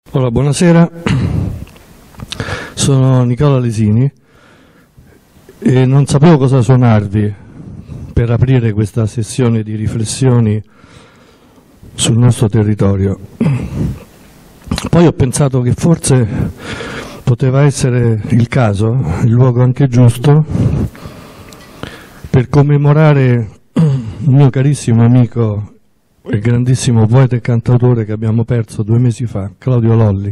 Allora, buonasera, sono Nicola Lesini e non sapevo cosa suonarvi per aprire questa sessione di riflessioni sul nostro territorio. Poi ho pensato che forse poteva essere il caso, il luogo anche giusto, per commemorare un mio carissimo amico e grandissimo poeta e cantautore che abbiamo perso 2 mesi fa, Claudio Lolli.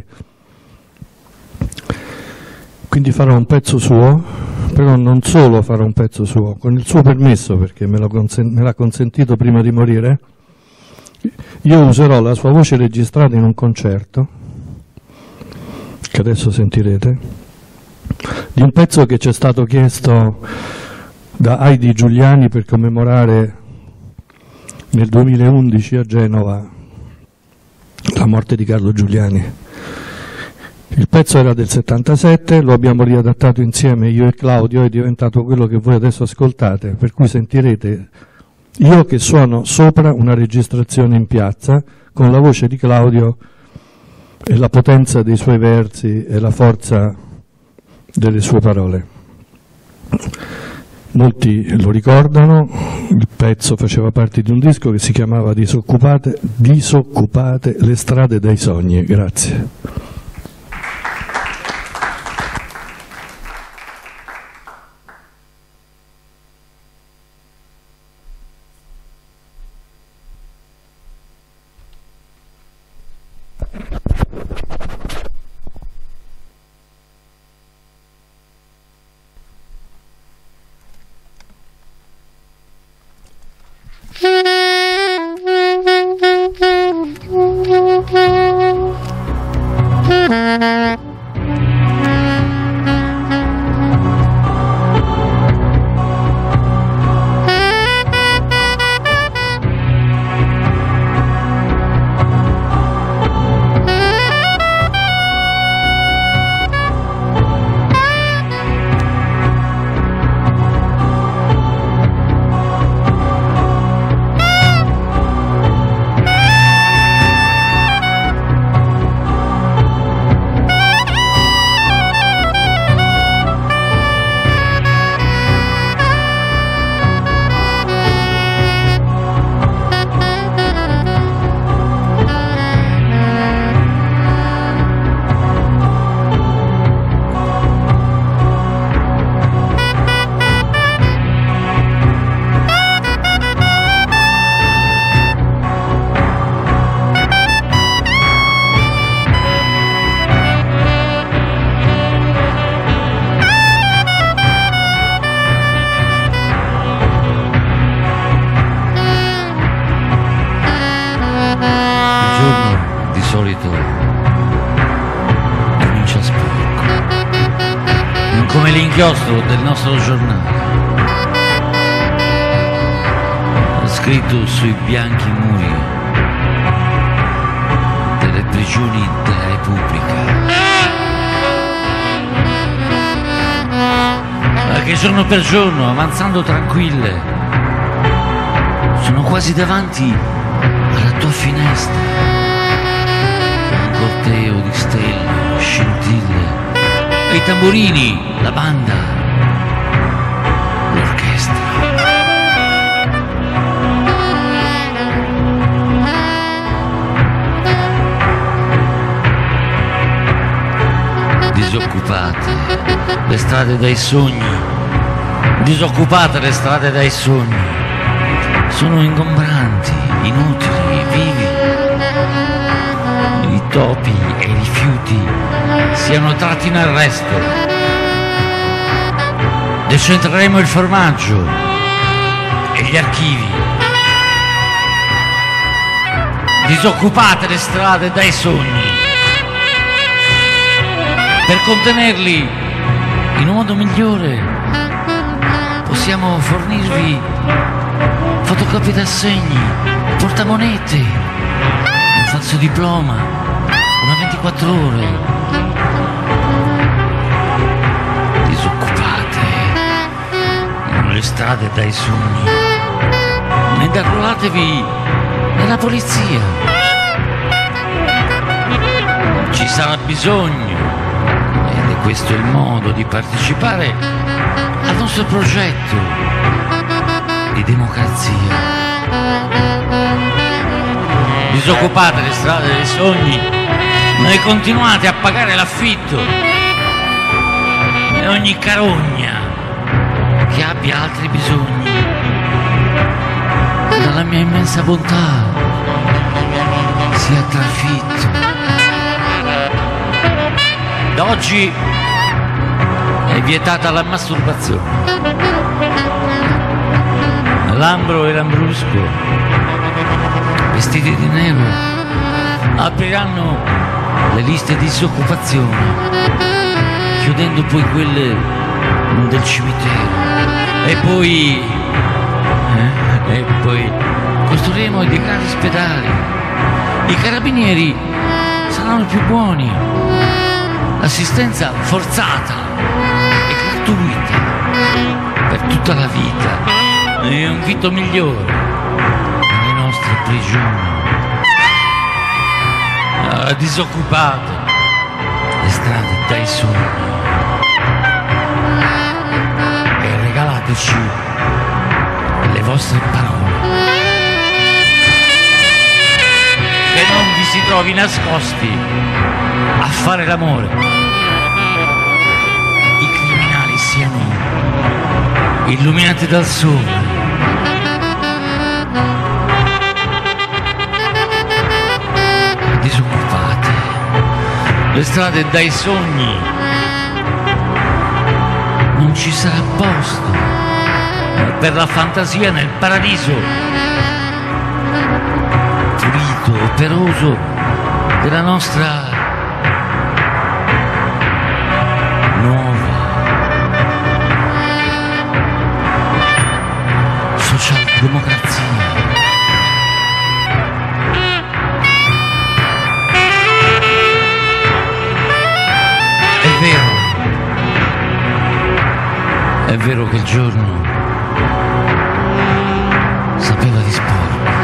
Quindi farò un pezzo suo, però non solo farò un pezzo suo, con il suo permesso, perché me l'ha consentito prima di morire. Io userò la sua voce registrata in un concerto, che adesso sentirete, di un pezzo che ci è stato chiesto da Heidi Giuliani per commemorare nel 2011 a Genova la morte di Carlo Giuliani. Il pezzo era del 77, lo abbiamo riadattato insieme io e Claudio, è diventato quello che voi adesso ascoltate, per cui sentirete io che suono sopra una registrazione in piazza con la voce di Claudio e la potenza dei suoi versi e la forza delle sue parole. Molti lo ricordano, il pezzo faceva parte di un disco che si chiamava Disoccupate le strade dai sogni. Grazie. L'inchiostro del nostro giornale, scritto sui bianchi muri delle prigioni della Repubblica, che giorno per giorno, avanzando tranquille, sono quasi davanti alla tua finestra, un corteo di stelle, scintille, i tamburini, la banda, l'orchestra. Disoccupate le strade dai sogni, disoccupate le strade dai sogni, sono ingombranti, inutili, vivi. I topi e i rifiuti siano tratti in arresto. Decentreremo il formaggio e gli archivi. Disoccupate le strade dai sogni. Per contenerli in un modo migliore possiamo fornirvi fotocopie d'assegni, portamonete, un falso diploma, una 24 ore. Disoccupate le strade dai sogni, ne indaccolatevi nella polizia. Ci ci sarà bisogno, ed è questo il modo di partecipare al nostro progetto di democrazia. Disoccupate le strade dei sogni, e continuate a pagare l'affitto e ogni carogna che abbia altri bisogni. Dalla mia immensa bontà sia trafitto. Da oggi è vietata la masturbazione. Lambro e Lambrusco, vestiti di nero, apriranno le liste di disoccupazione, chiudendo poi quelle del cimitero. E poi costruiremo dei grandi ospedali. I carabinieri saranno più buoni. L'assistenza forzata e gratuita per tutta la vita e un vito migliore nelle nostre prigioni. Disoccupate le strade dai sogni e regalateci le vostre parole, che non vi si trovi nascosti a fare l'amore. I criminali siano illuminati dal sole. Disoccupate le strade dai sogni, non ci sarà posto per la fantasia nel paradiso pulito, operoso della nostra nuova socialdemocrazia. È vero che il giorno sapeva di sporco.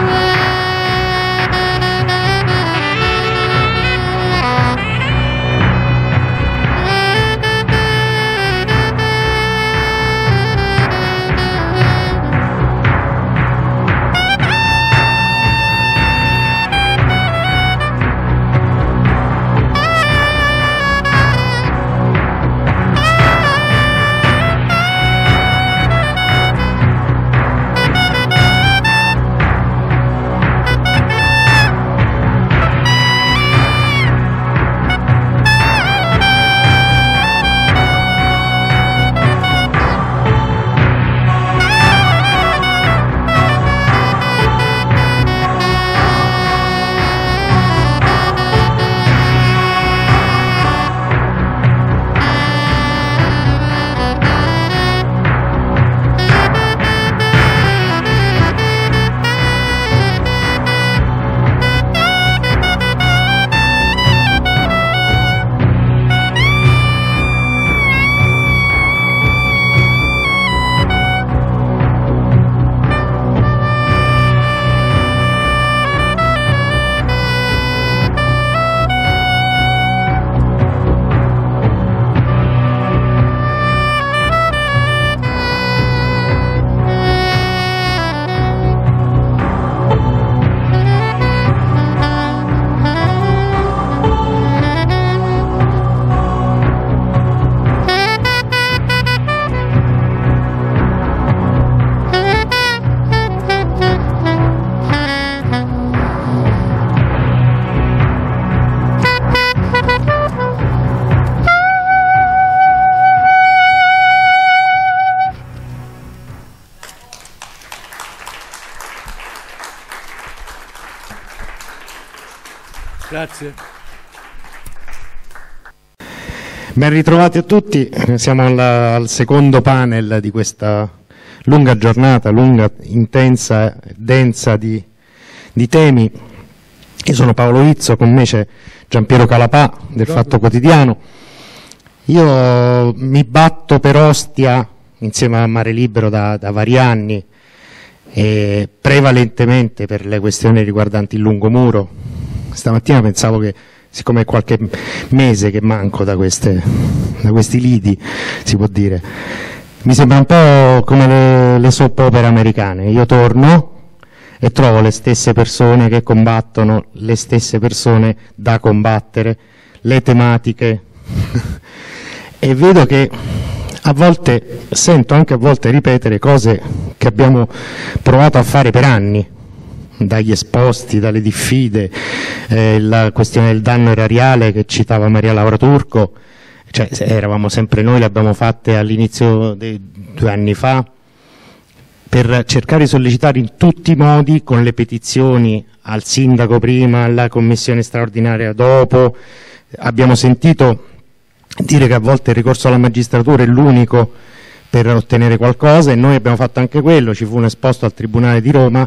Grazie. Ben ritrovati a tutti, siamo al secondo panel di questa lunga giornata, lunga, intensa, densa di temi. Io sono Paolo Vizzo, con me c'è Giampiero Calapà del Fatto Quotidiano. Io mi batto per Ostia insieme a Mare Libero da vari anni, prevalentemente per le questioni riguardanti il lungomuro. Stamattina pensavo che siccome è qualche mese che manco da questi lidi, si può dire, mi sembra un po' come le soap opere americane. Io torno e trovo le stesse persone che combattono, le stesse persone da combattere, le tematiche e vedo che a volte, sento anche a volte ripetere cose che abbiamo provato a fare per anni, dagli esposti, dalle diffide, la questione del danno erariale che citava Maria Laura Turco, cioè eravamo sempre noi, le abbiamo fatte all'inizio dei 2 anni fa, per cercare di sollecitare in tutti i modi, con le petizioni al sindaco prima, alla commissione straordinaria dopo. Abbiamo sentito dire che a volte il ricorso alla magistratura è l'unico per ottenere qualcosa, e noi abbiamo fatto anche quello. Ci fu un esposto al Tribunale di Roma,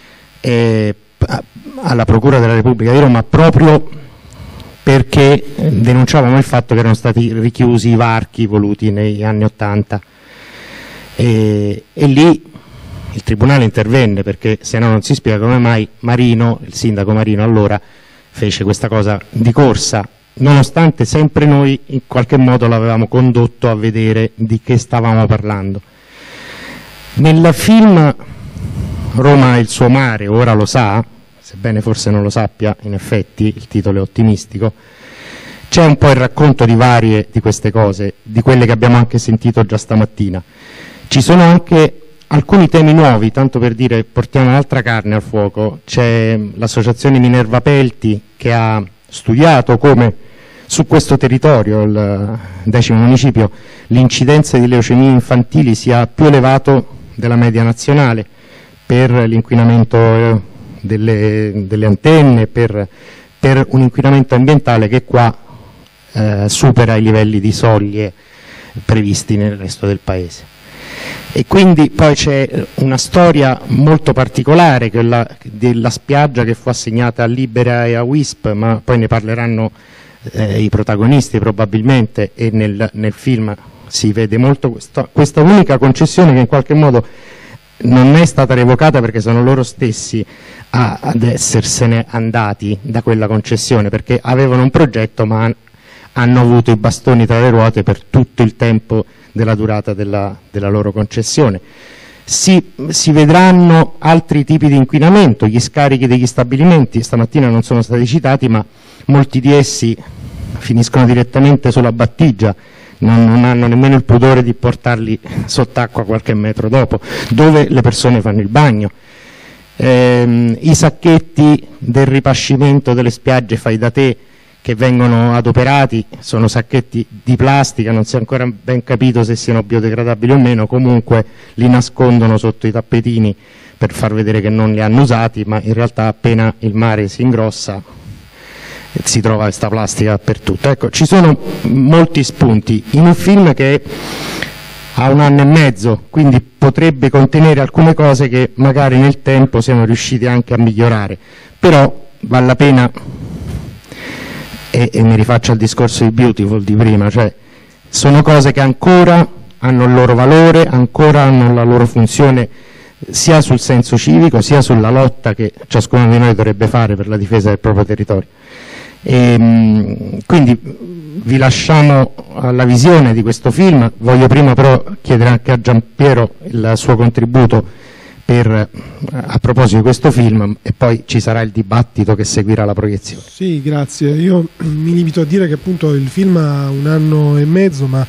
alla Procura della Repubblica di Roma, proprio perché denunciavamo il fatto che erano stati richiusi i varchi voluti negli anni '80 e lì il Tribunale intervenne, perché se no non si spiega come mai Marino, il sindaco Marino allora, fece questa cosa di corsa, nonostante sempre noi in qualche modo l'avevamo condotto a vedere di che stavamo parlando. Nel film Roma e il suo mare, ora lo sa, sebbene forse non lo sappia, in effetti il titolo è ottimistico, c'è un po' il racconto di varie di queste cose, di quelle che abbiamo anche sentito già stamattina. Ci sono anche alcuni temi nuovi, tanto per dire, portiamo un'altra carne al fuoco. C'è l'associazione Minerva Pelti che ha studiato come su questo territorio, il 10° municipio, l'incidenza di leucemie infantili sia più elevato della media nazionale per l'inquinamento delle antenne, per un inquinamento ambientale che qua supera i livelli di soglie previsti nel resto del paese. E quindi poi c'è una storia molto particolare, quella della spiaggia che fu assegnata a Libera e a WISP, ma poi ne parleranno i protagonisti probabilmente, e nel film si vede molto questa unica concessione che in qualche modo non è stata revocata, perché sono loro stessi ad essersene andati da quella concessione, perché avevano un progetto ma hanno avuto i bastoni tra le ruote per tutto il tempo della durata della loro concessione. Si vedranno altri tipi di inquinamento, gli scarichi degli stabilimenti, stamattina non sono stati citati, ma molti di essi finiscono direttamente sulla battigia, non hanno nemmeno il pudore di portarli sott'acqua qualche metro dopo, dove le persone fanno il bagno. I sacchetti del ripascimento delle spiagge fai da te che vengono adoperati sono sacchetti di plastica, non si è ancora ben capito se siano biodegradabili o meno, comunque li nascondono sotto i tappetini per far vedere che non li hanno usati, ma in realtà appena il mare si ingrossa si trova questa plastica dappertutto. Ecco, ci sono molti spunti in un film che ha 1 anno e mezzo, quindi potrebbe contenere alcune cose che magari nel tempo siamo riusciti anche a migliorare, però vale la pena. E mi rifaccio al discorso di Beautiful di prima, cioè sono cose che ancora hanno il loro valore, ancora hanno la loro funzione, sia sul senso civico sia sulla lotta che ciascuno di noi dovrebbe fare per la difesa del proprio territorio. Quindi vi lasciamo alla visione di questo film. Voglio prima però chiedere anche a Giampiero il suo contributo a proposito di questo film, e poi ci sarà il dibattito che seguirà la proiezione. Sì, grazie. Io mi limito a dire che appunto il film ha 1 anno e mezzo, ma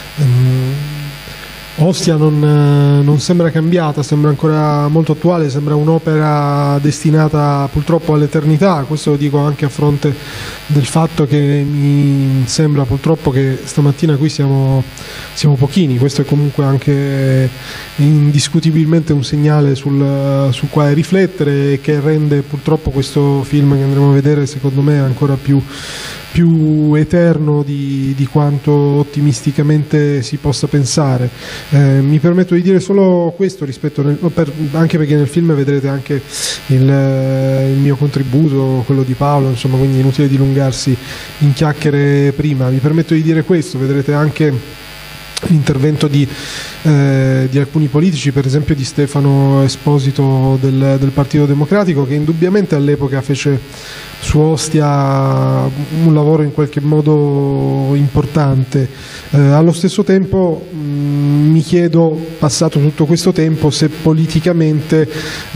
Ostia non sembra cambiata, sembra ancora molto attuale, sembra un'opera destinata purtroppo all'eternità. Questo lo dico anche a fronte del fatto che mi sembra purtroppo che stamattina qui siamo pochini. Questo è comunque anche indiscutibilmente un segnale sul quale riflettere, e che rende purtroppo questo film che andremo a vedere secondo me ancora più eterno di quanto ottimisticamente si possa pensare. Mi permetto di dire solo questo anche perché nel film vedrete anche il mio contributo, quello di Paolo, insomma, quindi inutile dilungarsi in chiacchiere prima. Mi permetto di dire questo: vedrete anche l'intervento di alcuni politici, per esempio di Stefano Esposito del Partito Democratico, che indubbiamente all'epoca fece su Ostia un lavoro in qualche modo importante. Allo stesso tempo mi chiedo, passato tutto questo tempo, se politicamente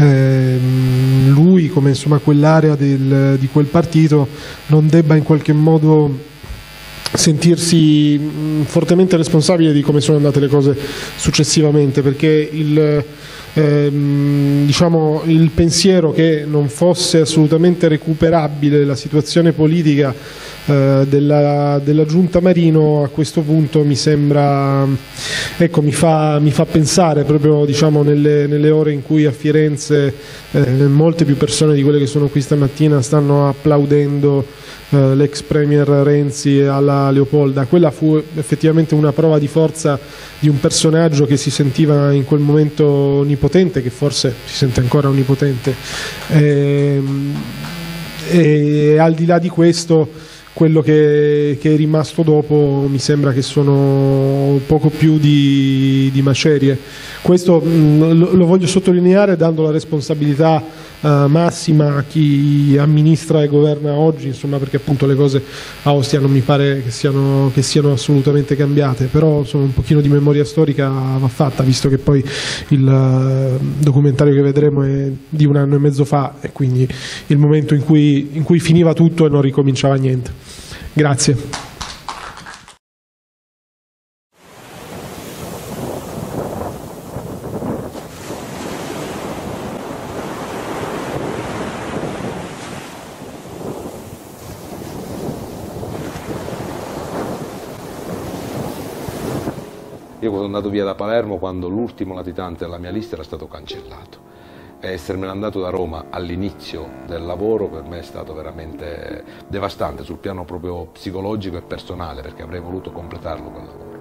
lui, come insomma quell'area di quel partito, non debba in qualche modo sentirsi fortemente responsabile di come sono andate le cose successivamente, perché diciamo, il pensiero che non fosse assolutamente recuperabile la situazione politica della giunta Marino, a questo punto mi sembra, ecco, mi fa pensare proprio, diciamo, nelle ore in cui a Firenze molte più persone di quelle che sono qui stamattina stanno applaudendo l'ex premier Renzi alla Leopolda. Quella fu effettivamente una prova di forza di un personaggio che si sentiva in quel momento onnipotente, che forse si sente ancora onnipotente, e al di là di questo, quello che è rimasto dopo mi sembra che sono poco più di macerie. Questo lo voglio sottolineare dando la responsabilità massima a chi amministra e governa oggi, insomma, perché appunto le cose a Ostia non mi pare che siano assolutamente cambiate, però insomma un pochino di memoria storica va fatta, visto che poi il documentario che vedremo è di 1 anno e mezzo fa, e quindi il momento in cui finiva tutto e non ricominciava niente. Grazie. Io sono andato via da Palermo quando l'ultimo latitante della mia lista era stato cancellato, e essermene andato da Roma all'inizio del lavoro per me è stato veramente devastante sul piano proprio psicologico e personale, perché avrei voluto completarlo quel lavoro.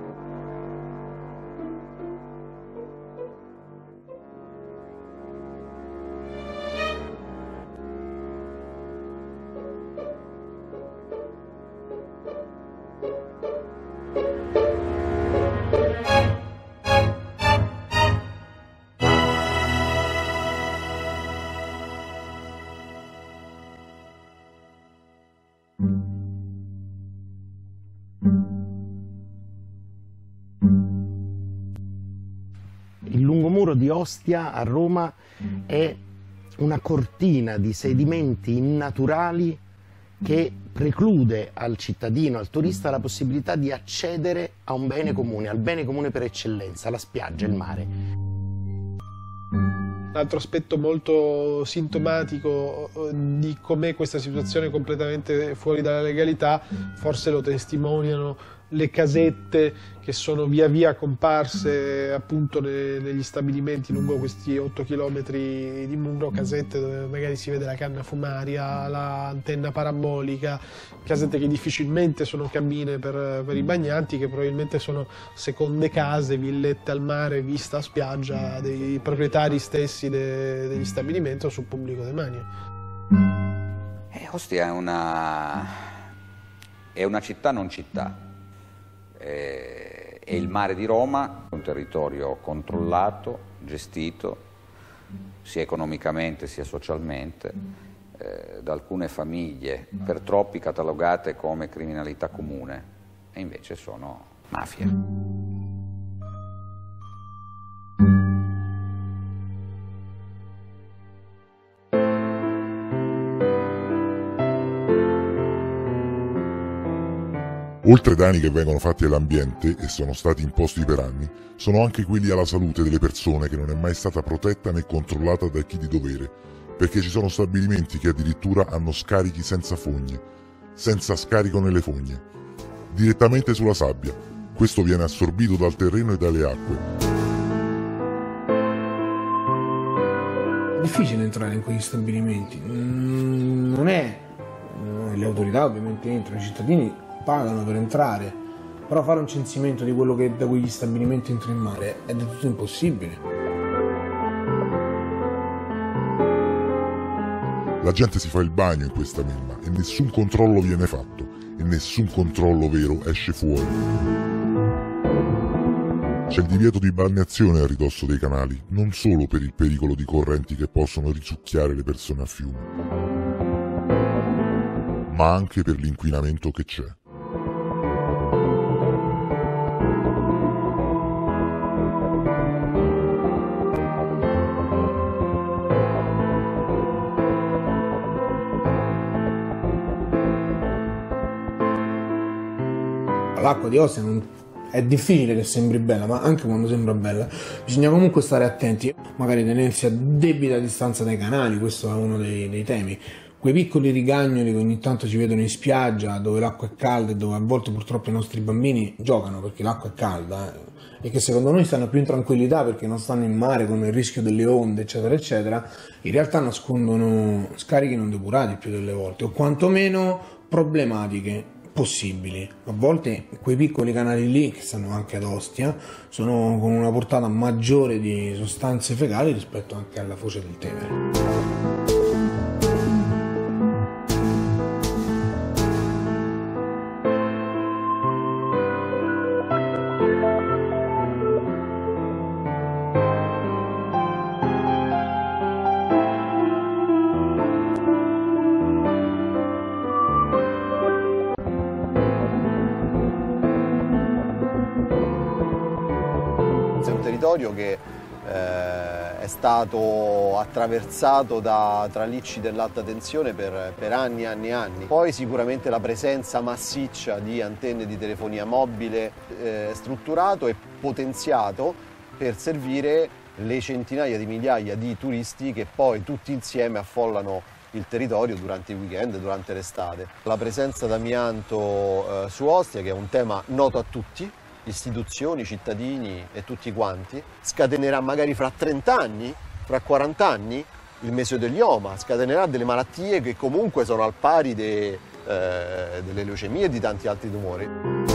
Il lungomuro di Ostia a Roma è una cortina di sedimenti innaturali che preclude al cittadino, al turista, la possibilità di accedere a un bene comune, al bene comune per eccellenza, la spiaggia, il mare. Un altro aspetto molto sintomatico di com'è questa situazione completamente fuori dalla legalità, forse lo testimoniano le casette che sono via via comparse appunto negli stabilimenti lungo questi 8 chilometri di muro, casette dove magari si vede la canna fumaria, l'antenna parabolica, casette che difficilmente sono cabine per i bagnanti, che probabilmente sono seconde case, villette al mare, vista a spiaggia dei proprietari stessi degli stabilimenti o sul pubblico demanio. Ostia è una città non città. È il mare di Roma, un territorio controllato, gestito sia economicamente sia socialmente da alcune famiglie, per troppi catalogate come criminalità comune, e invece sono mafia. Oltre ai danni che vengono fatti all'ambiente e sono stati imposti per anni, sono anche quelli alla salute delle persone, che non è mai stata protetta né controllata da chi di dovere, perché ci sono stabilimenti che addirittura hanno scarichi senza fogne, senza scarico nelle fogne, direttamente sulla sabbia. Questo viene assorbito dal terreno e dalle acque. È difficile entrare in quegli stabilimenti, non è, le autorità ovviamente entrano, i cittadini pagano per entrare, però fare un censimento di quello che da quegli stabilimenti entra in mare è del tutto impossibile. La gente si fa il bagno in questa melma e nessun controllo viene fatto, e nessun controllo vero esce fuori. C'è il divieto di balneazione a ridosso dei canali, non solo per il pericolo di correnti che possono risucchiare le persone a fiume, ma anche per l'inquinamento che c'è. L'acqua di Ostia è difficile che sembri bella, ma anche quando sembra bella bisogna comunque stare attenti, magari tenersi a debita distanza dai canali. Questo è uno dei temi. Quei piccoli rigagnoli che ogni tanto si vedono in spiaggia, dove l'acqua è calda e dove a volte purtroppo i nostri bambini giocano perché l'acqua è calda, e che secondo noi stanno più in tranquillità perché non stanno in mare, come il rischio delle onde eccetera eccetera, in realtà nascondono scarichi non depurati più delle volte, o quantomeno problematiche possibili. A volte quei piccoli canali lì, che stanno anche ad Ostia, sono con una portata maggiore di sostanze fecali rispetto anche alla foce del Tevere. È un territorio che è stato attraversato da tralicci dell'alta tensione per anni e anni e anni. Poi sicuramente la presenza massiccia di antenne di telefonia mobile strutturato e potenziato per servire le centinaia di migliaia di turisti che poi tutti insieme affollano il territorio durante i weekend, durante l'estate. La presenza d'amianto su Ostia, che è un tema noto a tutti, istituzioni, cittadini e tutti quanti, scatenerà magari fra 30 anni, fra 40 anni, il mesotelioma, scatenerà delle malattie che comunque sono al pari delle leucemie e di tanti altri tumori.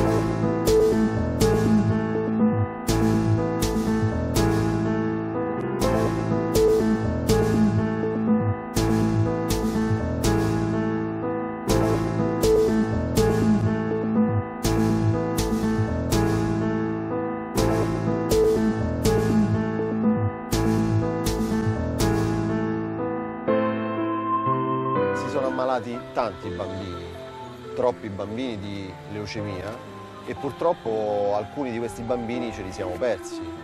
Sono ammalati tanti bambini, troppi bambini di leucemia, e purtroppo alcuni di questi bambini ce li siamo persi.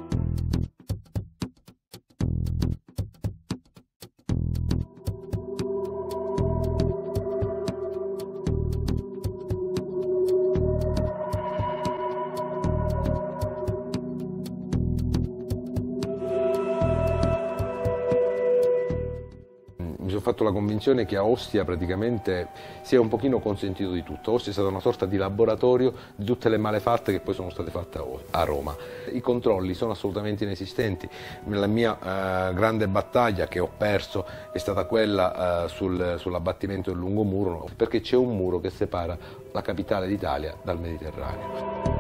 Mi sono fatto la convinzione che a Ostia praticamente sia un pochino consentito di tutto. Ostia è stata una sorta di laboratorio di tutte le malefatte che poi sono state fatte a Roma. I controlli sono assolutamente inesistenti. La mia grande battaglia che ho perso è stata quella sull'abbattimento del lungomuro, perché c'è un muro che separa la capitale d'Italia dal Mediterraneo.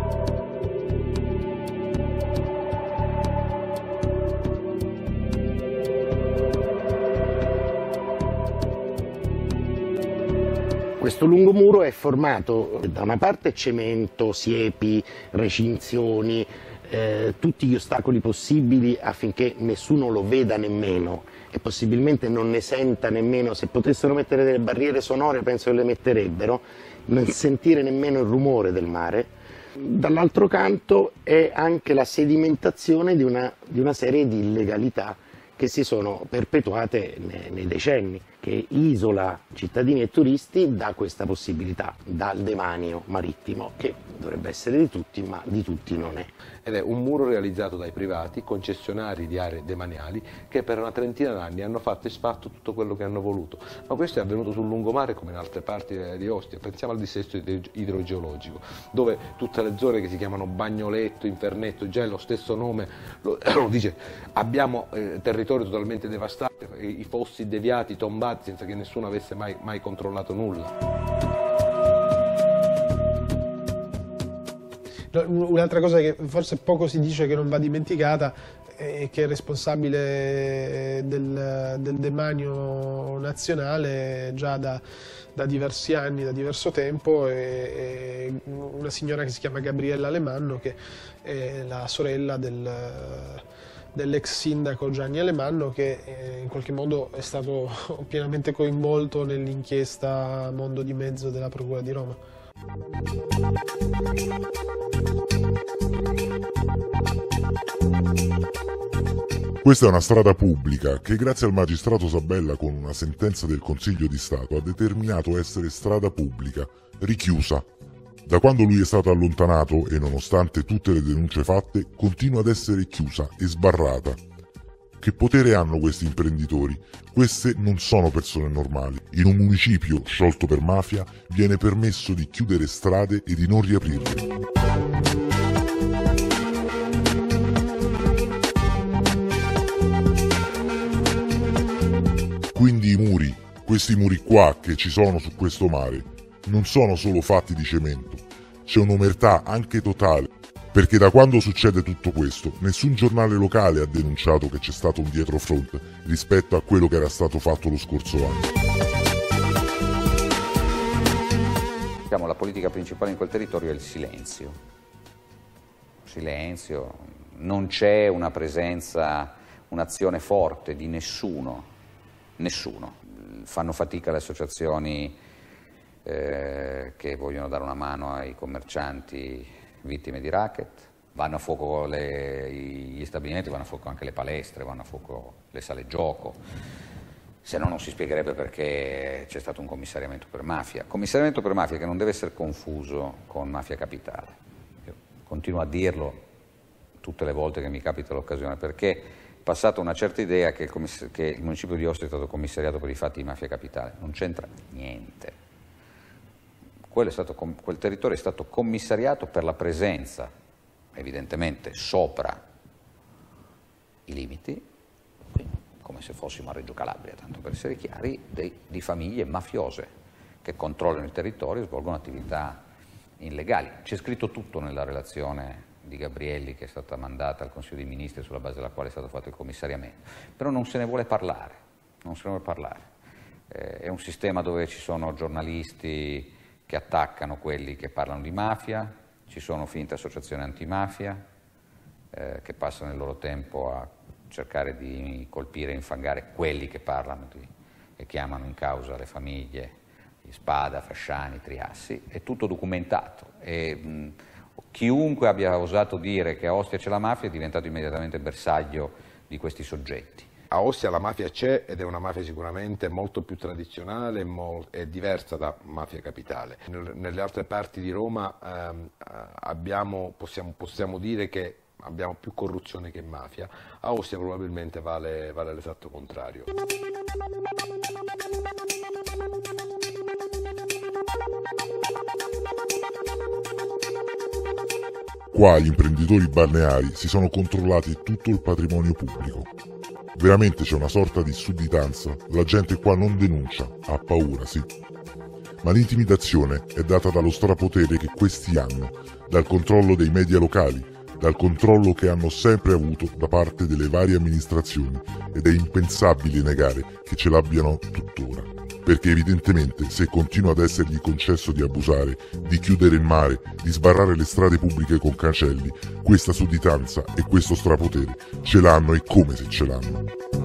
Questo lungomuro è formato da una parte cemento, siepi, recinzioni, tutti gli ostacoli possibili affinché nessuno lo veda nemmeno e possibilmente non ne senta nemmeno. Se potessero mettere delle barriere sonore penso che le metterebbero, non sentire nemmeno il rumore del mare. Dall'altro canto è anche la sedimentazione di una serie di illegalità che si sono perpetuate nei decenni, che isola cittadini e turisti da questa possibilità, dal demanio marittimo, che dovrebbe essere di tutti, ma di tutti non è. Ed è un muro realizzato dai privati, concessionari di aree demaniali, che per una trentina d'anni hanno fatto e sfatto tutto quello che hanno voluto. Ma questo è avvenuto sul lungomare come in altre parti di Ostia. Pensiamo al dissesto idrogeologico, dove tutte le zone che si chiamano Bagnoletto, Infernetto, già lo stesso nome lo dice, abbiamo territorio totalmente devastato, i fossi deviati, tombati, senza che nessuno avesse mai controllato nulla. Un'altra cosa che forse poco si dice, che non va dimenticata, è che è responsabile del demanio nazionale già da diversi anni, da diverso tempo, è una signora che si chiama Gabriella Alemanno, che è la sorella dell'ex sindaco Gianni Alemanno, che in qualche modo è stato pienamente coinvolto nell'inchiesta Mondo di Mezzo della Procura di Roma. Questa è una strada pubblica che, grazie al magistrato Sabella, con una sentenza del Consiglio di Stato, ha determinato essere strada pubblica, richiusa. Da quando lui è stato allontanato e nonostante tutte le denunce fatte, continua ad essere chiusa e sbarrata. Che potere hanno questi imprenditori? Queste non sono persone normali. In un municipio sciolto per mafia viene permesso di chiudere strade e di non riaprirle. Quindi i muri, questi muri qua che ci sono su questo mare, non sono solo fatti di cemento. C'è un'omertà anche totale, perché da quando succede tutto questo, nessun giornale locale ha denunciato che c'è stato un dietrofront rispetto a quello che era stato fatto lo scorso anno. La politica principale in quel territorio è il silenzio. Silenzio, non c'è una presenza, un'azione forte di nessuno. Nessuno. Fanno fatica le associazioni che vogliono dare una mano ai commercianti vittime di racket, vanno a fuoco gli stabilimenti, vanno a fuoco anche le palestre, vanno a fuoco le sale gioco, se no non si spiegherebbe perché c'è stato un commissariamento per mafia. Commissariamento per mafia che non deve essere confuso con mafia capitale. Io continuo a dirlo tutte le volte che mi capita l'occasione, perché passata una certa idea che il municipio di Ostia è stato commissariato per i fatti di mafia capitale. Non c'entra niente. Quel territorio è stato commissariato per la presenza, evidentemente sopra i limiti, quindi come se fossimo a Reggio Calabria, tanto per essere chiari, di famiglie mafiose che controllano il territorio e svolgono attività illegali. C'è scritto tutto nella relazione di Gabrielli che è stata mandata al Consiglio dei Ministri, sulla base della quale è stato fatto il commissariamento, però non se ne vuole parlare, non se ne vuole parlare. È un sistema dove ci sono giornalisti che attaccano quelli che parlano di mafia, ci sono finte associazioni antimafia che passano il loro tempo a cercare di colpire e infangare quelli che parlano e chiamano in causa le famiglie, Spada, Fasciani, Triassi, è tutto documentato. Chiunque abbia osato dire che a Ostia c'è la mafia è diventato immediatamente bersaglio di questi soggetti. A Ostia la mafia c'è ed è una mafia sicuramente molto più tradizionale e diversa da mafia capitale. Nelle altre parti di Roma possiamo dire che abbiamo più corruzione che mafia. A Ostia probabilmente vale l'esatto contrario. Qua gli imprenditori balneari si sono controllati tutto il patrimonio pubblico. Veramente c'è una sorta di sudditanza, la gente qua non denuncia, ha paura, sì. Ma l'intimidazione è data dallo strapotere che questi hanno, dal controllo dei media locali, dal controllo che hanno sempre avuto da parte delle varie amministrazioni, ed è impensabile negare che ce l'abbiano tuttora. Perché evidentemente se continua ad essergli concesso di abusare, di chiudere il mare, di sbarrare le strade pubbliche con cancelli, questa sudditanza e questo strapotere ce l'hanno e come se ce l'hanno.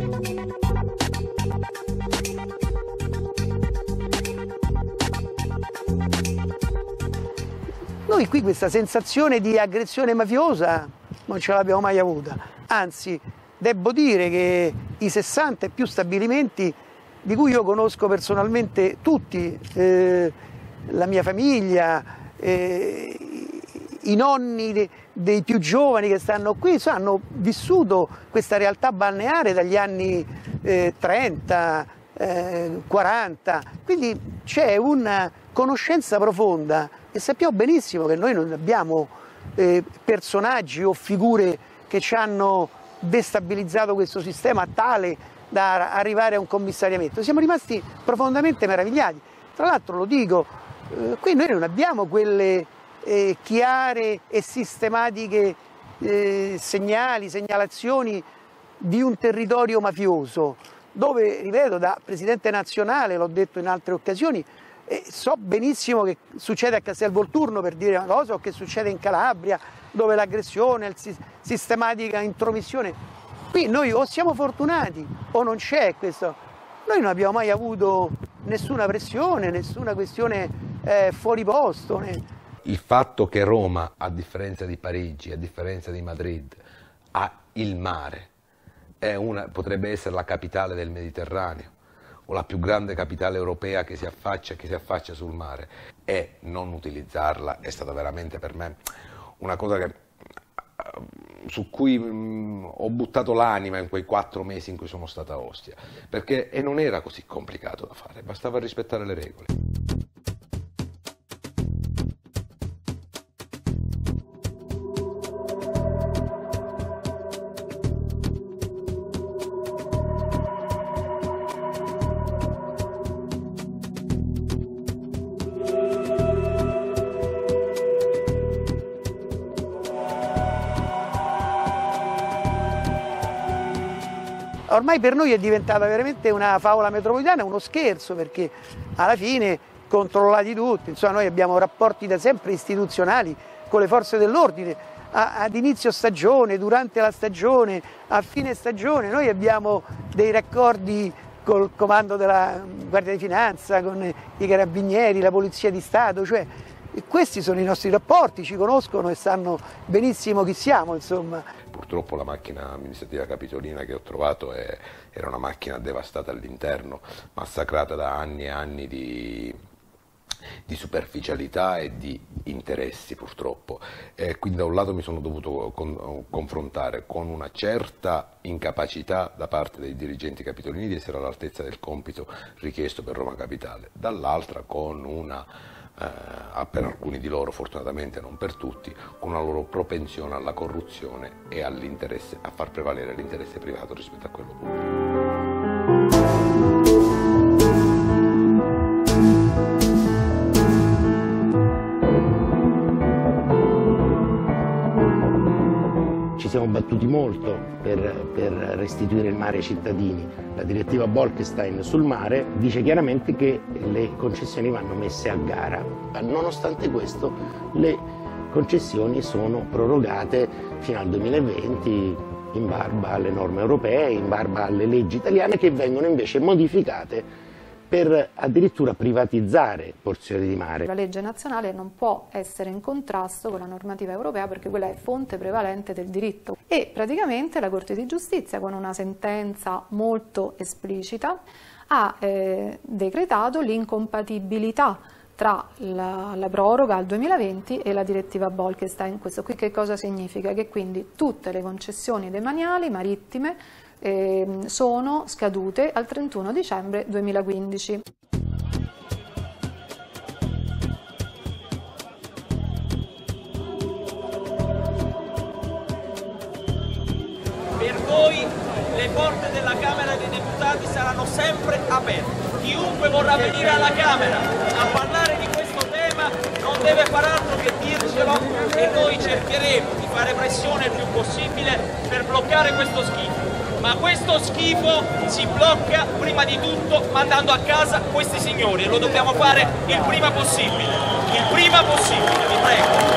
Noi qui questa sensazione di aggressione mafiosa non ce l'abbiamo mai avuta, anzi devo dire che i 60 e più stabilimenti di cui io conosco personalmente tutti, la mia famiglia, i nonni dei più giovani che stanno qui, hanno vissuto questa realtà balneare dagli anni 30, 40, quindi c'è una conoscenza profonda e sappiamo benissimo che noi non abbiamo personaggi o figure che ci hanno destabilizzato questo sistema tale da arrivare a un commissariamento. Siamo rimasti profondamente meravigliati. Tra l'altro lo dico, qui noi non abbiamo quelle chiare e sistematiche segnalazioni di un territorio mafioso, dove, ripeto, da Presidente nazionale, l'ho detto in altre occasioni, so benissimo che succede a Castelvolturno, per dire una cosa, o che succede in Calabria, dove l'aggressione, sistematica intromissione. Qui noi o siamo fortunati o non c'è questo. Noi non abbiamo mai avuto nessuna pressione, nessuna questione fuori posto. Il fatto che Roma, a differenza di Parigi, a differenza di Madrid, ha il mare, potrebbe essere la capitale del Mediterraneo, o la più grande capitale europea che si affaccia sul mare, e non utilizzarla è stata veramente per me una cosa su cui ho buttato l'anima in quei 4 mesi in cui sono stata a Ostia, perché non era così complicato da fare, bastava rispettare le regole. Ormai per noi è diventata veramente una favola metropolitana, uno scherzo, perché alla fine controllati tutti, insomma noi abbiamo rapporti da sempre istituzionali con le forze dell'ordine, ad inizio stagione, durante la stagione, a fine stagione, noi abbiamo dei raccordi col comando della Guardia di Finanza, con i Carabinieri, la Polizia di Stato, cioè questi sono i nostri rapporti, ci conoscono e sanno benissimo chi siamo, insomma. Purtroppo la macchina amministrativa capitolina che ho trovato era una macchina devastata all'interno, massacrata da anni e anni di superficialità e di interessi, purtroppo. Quindi da un lato mi sono dovuto confrontare con una certa incapacità da parte dei dirigenti capitolini di essere all'altezza del compito richiesto per Roma Capitale, dall'altra con una per alcuni di loro, fortunatamente non per tutti, con una loro propensione alla corruzione e all'interesse, a far prevalere l'interesse privato rispetto a quello pubblico. Ci siamo battuti molto per restituire il mare ai cittadini. La direttiva Bolkestein sul mare dice chiaramente che le concessioni vanno messe a gara. Nonostante questo, le concessioni sono prorogate fino al 2020 in barba alle norme europee, in barba alle leggi italiane, che vengono invece modificate per addirittura privatizzare porzioni di mare. La legge nazionale non può essere in contrasto con la normativa europea, perché quella è fonte prevalente del diritto, e praticamente la Corte di Giustizia, con una sentenza molto esplicita, ha decretato l'incompatibilità tra la proroga al 2020 e la direttiva Bolkestein. Questo qui che cosa significa? Che quindi tutte le concessioni demaniali marittime sono scadute al 31 dicembre 2015. Per voi le porte della Camera dei Deputati saranno sempre aperte. Chiunque vorrà venire alla Camera a parlare di questo tema non deve far altro che dircelo, e noi cercheremo di fare pressione il più possibile per bloccare questo schifo. Ma questo schifo si blocca prima di tutto mandando a casa questi signori, e lo dobbiamo fare il prima possibile. Il prima possibile, vi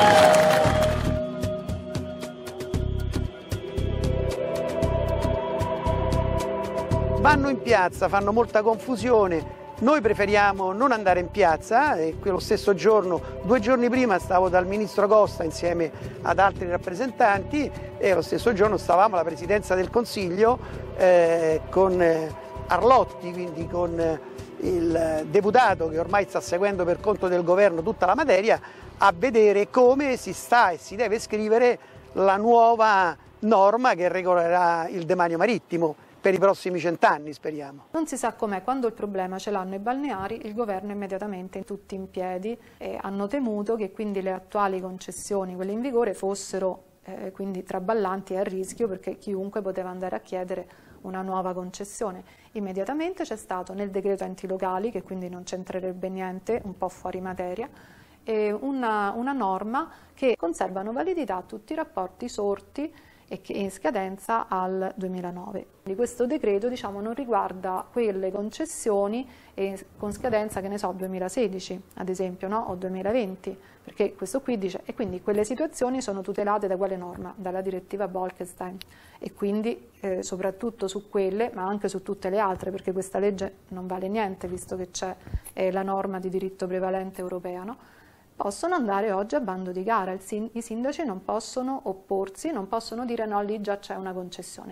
prego. Vanno in piazza, fanno molta confusione. Noi preferiamo non andare in piazza, e quello stesso giorno, 2 giorni prima, stavo dal ministro Costa insieme ad altri rappresentanti, e lo stesso giorno stavamo alla Presidenza del Consiglio con Arlotti, quindi con il deputato che ormai sta seguendo per conto del governo tutta la materia, a vedere come si sta e si deve scrivere la nuova norma che regolerà il demanio marittimo per i prossimi 100 anni, speriamo. Non si sa com'è, quando il problema ce l'hanno i balneari, il governo immediatamente tutti in piedi, e hanno temuto che quindi le attuali concessioni, quelle in vigore, fossero quindi traballanti e a rischio, perché chiunque poteva andare a chiedere una nuova concessione. Immediatamente c'è stato nel decreto enti locali, che quindi non c'entrerebbe niente, un po' fuori materia, una norma che conservano validità tutti i rapporti sorti e che è in scadenza al 2009. Questo decreto non riguarda quelle concessioni con scadenza, che ne so, 2016 ad esempio, no? O 2020, perché questo qui dice, e quindi quelle situazioni sono tutelate da quale norma? Dalla direttiva Bolkestein, e quindi soprattutto su quelle, ma anche su tutte le altre, perché questa legge non vale niente visto che c'è la norma di diritto prevalente europea, no? Possono andare oggi a bando di gara, i sindaci non possono opporsi, non possono dire no, lì già c'è una concessione.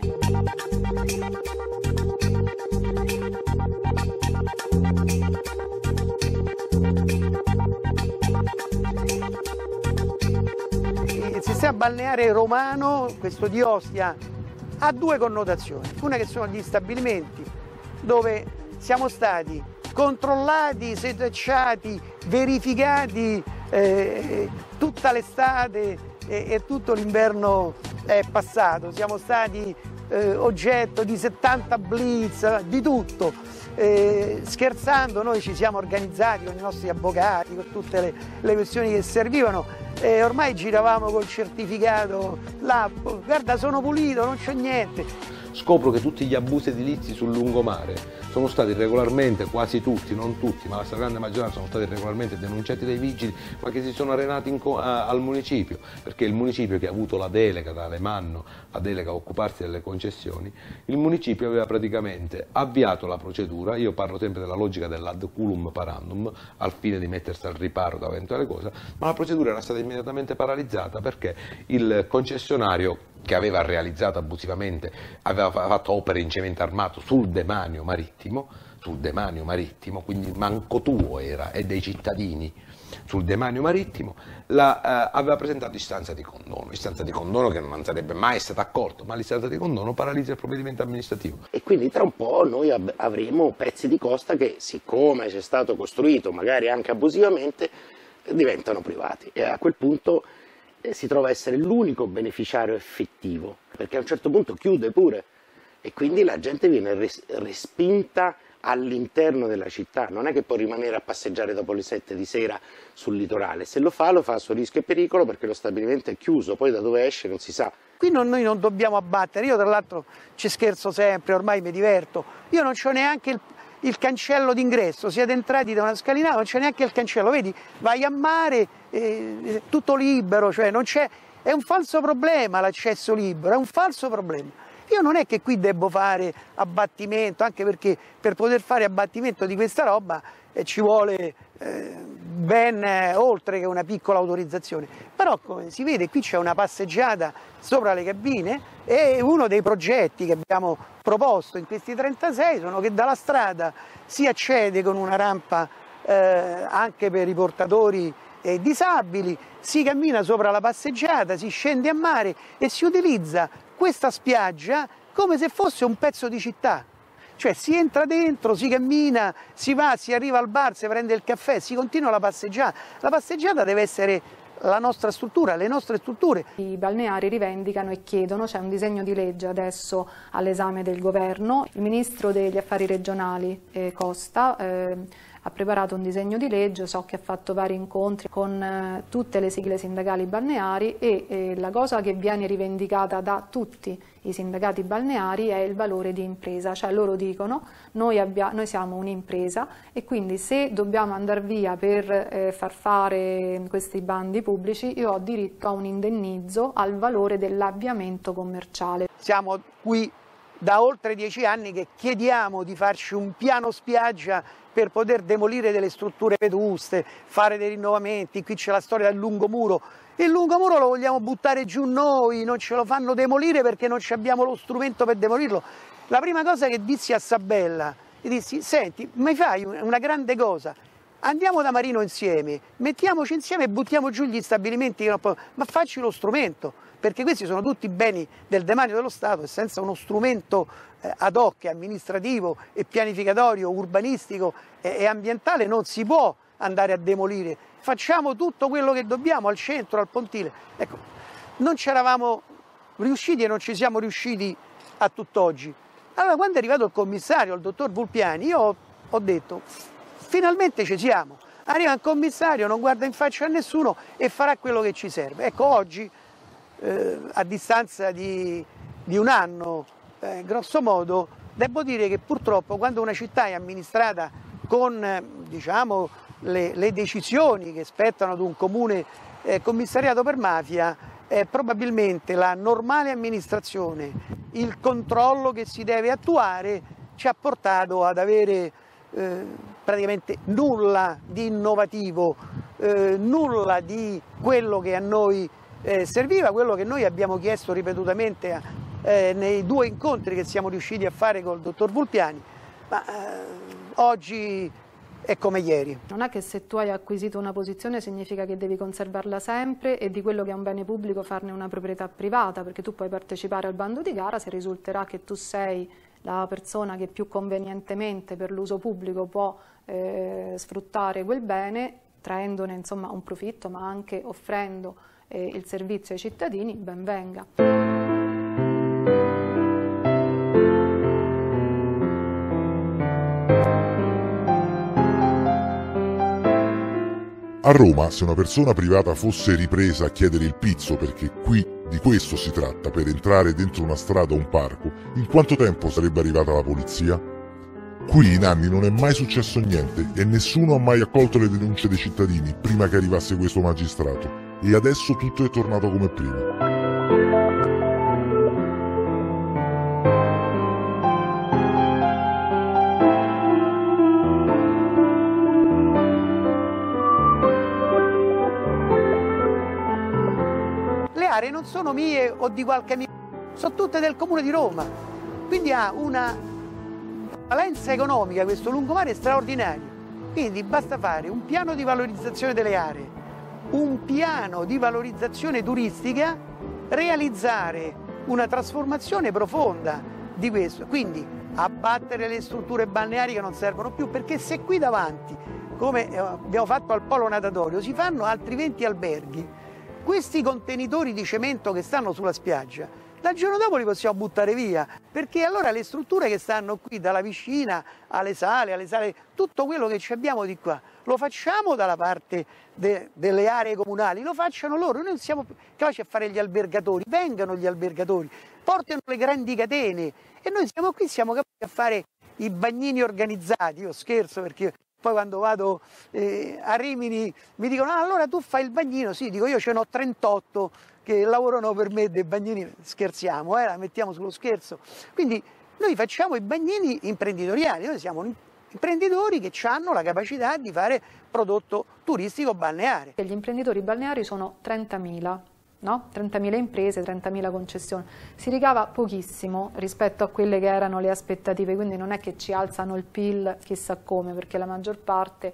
Il sistema balneare romano, questo di Ostia, ha due connotazioni. Una che sono gli stabilimenti dove siamo stati controllati, setacciati, verificati tutta l'estate e tutto l'inverno è passato. Siamo stati oggetto di 70 blitz, di tutto. Scherzando, noi ci siamo organizzati con i nostri avvocati, con tutte le questioni che servivano, e ormai giravamo col certificato là, guarda sono pulito, non c'è niente. Scopro che tutti gli abusi edilizi sul lungomare sono stati regolarmente, quasi tutti, non tutti, ma la stragrande maggioranza sono stati regolarmente denunciati dai vigili, ma che si sono arenati al municipio, perché il municipio, che ha avuto la delega da Alemanno, la delega a occuparsi delle concessioni, il municipio aveva praticamente avviato la procedura. Io parlo sempre della logica dell'ad culum parandum, al fine di mettersi al riparo da eventuale cosa, ma la procedura era stata immediatamente paralizzata perché il concessionario, che aveva realizzato abusivamente, aveva fatto opere in cemento armato sul demanio marittimo, quindi manco tuo era, e dei cittadini, sul demanio marittimo, aveva presentato istanza di condono che non sarebbe mai stata accolta, ma l'istanza di condono paralizza il provvedimento amministrativo. E quindi tra un po' noi avremo pezzi di costa che, siccome c'è stato costruito magari anche abusivamente, diventano privati, e a quel punto si trova a essere l'unico beneficiario effettivo, perché a un certo punto chiude pure e quindi la gente viene respinta all'interno della città. Non è che può rimanere a passeggiare dopo le 7 di sera sul litorale, se lo fa a suo rischio e pericolo, perché lo stabilimento è chiuso, poi da dove esce non si sa. Qui noi non dobbiamo abbattere, io tra l'altro ci scherzo sempre, ormai mi diverto, io non c'ho neanche il cancello d'ingresso, siete entrati da una scalinata, non c'è neanche il cancello, vedi, vai a mare, tutto libero, cioè non c'è, è un falso problema l'accesso libero, è un falso problema. Io non è che qui devo fare abbattimento, anche perché per poter fare abbattimento di questa roba ci vuole ben oltre che una piccola autorizzazione, però come si vede qui c'è una passeggiata sopra le cabine, e uno dei progetti che abbiamo proposto in questi 36 sono che dalla strada si accede con una rampa anche per i portatori disabili, si cammina sopra la passeggiata, si scende a mare e si utilizza questa spiaggia come se fosse un pezzo di città. Cioè si entra dentro, si cammina, si va, si arriva al bar, si prende il caffè, si continua la passeggiata. La passeggiata deve essere la nostra struttura, le nostre strutture. I balneari rivendicano e chiedono, c'è un disegno di legge adesso all'esame del governo, il ministro degli affari regionali Costa ha preparato un disegno di legge, so che ha fatto vari incontri con tutte le sigle sindacali balneari, e la cosa che viene rivendicata da tutti i sindacati balneari è il valore di impresa, cioè loro dicono noi siamo un'impresa e quindi se dobbiamo andare via per far fare questi bandi pubblici io ho diritto a un indennizzo al valore dell'avviamento commerciale. Siamo qui da oltre 10 anni che chiediamo di farci un piano spiaggia per poter demolire delle strutture vetuste, fare dei rinnovamenti. Qui c'è la storia del lungomuro. Il lungomuro lo vogliamo buttare giù noi, non ce lo fanno demolire perché non abbiamo lo strumento per demolirlo. La prima cosa che dissi a Sabella, gli dissi, senti, mi fai una grande cosa, andiamo da Marino insieme, mettiamoci insieme e buttiamo giù gli stabilimenti, ma facci lo strumento, perché questi sono tutti beni del demanio dello Stato e senza uno strumento ad hoc, amministrativo e pianificatorio, urbanistico e ambientale non si può andare a demolire. Facciamo tutto quello che dobbiamo al centro, al pontile. Ecco, non ci eravamo riusciti e non ci siamo riusciti a tutt'oggi. Allora quando è arrivato il commissario, il dottor Vulpiani, io ho detto finalmente ci siamo, Arriva un commissario, non guarda in faccia a nessuno e farà quello che ci serve. Ecco, oggi, a distanza di un anno, grosso modo, devo dire che purtroppo quando una città è amministrata con diciamo, le decisioni che spettano ad un comune commissariato per mafia, probabilmente la normale amministrazione, il controllo che si deve attuare ci ha portato ad avere praticamente nulla di innovativo, nulla di quello che a noi serviva, quello che noi abbiamo chiesto ripetutamente nei 2 incontri che siamo riusciti a fare col dottor Vulpiani, ma oggi è come ieri. Non è che se tu hai acquisito una posizione significa che devi conservarla sempre e di quello che è un bene pubblico farne una proprietà privata, perché tu puoi partecipare al bando di gara se risulterà che tu sei la persona che più convenientemente per l'uso pubblico può sfruttare quel bene, traendone insomma un profitto, ma anche offrendo il servizio ai cittadini, ben venga. A Roma, se una persona privata fosse ripresa a chiedere il pizzo, perché qui di questo si tratta, per entrare dentro una strada o un parco, in quanto tempo sarebbe arrivata la polizia? Qui in anni non è mai successo niente e nessuno ha mai accolto le denunce dei cittadini prima che arrivasse questo magistrato, e adesso tutto è tornato come prima. Le aree non sono mie o di qualche amico, sono tutte del Comune di Roma, quindi ha una valenza economica questo lungomare straordinario. Quindi basta fare un piano di valorizzazione delle aree, un piano di valorizzazione turistica, realizzare una trasformazione profonda di questo, quindi abbattere le strutture balneari che non servono più, perché se qui davanti, come abbiamo fatto al polo natatorio, si fanno altri 20 alberghi, questi contenitori di cemento che stanno sulla spiaggia, dal giorno dopo li possiamo buttare via, perché allora le strutture che stanno qui, dalla piscina alle sale, tutto quello che ci abbiamo di qua, lo facciamo dalla parte delle aree comunali, lo facciano loro, noi non siamo capaci a fare gli albergatori, vengano gli albergatori, portano le grandi catene e noi siamo qui, siamo capaci a fare i bagnini organizzati. Io scherzo perché poi quando vado a Rimini mi dicono allora tu fai il bagnino, sì, dico io ce n'ho 38 che lavorano per me dei bagnini, scherziamo, la mettiamo sullo scherzo. Quindi noi facciamo i bagnini imprenditoriali, noi siamo imprenditori che hanno la capacità di fare prodotto turistico balneare. Gli imprenditori balneari sono 30.000, no? 30.000 imprese, 30.000 concessioni. Si ricava pochissimo rispetto a quelle che erano le aspettative, quindi non è che ci alzano il PIL chissà come, perché la maggior parte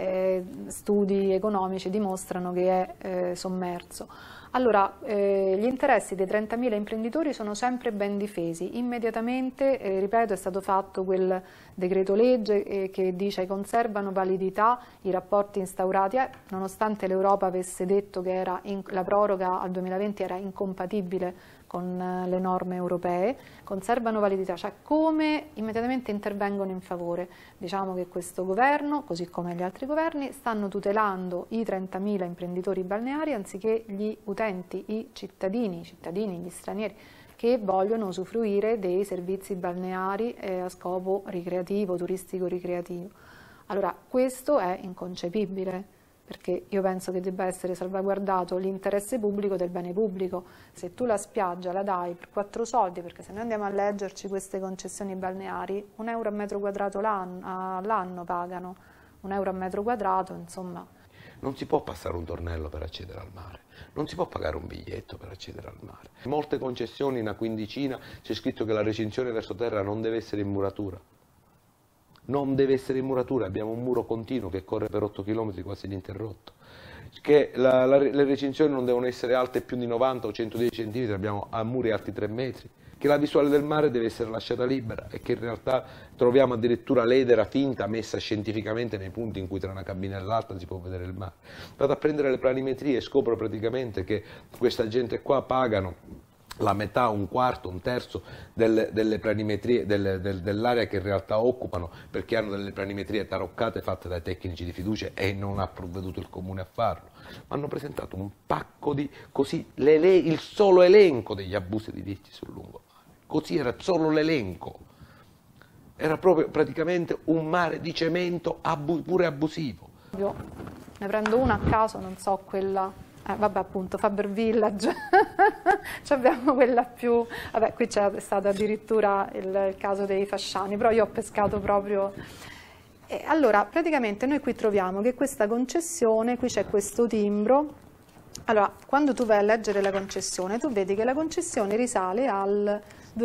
studi economici dimostrano che è sommerso. Allora, gli interessi dei 30.000 imprenditori sono sempre ben difesi. Immediatamente, ripeto, è stato fatto quel decreto legge che dice conservano validità i rapporti instaurati, nonostante l'Europa avesse detto che la proroga al 2020 era incompatibile con le norme europee, conservano validità, cioè come immediatamente intervengono in favore. Diciamo che questo governo, così come gli altri governi, stanno tutelando i 30.000 imprenditori balneari anziché gli utenti, i cittadini, gli stranieri che vogliono usufruire dei servizi balneari a scopo ricreativo, turistico-ricreativo. Allora, questo è inconcepibile, perché io penso che debba essere salvaguardato l'interesse pubblico del bene pubblico. Se tu la spiaggia la dai per 4 soldi, perché se noi andiamo a leggerci queste concessioni balneari, €1 a metro quadrato all'anno pagano, €1 a metro quadrato, insomma. Non si può passare un tornello per accedere al mare, non si può pagare un biglietto per accedere al mare. In molte concessioni, una quindicina, c'è scritto che la recinzione verso terra non deve essere in muratura. Non deve essere in muratura, abbiamo un muro continuo che corre per 8 km quasi ininterrotto. Che le recinzioni non devono essere alte più di 90 o 110 cm, abbiamo a muri alti 3 metri. Che la visuale del mare deve essere lasciata libera e che in realtà troviamo addirittura l'edera finta messa scientificamente nei punti in cui tra una cabina e l'altra si può vedere il mare. Vado a prendere le planimetrie e scopro praticamente che questa gente qua pagano la metà, un quarto, un terzo delle planimetrie dell'area che in realtà occupano, perché hanno delle planimetrie taroccate fatte dai tecnici di fiducia e non ha provveduto il Comune a farlo. Hanno presentato un pacco di, così, il solo elenco degli abusi edilizi sul lungomare, così era solo l'elenco, era proprio praticamente un mare di cemento pure abusivo. Ne prendo una a caso, non so, quella... vabbè, appunto, Faber Village, abbiamo quella più... Vabbè, qui c'è stato addirittura il caso dei Fasciani, però io ho pescato proprio... allora, praticamente noi qui troviamo che questa concessione, qui c'è questo timbro. Allora, quando tu vai a leggere la concessione, tu vedi che la concessione risale al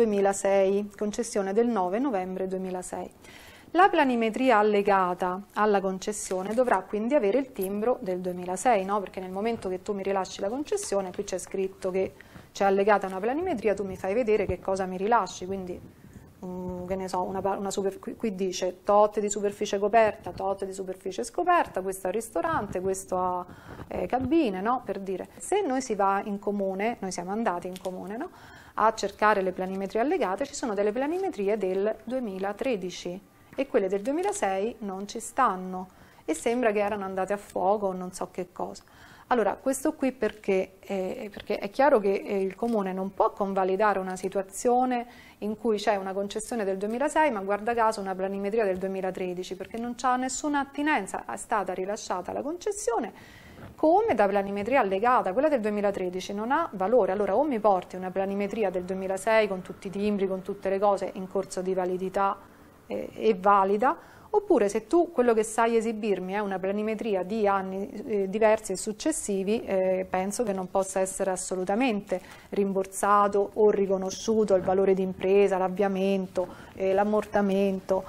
2006, concessione del 9 novembre 2006. La planimetria allegata alla concessione dovrà quindi avere il timbro del 2006, no? Perché nel momento che tu mi rilasci la concessione, qui c'è scritto che c'è allegata una planimetria, tu mi fai vedere che cosa mi rilasci, quindi che ne so, qui dice tot di superficie coperta, tot di superficie scoperta, questo è il ristorante, questo ha cabine, no? Per dire. Se noi si va in comune, noi siamo andati in comune, no? A cercare le planimetrie allegate, ci sono delle planimetrie del 2013. E quelle del 2006 non ci stanno e sembra che erano andate a fuoco o non so che cosa. Allora, questo qui perché è chiaro che il Comune non può convalidare una situazione in cui c'è una concessione del 2006 ma guarda caso una planimetria del 2013, perché non c'ha nessuna attinenza, è stata rilasciata la concessione come da planimetria allegata, quella del 2013 non ha valore. Allora o mi porti una planimetria del 2006 con tutti i timbri, con tutte le cose in corso di validità è valida, oppure se tu quello che sai esibirmi è una planimetria di anni diversi e successivi, penso che non possa essere assolutamente rimborsato o riconosciuto il valore di impresa, l'avviamento, l'ammortamento.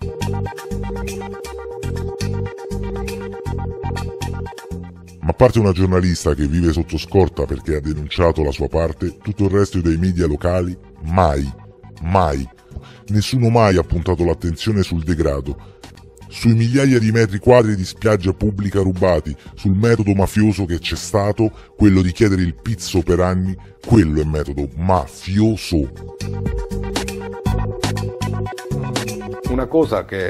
Ma a parte una giornalista che vive sotto scorta perché ha denunciato la sua parte, tutto il resto dei media locali mai, nessuno mai ha puntato l'attenzione sul degrado, sui migliaia di metri quadri di spiaggia pubblica rubati, sul metodo mafioso che c'è stato, quello di chiedere il pizzo per anni, quello è metodo mafioso. Una cosa che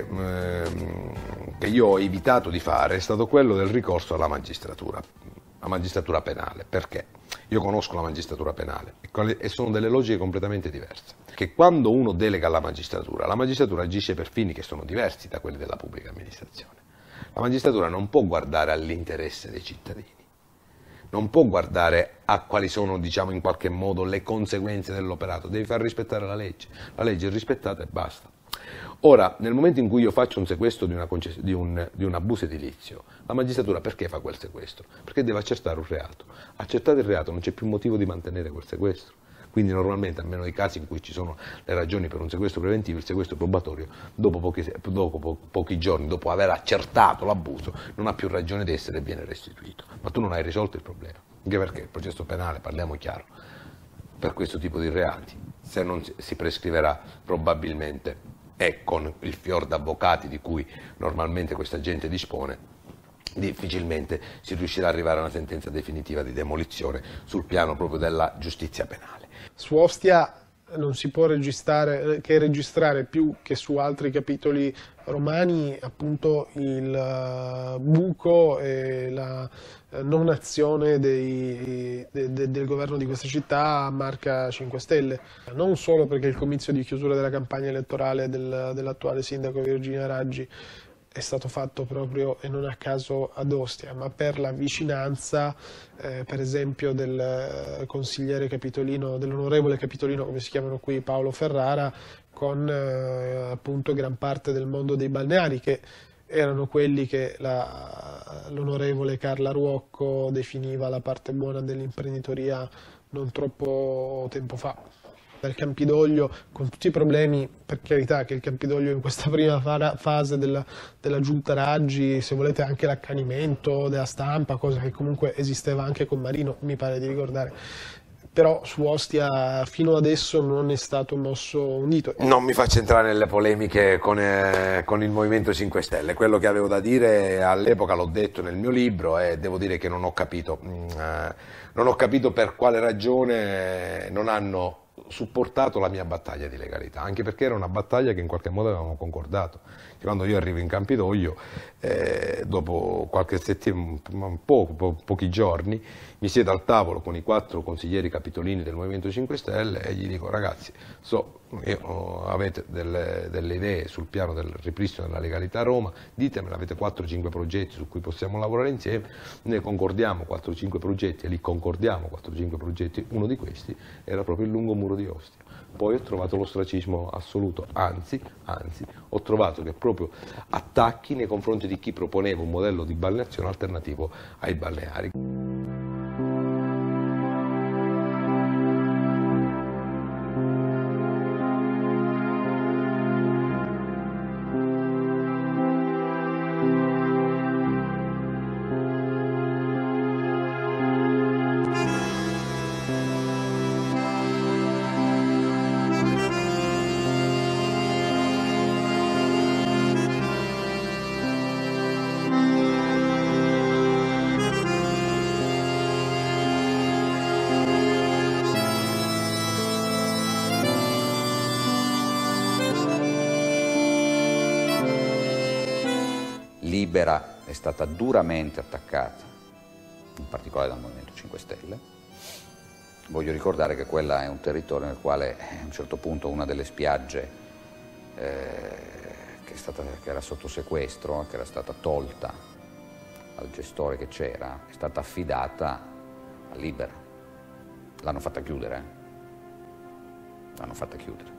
io ho evitato di fare è stato quello del ricorso alla magistratura penale. Perché? Io conosco la magistratura penale e sono delle logiche completamente diverse. Che quando uno delega alla magistratura, la magistratura agisce per fini che sono diversi da quelli della pubblica amministrazione. La magistratura non può guardare all'interesse dei cittadini, non può guardare a quali sono, diciamo, in qualche modo le conseguenze dell'operato, devi far rispettare la legge è rispettata e basta. Ora, nel momento in cui io faccio un sequestro di un abuso edilizio, la magistratura perché fa quel sequestro? Perché deve accertare un reato. Accertato il reato non c'è più motivo di mantenere quel sequestro. Quindi normalmente, almeno nei casi in cui ci sono le ragioni per un sequestro preventivo, il sequestro probatorio, dopo pochi giorni, dopo aver accertato l'abuso, non ha più ragione d'essere e viene restituito. Ma tu non hai risolto il problema. Anche perché il processo penale, parliamo chiaro, per questo tipo di reati, se non si prescriverà probabilmente e con il fior d'avvocati di cui normalmente questa gente dispone, difficilmente si riuscirà ad arrivare a una sentenza definitiva di demolizione sul piano proprio della giustizia penale. Su Ostia non si può registrare più che su altri capitoli romani appunto il buco e la non azione del governo di questa città a marca 5 Stelle, non solo perché il comizio di chiusura della campagna elettorale dell'attuale sindaco Virginia Raggi è stato fatto proprio e non a caso ad Ostia, ma per la vicinanza per esempio del consigliere capitolino, dell'onorevole capitolino, come si chiamano qui, Paolo Ferrara, con appunto gran parte del mondo dei balneari, che erano quelli che l'onorevole Carla Ruocco definiva la parte buona dell'imprenditoria non troppo tempo fa. Del Campidoglio, con tutti i problemi, per carità, che il Campidoglio in questa prima fase della giunta Raggi, se volete anche l'accanimento della stampa, cosa che comunque esisteva anche con Marino, mi pare di ricordare, però su Ostia fino adesso non è stato mosso un dito. Non mi faccio entrare nelle polemiche con il Movimento 5 Stelle, quello che avevo da dire all'epoca l'ho detto nel mio libro e devo dire che non ho capito per quale ragione non hanno supportato la mia battaglia di legalità, anche perché era una battaglia che in qualche modo avevamo concordato. Quando io arrivo in Campidoglio, dopo qualche settimana, pochi giorni, mi siedo al tavolo con i 4 consiglieri capitolini del Movimento 5 Stelle e gli dico: ragazzi, avete delle idee sul piano del ripristino della legalità a Roma, ditemelo, avete 4-5 progetti su cui possiamo lavorare insieme, ne concordiamo 4-5 progetti e li concordiamo 4-5 progetti. Uno di questi era proprio il lungomuro di Ostia. Poi ho trovato l'ostracismo assoluto, anzi ho trovato che proprio attacchi nei confronti di chi proponeva un modello di balneazione alternativo ai balneari. Libera è stata duramente attaccata, in particolare dal Movimento 5 Stelle. Voglio ricordare che quella è un territorio nel quale a un certo punto una delle spiagge che era sotto sequestro, che era stata tolta al gestore che c'era, è stata affidata a Libera. L'hanno fatta chiudere. L'hanno fatta chiudere.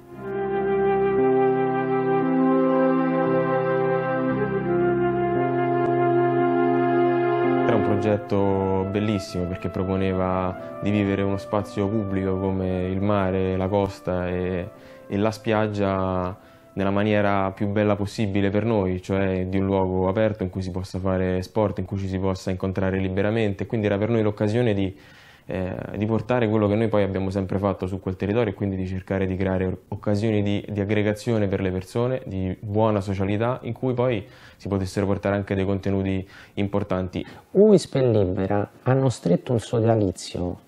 Era un progetto bellissimo perché proponeva di vivere uno spazio pubblico come il mare, la costa e la spiaggia nella maniera più bella possibile per noi, cioè di un luogo aperto in cui si possa fare sport, in cui ci si possa incontrare liberamente. Quindi era per noi l'occasione di portare quello che noi poi abbiamo sempre fatto su quel territorio e quindi di cercare di creare occasioni di aggregazione per le persone, di buona socialità, in cui poi si potessero portare anche dei contenuti importanti. UISP e Libera hanno stretto un sodalizio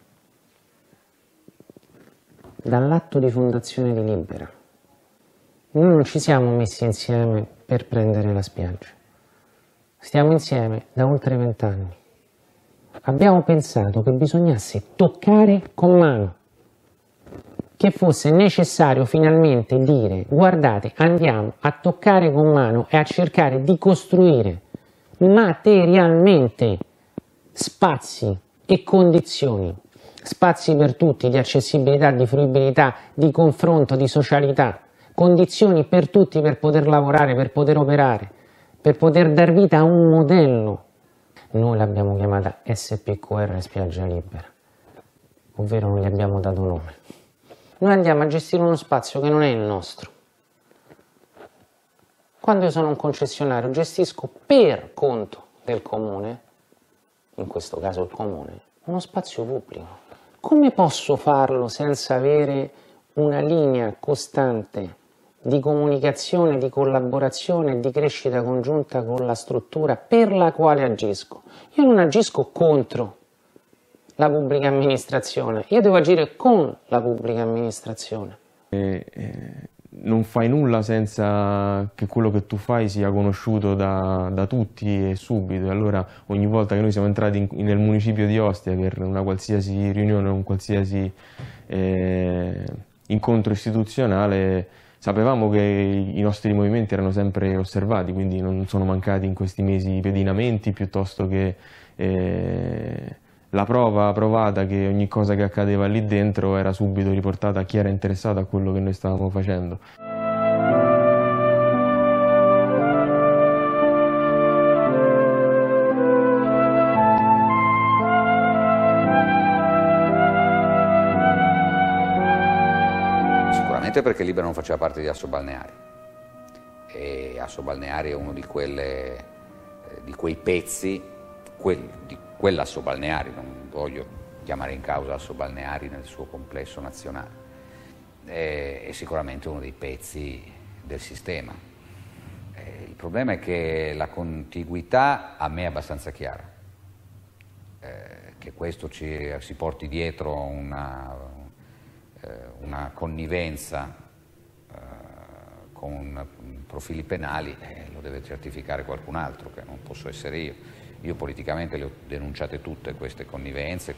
dall'atto di fondazione di Libera. Noi non ci siamo messi insieme per prendere la spiaggia. Stiamo insieme da oltre 20 anni. Abbiamo pensato che bisognasse toccare con mano, che fosse necessario finalmente dire: guardate, andiamo a toccare con mano e a cercare di costruire materialmente spazi e condizioni, spazi per tutti, di accessibilità, di fruibilità, di confronto, di socialità, condizioni per tutti per poter lavorare, per poter operare, per poter dar vita a un modello. Noi l'abbiamo chiamata SPQR Spiaggia Libera, ovvero non gli abbiamo dato nome. Noi andiamo a gestire uno spazio che non è il nostro. Quando io sono un concessionario gestisco per conto del comune, in questo caso il comune, uno spazio pubblico. Come posso farlo senza avere una linea costante di comunicazione, di collaborazione, di crescita congiunta con la struttura per la quale agisco? Io non agisco contro la pubblica amministrazione, io devo agire con la pubblica amministrazione. Non fai nulla senza che quello che tu fai sia conosciuto da tutti e subito. E allora ogni volta che noi siamo entrati nel municipio di Ostia per una qualsiasi riunione, un qualsiasi incontro istituzionale, sapevamo che i nostri movimenti erano sempre osservati, quindi non sono mancati in questi mesi i pedinamenti, piuttosto che la prova provata che ogni cosa che accadeva lì dentro era subito riportata a chi era interessato a quello che noi stavamo facendo. Perché Libera non faceva parte di Assobalneari e Assobalneari è uno di quei pezzi, di quell'Assobalneari, non voglio chiamare in causa Assobalneari nel suo complesso nazionale. È sicuramente uno dei pezzi del sistema. Il problema è che la contiguità a me è abbastanza chiara, che questo si porti dietro una connivenza con profili penali, lo deve certificare qualcun altro, che non posso essere io. Io politicamente le ho denunciate tutte queste connivenze,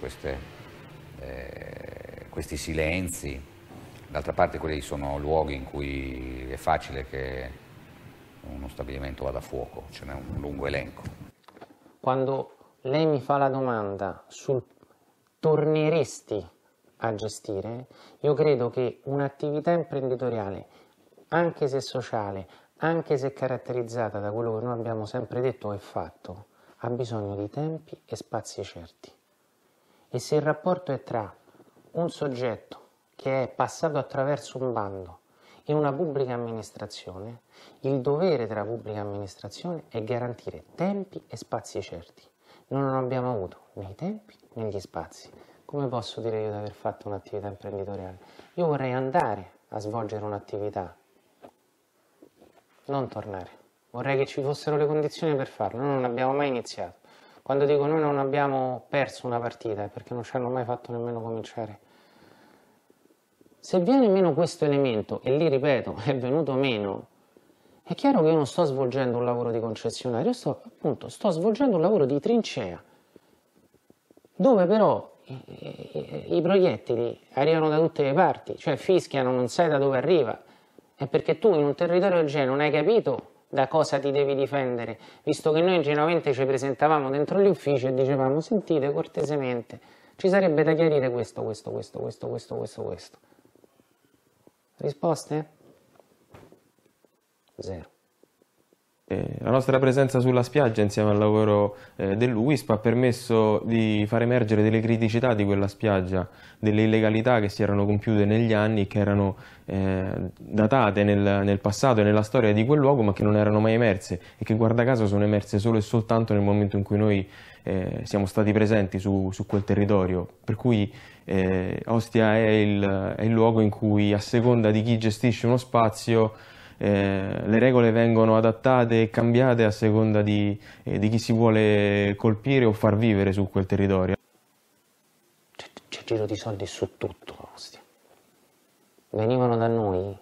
questi silenzi. D'altra parte quelli sono luoghi in cui è facile che uno stabilimento vada a fuoco, ce n'è un lungo elenco. Quando lei mi fa la domanda sul torneresti a gestire, io credo che un'attività imprenditoriale, anche se sociale, anche se caratterizzata da quello che noi abbiamo sempre detto e fatto, ha bisogno di tempi e spazi certi. E se il rapporto è tra un soggetto che è passato attraverso un bando e una pubblica amministrazione, il dovere della pubblica amministrazione è garantire tempi e spazi certi. Noi non abbiamo avuto né i tempi né gli spazi. Come posso dire io di aver fatto un'attività imprenditoriale? Io vorrei andare a svolgere un'attività, non tornare. Vorrei che ci fossero le condizioni per farlo. Noi non abbiamo mai iniziato. Quando dico noi non abbiamo perso una partita è perché non ci hanno mai fatto nemmeno cominciare. Se viene meno questo elemento, e lì ripeto, è venuto meno, è chiaro che io non sto svolgendo un lavoro di concessionario, sto svolgendo un lavoro di trincea, dove però i proiettili arrivano da tutte le parti, cioè fischiano, non sai da dove arriva, è perché tu in un territorio del genere non hai capito da cosa ti devi difendere, visto che noi ingenuamente ci presentavamo dentro gli uffici e dicevamo sentite cortesemente, ci sarebbe da chiarire questo. Risposte? Zero. La nostra presenza sulla spiaggia insieme al lavoro dell'UISP ha permesso di far emergere delle criticità di quella spiaggia, delle illegalità che si erano compiute negli anni, che erano datate nel passato e nella storia di quel luogo, ma che non erano mai emerse e che guarda caso sono emerse solo e soltanto nel momento in cui noi siamo stati presenti su quel territorio. Per cui Ostia è il luogo in cui, a seconda di chi gestisce uno spazio, le regole vengono adattate e cambiate a seconda di chi si vuole colpire o far vivere su quel territorio. C'è giro di soldi su tutto, Ostia. Venivano da noi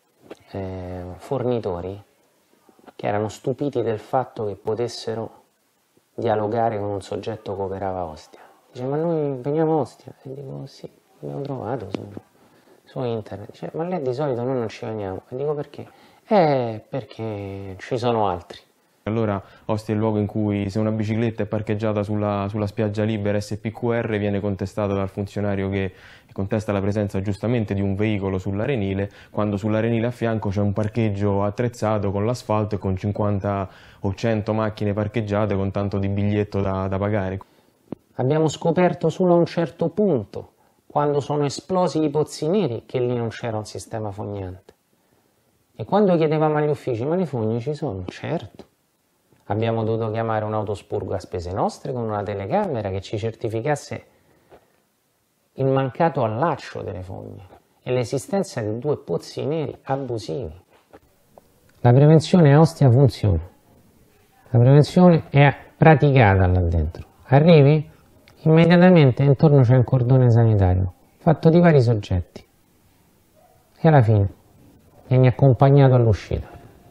fornitori che erano stupiti del fatto che potessero dialogare con un soggetto che operava a Ostia. Dice, ma noi veniamo a Ostia? E dico, sì, abbiamo trovato su internet. Dice, ma lei di solito noi non ci veniamo. E dico, perché? Perché ci sono altri. Allora Ostia è il luogo in cui, se una bicicletta è parcheggiata sulla spiaggia libera SPQR, viene contestata dal funzionario che contesta la presenza giustamente di un veicolo sull'arenile, quando sull'arenile a fianco c'è un parcheggio attrezzato con l'asfalto e con 50 o 100 macchine parcheggiate con tanto di biglietto da pagare. Abbiamo scoperto solo a un certo punto, quando sono esplosi i pozzi neri, che lì non c'era un sistema fognante. E quando chiedevamo agli uffici, ma le fogne ci sono? Certo. Abbiamo dovuto chiamare un autospurgo a spese nostre con una telecamera che ci certificasse il mancato allaccio delle fogne e l'esistenza di 2 pozzi neri abusivi. La prevenzione a Ostia funziona. La prevenzione è praticata là dentro. Arrivi? Immediatamente intorno c'è un cordone sanitario fatto di vari soggetti. E alla fine vieni accompagnato all'uscita.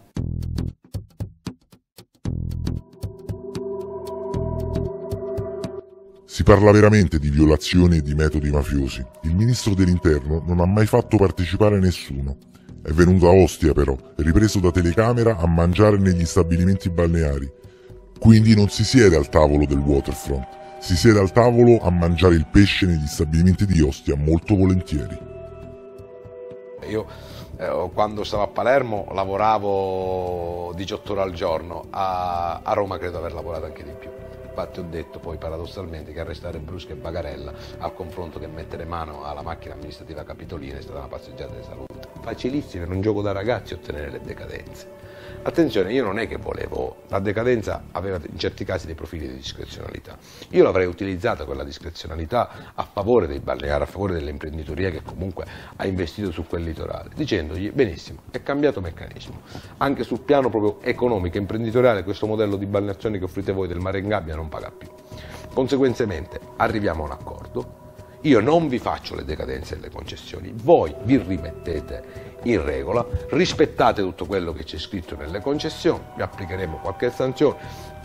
Si parla veramente di violazioni e di metodi mafiosi. Il ministro dell'Interno non ha mai fatto partecipare nessuno. È venuto a Ostia però, ripreso da telecamera, a mangiare negli stabilimenti balneari. Quindi non si siede al tavolo del waterfront, si siede al tavolo a mangiare il pesce negli stabilimenti di Ostia molto volentieri. Io quando stavo a Palermo lavoravo 18 ore al giorno, a Roma credo aver lavorato anche di più. Infatti ho detto poi paradossalmente che arrestare Brusca e Bagarella al confronto che mettere mano alla macchina amministrativa capitolina è stata una passeggiata di salute. Facilissimo, era un gioco da ragazzi ottenere le decadenze. Attenzione, io non è che volevo, la decadenza aveva in certi casi dei profili di discrezionalità. Io l'avrei utilizzata quella discrezionalità a favore dei balneari, a favore dell'imprenditoria che comunque ha investito su quel litorale, dicendogli benissimo, è cambiato meccanismo. Anche sul piano proprio economico e imprenditoriale questo modello di balneazione che offrite voi del mare in gabbia non paga più. Conseguentemente arriviamo a un accordo, io non vi faccio le decadenze e le concessioni, voi vi rimettete in regola, rispettate tutto quello che c'è scritto nelle concessioni, vi applicheremo qualche sanzione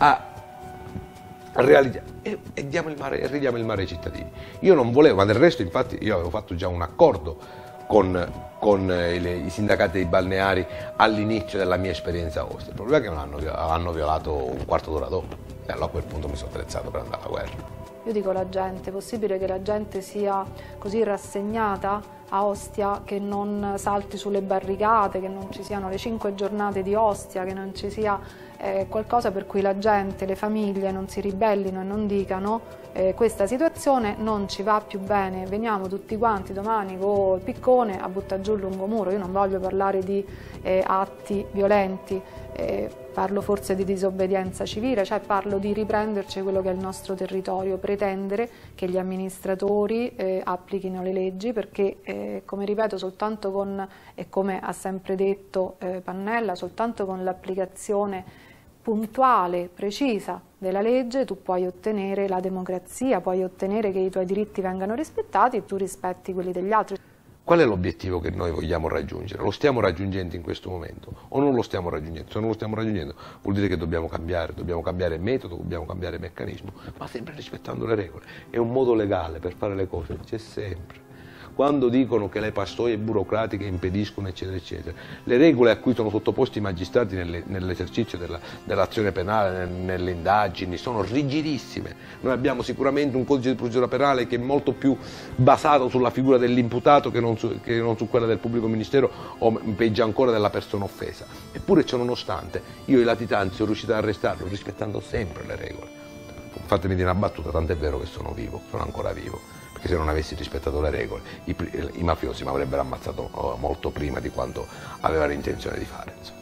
e ridiamo il mare ai cittadini. Io non volevo, ma del resto infatti io avevo fatto già un accordo con i sindacati dei balneari all'inizio della mia esperienza a Ostia. Il problema è che l'hanno violato un quarto d'ora dopo e allora a quel punto mi sono attrezzato per andare alla guerra. Io dico la gente, è possibile che la gente sia così rassegnata a Ostia che non salti sulle barricate, che non ci siano le 5 giornate di Ostia, che non ci sia qualcosa per cui la gente, le famiglie non si ribellino e non dicano questa situazione non ci va più bene, veniamo tutti quanti domani col piccone a buttare giù il lungomuro. Io non voglio parlare di atti violenti, parlo forse di disobbedienza civile, cioè parlo di riprenderci quello che è il nostro territorio, pretendere che gli amministratori applichino le leggi, perché come ripeto, soltanto con, e come ha sempre detto Pannella, soltanto con l'applicazione puntuale, precisa della legge tu puoi ottenere la democrazia, puoi ottenere che i tuoi diritti vengano rispettati e tu rispetti quelli degli altri. Qual è l'obiettivo che noi vogliamo raggiungere? Lo stiamo raggiungendo in questo momento o non lo stiamo raggiungendo? Se non lo stiamo raggiungendo vuol dire che dobbiamo cambiare metodo, dobbiamo cambiare meccanismo, ma sempre rispettando le regole. È un modo legale per fare le cose, c'è sempre. Quando dicono che le pastoie burocratiche impediscono eccetera eccetera, le regole a cui sono sottoposti i magistrati nell'esercizio dell'azione penale, nelle indagini, sono rigidissime. Noi abbiamo sicuramente un codice di procedura penale che è molto più basato sulla figura dell'imputato che non su quella del pubblico ministero o peggio ancora della persona offesa. Eppure ciò nonostante io i latitanti sono riuscito ad arrestarlo rispettando sempre le regole. Fatemi dire una battuta, tant'è vero che sono vivo, sono ancora vivo. Perché se non avessi rispettato le regole i mafiosi mi avrebbero ammazzato molto prima di quanto avevano intenzione di fare. Insomma.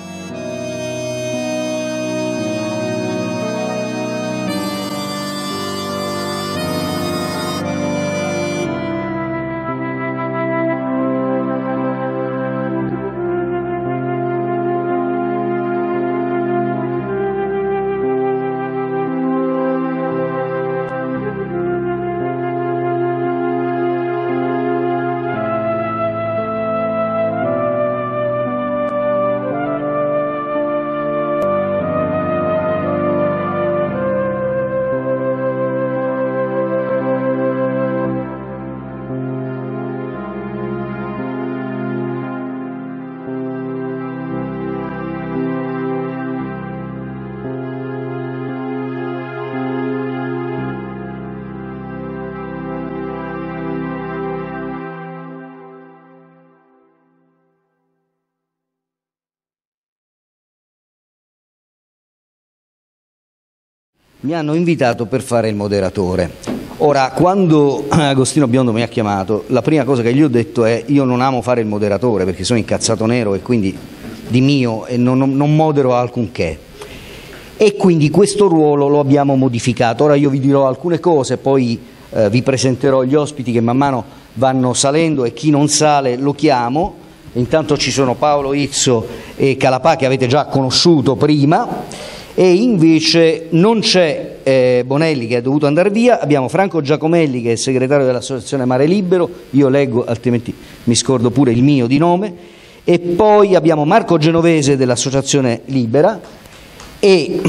Mi hanno invitato per fare il moderatore. Ora, quando Agostino Biondo mi ha chiamato, la prima cosa che gli ho detto è: io non amo fare il moderatore perché sono incazzato nero e quindi di mio e non modero alcunché. E quindi questo ruolo lo abbiamo modificato. Ora io vi dirò alcune cose, poi vi presenterò gli ospiti che man mano vanno salendo e chi non sale lo chiamo. Intanto ci sono Paolo Izzo e Calapà che avete già conosciuto prima. E invece non c'è Bonelli che è dovuto andare via, abbiamo Franco Giacomelli che è segretario dell'associazione Mare Libero, io leggo altrimenti mi scordo pure il mio di nome, e poi abbiamo Marco Genovese dell'associazione Libera e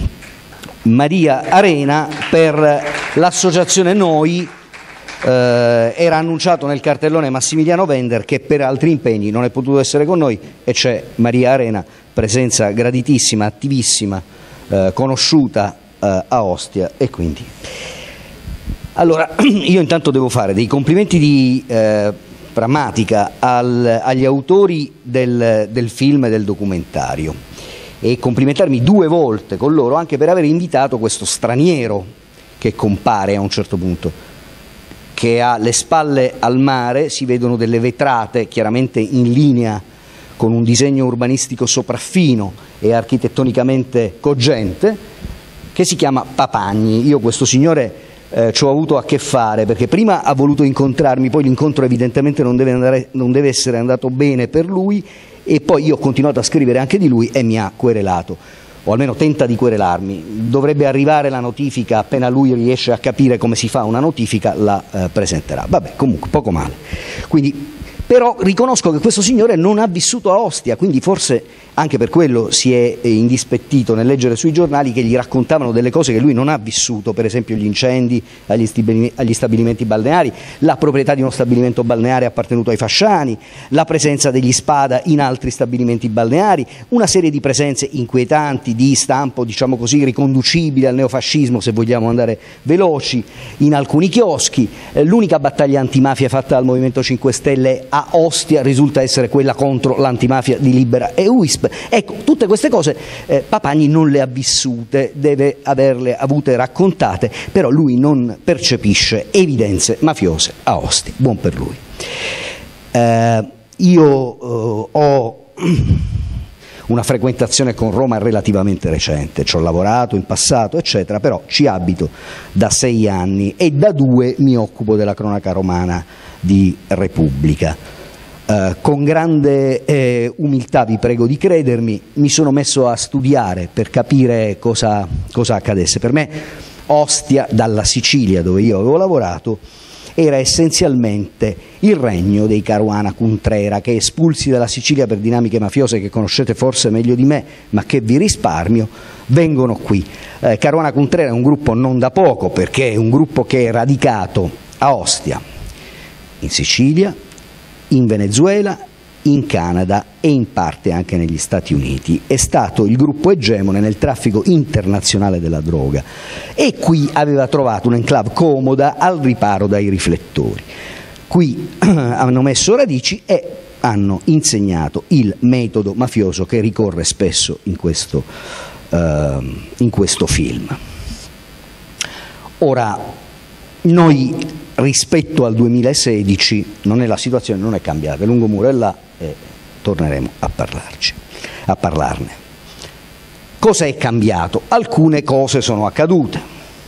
Maria Arena per l'associazione Noi. Era annunciato nel cartellone Massimiliano Vender che per altri impegni non è potuto essere con noi e c'è Maria Arena, presenza graditissima, attivissima, conosciuta a Ostia e quindi. Allora, io intanto devo fare dei complimenti di prammatica agli autori del film e del documentario e complimentarmi 2 volte con loro anche per aver invitato questo straniero che compare a un certo punto, che ha le spalle al mare, si vedono delle vetrate chiaramente in linea con un disegno urbanistico sopraffino e architettonicamente cogente, che si chiama Papagni. Io questo signore ci ho avuto a che fare perché prima ha voluto incontrarmi, poi l'incontro evidentemente non deve essere andato bene per lui, e poi io ho continuato a scrivere anche di lui e mi ha querelato, o almeno tenta di querelarmi. Dovrebbe arrivare la notifica, appena lui riesce a capire come si fa una notifica la presenterà. Vabbè, comunque poco male. Quindi, però riconosco che questo signore non ha vissuto a Ostia, quindi forse anche per quello si è indispettito nel leggere sui giornali che gli raccontavano delle cose che lui non ha vissuto, per esempio gli incendi agli stabilimenti balneari, la proprietà di uno stabilimento balneare appartenuto ai Fasciani, la presenza degli Spada in altri stabilimenti balneari, una serie di presenze inquietanti di stampo, diciamo così, riconducibile al neofascismo, se vogliamo andare veloci, in alcuni chioschi. L'unica battaglia antimafia fatta dal Movimento 5 Stelle a Ostia risulta essere quella contro l'antimafia di Libera e UISP. Ecco, tutte queste cose Papagni non le ha vissute, deve averle avute raccontate, però lui non percepisce evidenze mafiose a Ostia. Buon per lui. Io ho una frequentazione con Roma relativamente recente, ci ho lavorato in passato eccetera, però ci abito da 6 anni e da 2 mi occupo della cronaca romana di Repubblica. Con grande umiltà, vi prego di credermi, mi sono messo a studiare per capire cosa accadesse. Per me Ostia, dalla Sicilia dove io avevo lavorato, era essenzialmente il regno dei Caruana Cuntrera, che espulsi dalla Sicilia per dinamiche mafiose che conoscete forse meglio di me, ma che vi risparmio, vengono qui. Caruana Cuntrera è un gruppo non da poco, perché è un gruppo che è radicato a Ostia, in Sicilia, in Venezuela, in Canada e in parte anche negli Stati Uniti. È stato il gruppo egemone nel traffico internazionale della droga e qui aveva trovato un'enclave comoda al riparo dai riflettori. Qui hanno messo radici e hanno insegnato il metodo mafioso che ricorre spesso in questo film. Ora, noi rispetto al 2016 la situazione non è cambiata, il Lungomuro è là e torneremo a parlarne. Cosa è cambiato? Alcune cose sono accadute.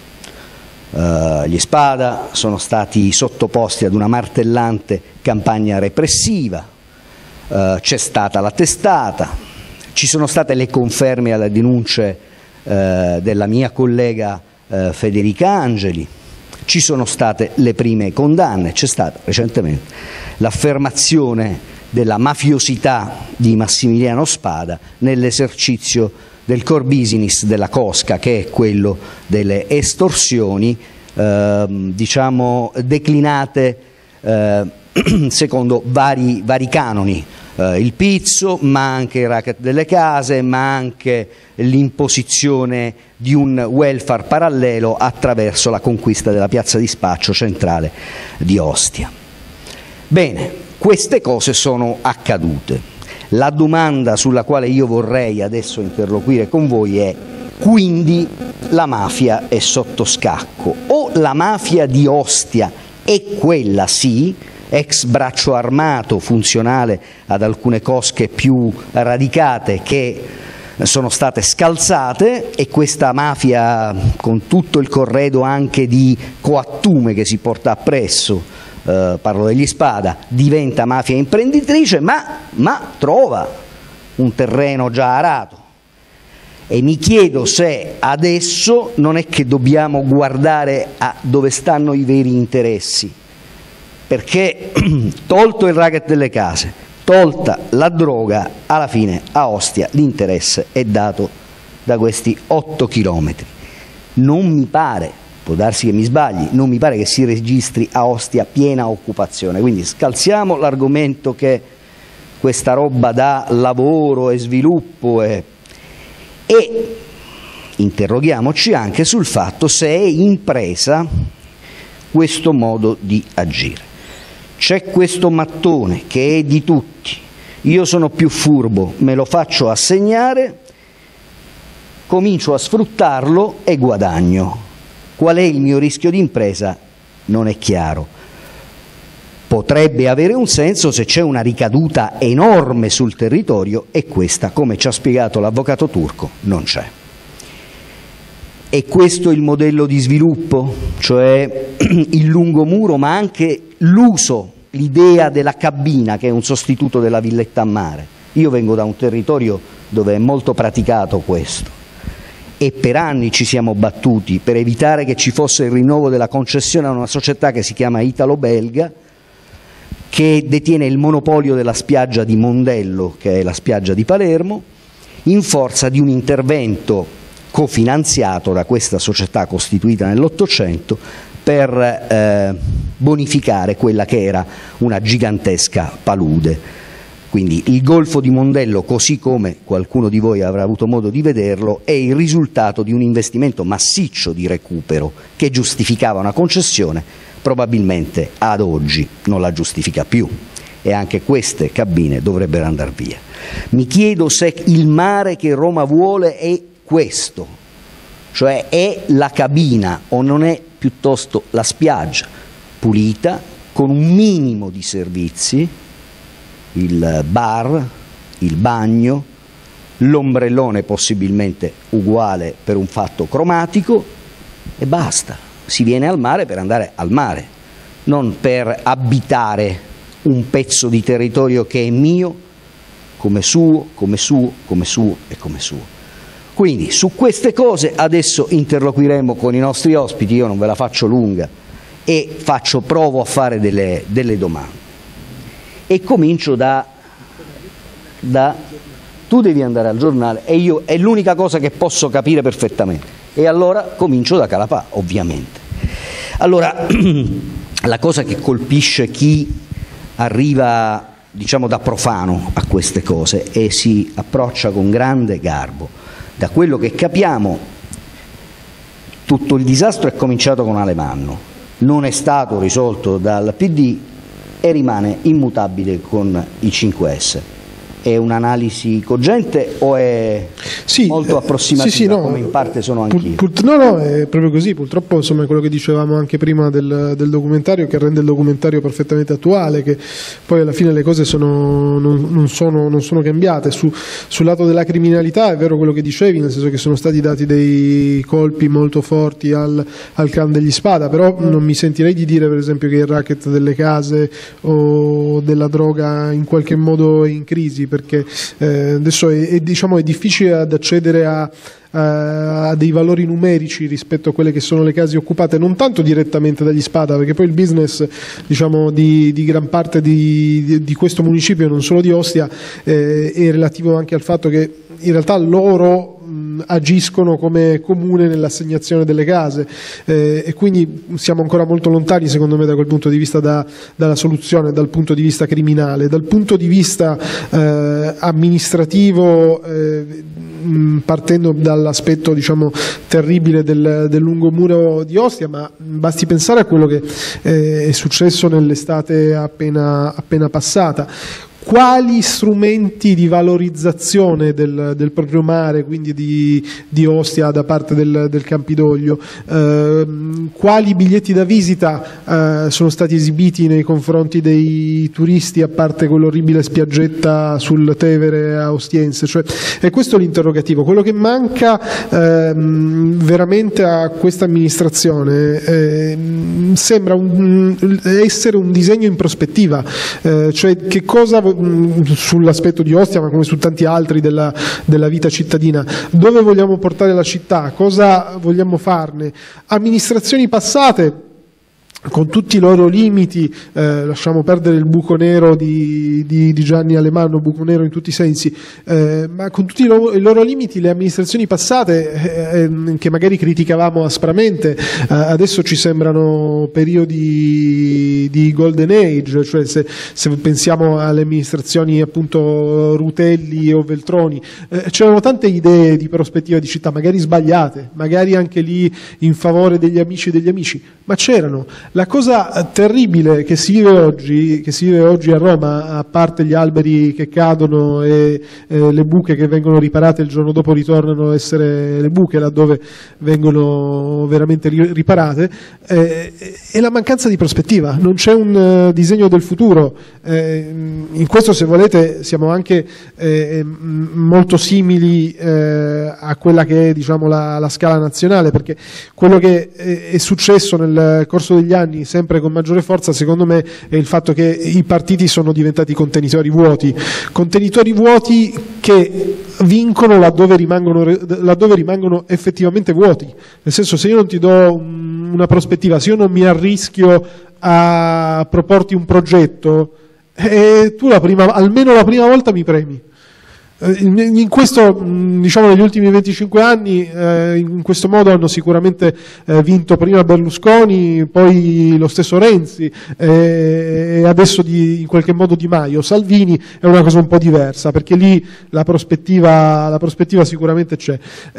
Gli Spada sono stati sottoposti ad una martellante campagna repressiva, c'è stata la testata, ci sono state le conferme alle denunce della mia collega Federica Angeli, ci sono state le prime condanne, c'è stata recentemente l'affermazione della mafiosità di Massimiliano Spada nell'esercizio del core business della cosca, che è quello delle estorsioni, diciamo declinate secondo vari canoni, il pizzo, ma anche il racket delle case, ma anche l'imposizione di un welfare parallelo attraverso la conquista della piazza di spaccio centrale di Ostia. Bene, queste cose sono accadute. La domanda sulla quale io vorrei adesso interloquire con voi è: quindi la mafia è sotto scacco, o la mafia di Ostia è quella sì, ex braccio armato funzionale ad alcune cosche più radicate che sono state scalzate, e questa mafia, con tutto il corredo anche di coattume che si porta appresso, parlo degli Spada, diventa mafia imprenditrice, ma trova un terreno già arato. E mi chiedo se adesso non è che dobbiamo guardare a dove stanno i veri interessi, perché tolto il racket delle case, tolta la droga, alla fine a Ostia l'interesse è dato da questi 8 chilometri. Non mi pare, può darsi che mi sbagli, non mi pare che si registri a Ostia piena occupazione, quindi scalziamo l'argomento che questa roba dà lavoro e sviluppo e interroghiamoci anche sul fatto se è impresa questo modo di agire. C'è questo mattone che è di tutti, io sono più furbo, me lo faccio assegnare, comincio a sfruttarlo e guadagno. Qual è il mio rischio di impresa? Non è chiaro. Potrebbe avere un senso se c'è una ricaduta enorme sul territorio e questa, come ci ha spiegato l'avvocato Turco, non c'è. E questo è il modello di sviluppo, cioè il lungomuro, ma anche l'uso, l'idea della cabina che è un sostituto della villetta a mare. Io vengo da un territorio dove è molto praticato questo e per anni ci siamo battuti per evitare che ci fosse il rinnovo della concessione a una società che si chiama Italo-Belga, che detiene il monopolio della spiaggia di Mondello, che è la spiaggia di Palermo, in forza di un intervento cofinanziato da questa società costituita nell'Ottocento per bonificare quella che era una gigantesca palude. Quindi il Golfo di Mondello, così come qualcuno di voi avrà avuto modo di vederlo, è il risultato di un investimento massiccio di recupero che giustificava una concessione, probabilmente ad oggi non la giustifica più e anche queste cabine dovrebbero andare via. Mi chiedo se il mare che Roma vuole è questo, cioè è la cabina o non è piuttosto la spiaggia pulita con un minimo di servizi, il bar, il bagno, l'ombrellone possibilmente uguale per un fatto cromatico e basta. Si viene al mare per andare al mare, non per abitare un pezzo di territorio che è mio come suo, come suo, come suo e come suo. Quindi su queste cose adesso interloquiremo con i nostri ospiti, io non ve la faccio lunga e provo a fare delle domande. E comincio da tu devi andare al giornale e io è l'unica cosa che posso capire perfettamente e allora comincio da Calapà, ovviamente. Allora la cosa che colpisce chi arriva diciamo da profano a queste cose e si approccia con grande garbo, da quello che capiamo tutto il disastro è cominciato con Alemanno, non è stato risolto dal PD e rimane immutabile con i 5S. È un'analisi cogente o è molto approssimativa, come in parte sono anch'io? No, è proprio così. Purtroppo insomma, è quello che dicevamo anche prima del documentario, che rende il documentario perfettamente attuale, che poi alla fine le cose non sono cambiate. Sul lato della criminalità è vero quello che dicevi, nel senso che sono stati dati dei colpi molto forti al clan degli Spada, però non mi sentirei di dire per esempio che il racket delle case o della droga in qualche modo è in crisi, perché adesso è difficile ad accedere a dei valori numerici rispetto a quelle che sono le case occupate non tanto direttamente dagli Spada, perché poi il business di gran parte di questo municipio, non solo di Ostia, è relativo anche al fatto che in realtà loro agiscono come comune nell'assegnazione delle case e quindi siamo ancora molto lontani secondo me da quel punto di vista dalla soluzione dal punto di vista criminale. Dal punto di vista amministrativo, partendo dall'aspetto terribile del lungomuro di Ostia, ma basti pensare a quello che è successo nell'estate appena passata. Quali strumenti di valorizzazione del proprio mare, quindi di Ostia da parte del Campidoglio, quali biglietti da visita sono stati esibiti nei confronti dei turisti, a parte quell'orribile spiaggetta sul Tevere a Ostiense? Cioè, è questo l'interrogativo. Quello che manca veramente a questa amministrazione sembra essere un disegno in prospettiva, cioè che cosa sull'aspetto di Ostia, ma come su tanti altri della vita cittadina, dove vogliamo portare la città, cosa vogliamo farne. Amministrazioni passate con tutti i loro limiti, lasciamo perdere il buco nero di Gianni Alemanno, buco nero in tutti i sensi, ma con tutti i loro limiti le amministrazioni passate che magari criticavamo aspramente, adesso ci sembrano periodi di golden age, cioè se pensiamo alle amministrazioni appunto Rutelli o Veltroni, c'erano tante idee di prospettiva di città, magari sbagliate, magari anche lì in favore degli amici, ma c'erano. La cosa terribile che si vive oggi a Roma, a parte gli alberi che cadono e le buche che vengono riparate il giorno dopo ritornano a essere le buche laddove vengono veramente riparate, è la mancanza di prospettiva. Non c'è un disegno del futuro. In questo, se volete, siamo anche molto simili a quella che è, diciamo, la scala nazionale, perché quello che è successo nel corso degli anni, sempre con maggiore forza, secondo me, è il fatto che i partiti sono diventati contenitori vuoti che vincono laddove rimangono effettivamente vuoti. Nel senso, se io non ti do una prospettiva, se io non mi arrischio a proporti un progetto, tu almeno la prima volta mi premi. In questo, diciamo, negli ultimi 25 anni in questo modo hanno sicuramente vinto prima Berlusconi, poi lo stesso Renzi e adesso in qualche modo Di Maio. Salvini è una cosa un po' diversa, perché lì la prospettiva sicuramente c'è.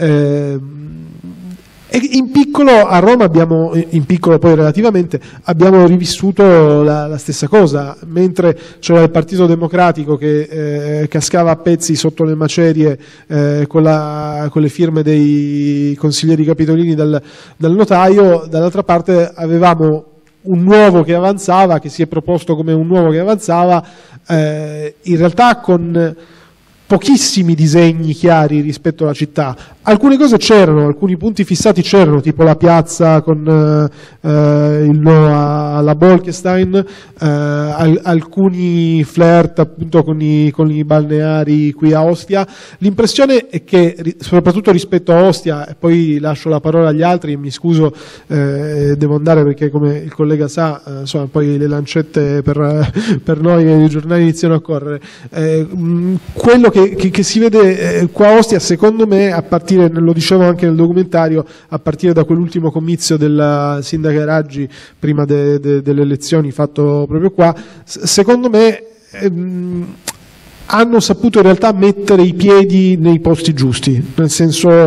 E in piccolo a Roma in piccolo poi relativamente, abbiamo rivissuto la stessa cosa, mentre c'era il Partito Democratico che cascava a pezzi sotto le macerie con le firme dei consiglieri capitolini dal notaio. Dall'altra parte avevamo un nuovo che avanzava, che si è proposto come un nuovo che avanzava, in realtà con pochissimi disegni chiari rispetto alla città. Alcune cose c'erano, alcuni punti fissati c'erano, tipo la piazza con il no alla Bolkestein, alcuni flirt appunto con i balneari qui a Ostia. L'impressione è che, soprattutto rispetto a Ostia, e poi lascio la parola agli altri e mi scuso, devo andare perché, come il collega sa, insomma, poi le lancette per noi e i giornali iniziano a correre. Quello che si vede qua a Ostia, secondo me, a partire, lo dicevo anche nel documentario, a partire da quell'ultimo comizio della sindaca Raggi prima delle elezioni fatto proprio qua, secondo me hanno saputo in realtà mettere i piedi nei posti giusti, nel senso,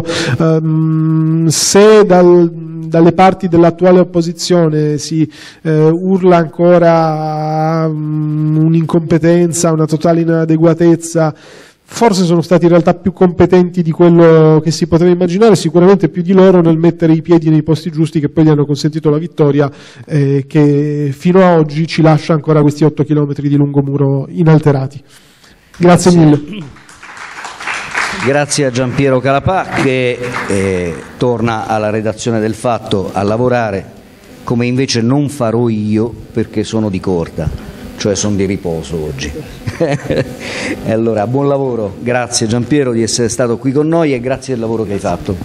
se dalle parti dell'attuale opposizione si urla ancora un'incompetenza, una totale inadeguatezza, forse sono stati in realtà più competenti di quello che si poteva immaginare, sicuramente più di loro nel mettere i piedi nei posti giusti, che poi gli hanno consentito la vittoria, che fino a oggi ci lascia ancora questi 8 chilometri di lungomuro inalterati. Grazie mille. Grazie a Giampiero Calapà, che torna alla redazione del Fatto a lavorare, come invece non farò io, perché sono di corda, cioè sono di riposo oggi. E allora, buon lavoro, grazie Giampiero di essere stato qui con noi e grazie del lavoro che hai fatto.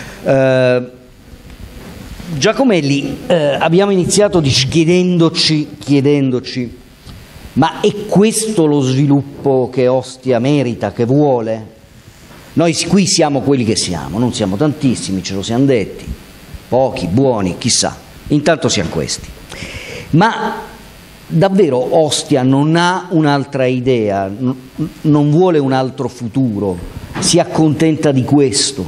Giacomelli, abbiamo iniziato chiedendoci, ma è questo lo sviluppo che Ostia merita, che vuole? Noi qui siamo quelli che siamo, non siamo tantissimi, ce lo siamo detti, pochi, buoni, chissà, intanto siamo questi. Ma davvero Ostia non ha un'altra idea, non vuole un altro futuro, si accontenta di questo?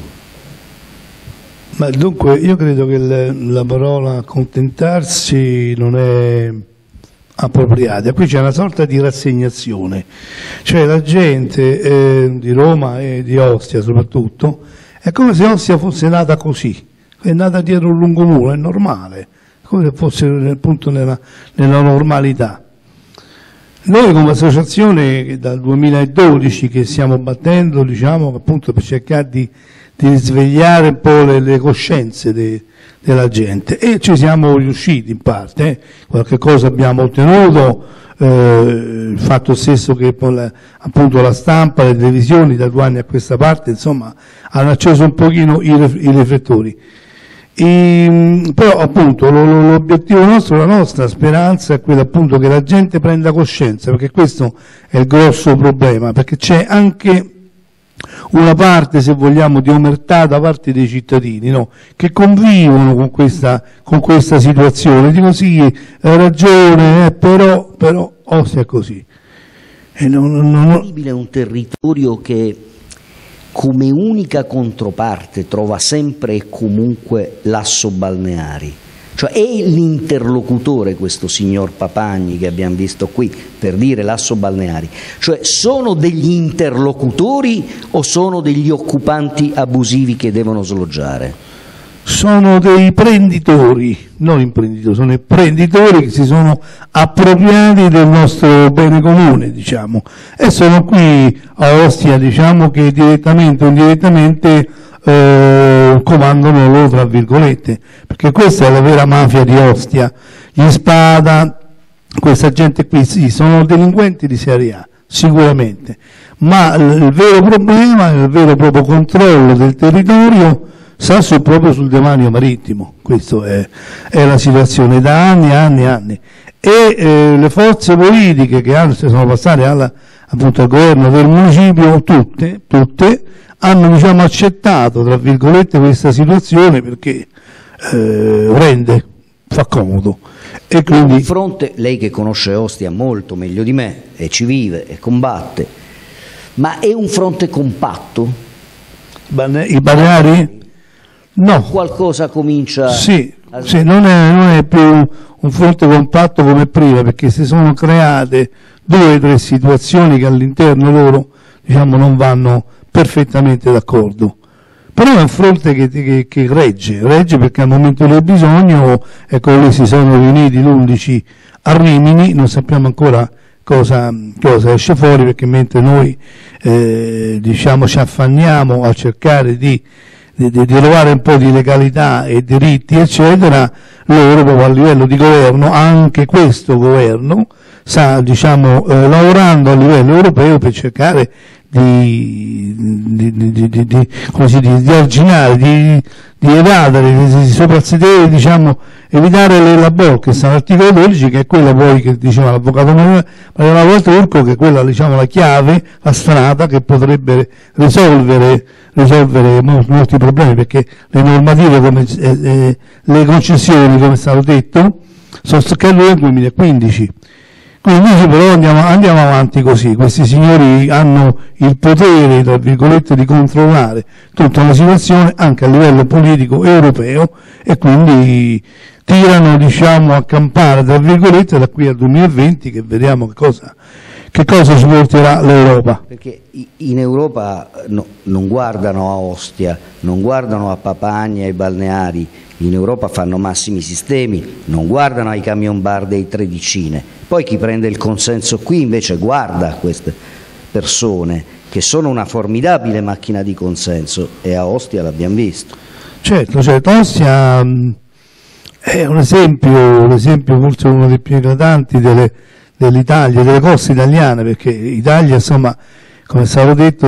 Ma dunque io credo che la parola accontentarsi non è appropriata. Qui c'è una sorta di rassegnazione, cioè la gente di Roma e di Ostia soprattutto è come se Ostia fosse nata così, è nata dietro un lungomuro, è normale, come se fosse appunto nella normalità. Noi come associazione dal 2012 che stiamo battendo, diciamo, appunto per cercare di risvegliare un po' le coscienze della gente, e ci siamo riusciti in parte, qualche cosa abbiamo ottenuto, il fatto stesso che appunto la stampa, le televisioni da 2 anni a questa parte, insomma, hanno acceso un pochino i riflettori. Però appunto l'obiettivo nostro, la nostra speranza è quella appunto che la gente prenda coscienza, perché questo è il grosso problema, perché c'è anche una parte, se vogliamo, di omertà da parte dei cittadini, no? Che convivono con questa situazione, dico sì, hai ragione, però Ostia è così. È un territorio che come unica controparte trova sempre e comunque l'asso balneari, Cioè è l'interlocutore questo signor Papagni che abbiamo visto qui, per dire l'asso balneari, cioè sono degli interlocutori o sono degli occupanti abusivi che devono sloggiare? Sono dei prenditori, non imprenditori, sono i prenditori che si sono appropriati del nostro bene comune, diciamo, e sono qui a Ostia, diciamo che direttamente o indirettamente comandano loro, tra virgolette, perché questa è la vera mafia di Ostia. Gli Spada, questa gente qui, sì, sono delinquenti di serie A, sicuramente, ma il vero problema, il vero proprio controllo del territorio sta proprio sul demanio marittimo. Questa è la situazione da anni, e le forze politiche che sono passate appunto al governo del municipio, tutte hanno, diciamo, accettato, tra virgolette, questa situazione perché rende, fa comodo. E quindi un fronte, lei che conosce Ostia molto meglio di me e ci vive e combatte, ma è un fronte compatto? I balneari? No. Qualcosa comincia sì, non è più un fronte compatto come prima, perché si sono create 2 o 3 situazioni che all'interno loro, diciamo, non vanno perfettamente d'accordo. Però è un fronte che regge perché al momento del bisogno, ecco, lì si sono riuniti l'11 a Rimini, non sappiamo ancora cosa esce fuori, perché mentre noi diciamo ci affanniamo a cercare di trovare un po' di legalità e diritti eccetera, loro proprio a livello di governo, anche questo governo sta, diciamo, lavorando a livello europeo per cercare di arginare, di evadere, di soprassedere, diciamo, evitare la Bolkestein, l'articolo 12, che è quella poi che diceva l'avvocato Maria Volta Urco, che è quella, diciamo, la chiave, la strada che potrebbe risolvere molti problemi, perché le normative, come le concessioni, come è stato detto, sono scadute nel 2015. Quindi però andiamo avanti così. Questi signori hanno il potere, tra virgolette, di controllare tutta la situazione anche a livello politico europeo, e quindi tirano, diciamo, a campare, tra virgolette, da qui al 2020, che vediamo che cosa ci porterà l'Europa. Perché in Europa non guardano a Ostia, non guardano a Papagni, ai balneari, in Europa fanno massimi sistemi, non guardano ai camion bar dei tredicine. Poi chi prende il consenso qui invece guarda a queste persone che sono una formidabile macchina di consenso, e a Ostia l'abbiamo visto. Certo, Ostia è un esempio forse uno dei più eclatanti dell'Italia, delle coste italiane, perché Italia, insomma, come è stato detto,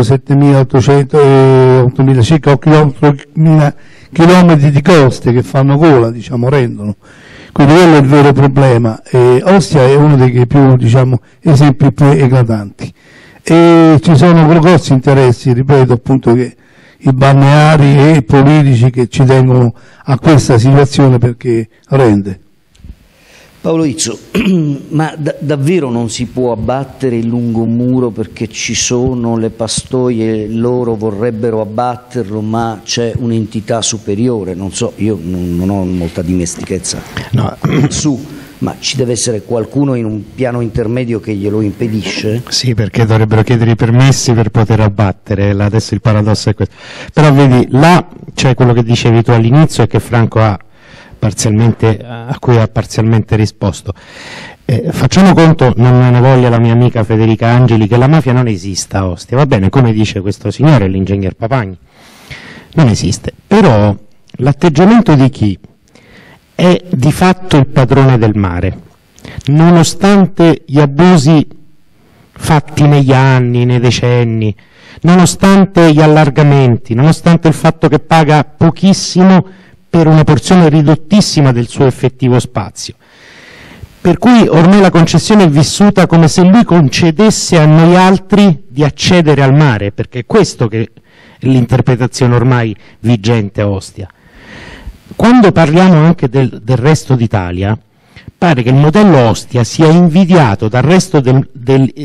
7.800 circa 8.000 chilometri di coste che fanno gola, diciamo, rendono. Quindi quello è il vero problema, e Ostia è uno dei più, diciamo, esempi più eclatanti, e ci sono grossi interessi, ripeto, appunto, che i balneari e i politici che ci tengono a questa situazione perché rende. Paolo Izzo, ma davvero non si può abbattere il lungomuro perché ci sono le pastoie, loro vorrebbero abbatterlo, ma c'è un'entità superiore? Non so, io non ho molta dimestichezza ma ci deve essere qualcuno in un piano intermedio che glielo impedisce? Sì, perché dovrebbero chiedere i permessi per poter abbattere, adesso il paradosso è questo. Però vedi, là c'è quello che dicevi tu all'inizio e che Franco a cui ha parzialmente risposto. Facciamo conto, non ne voglia la mia amica Federica Angeli, che la mafia non esista a Ostia, va bene, come dice questo signore, l'ingegner Papagni, non esiste, però l'atteggiamento di chi è di fatto il padrone del mare, nonostante gli abusi fatti negli anni, nei decenni, nonostante gli allargamenti, nonostante il fatto che paga pochissimo per una porzione ridottissima del suo effettivo spazio. Per cui ormai la concessione è vissuta come se lui concedesse a noi altri di accedere al mare, perché è questo che è l'interpretazione ormai vigente a Ostia. Quando parliamo anche del resto d'Italia, pare che il modello Ostia sia invidiato dal resto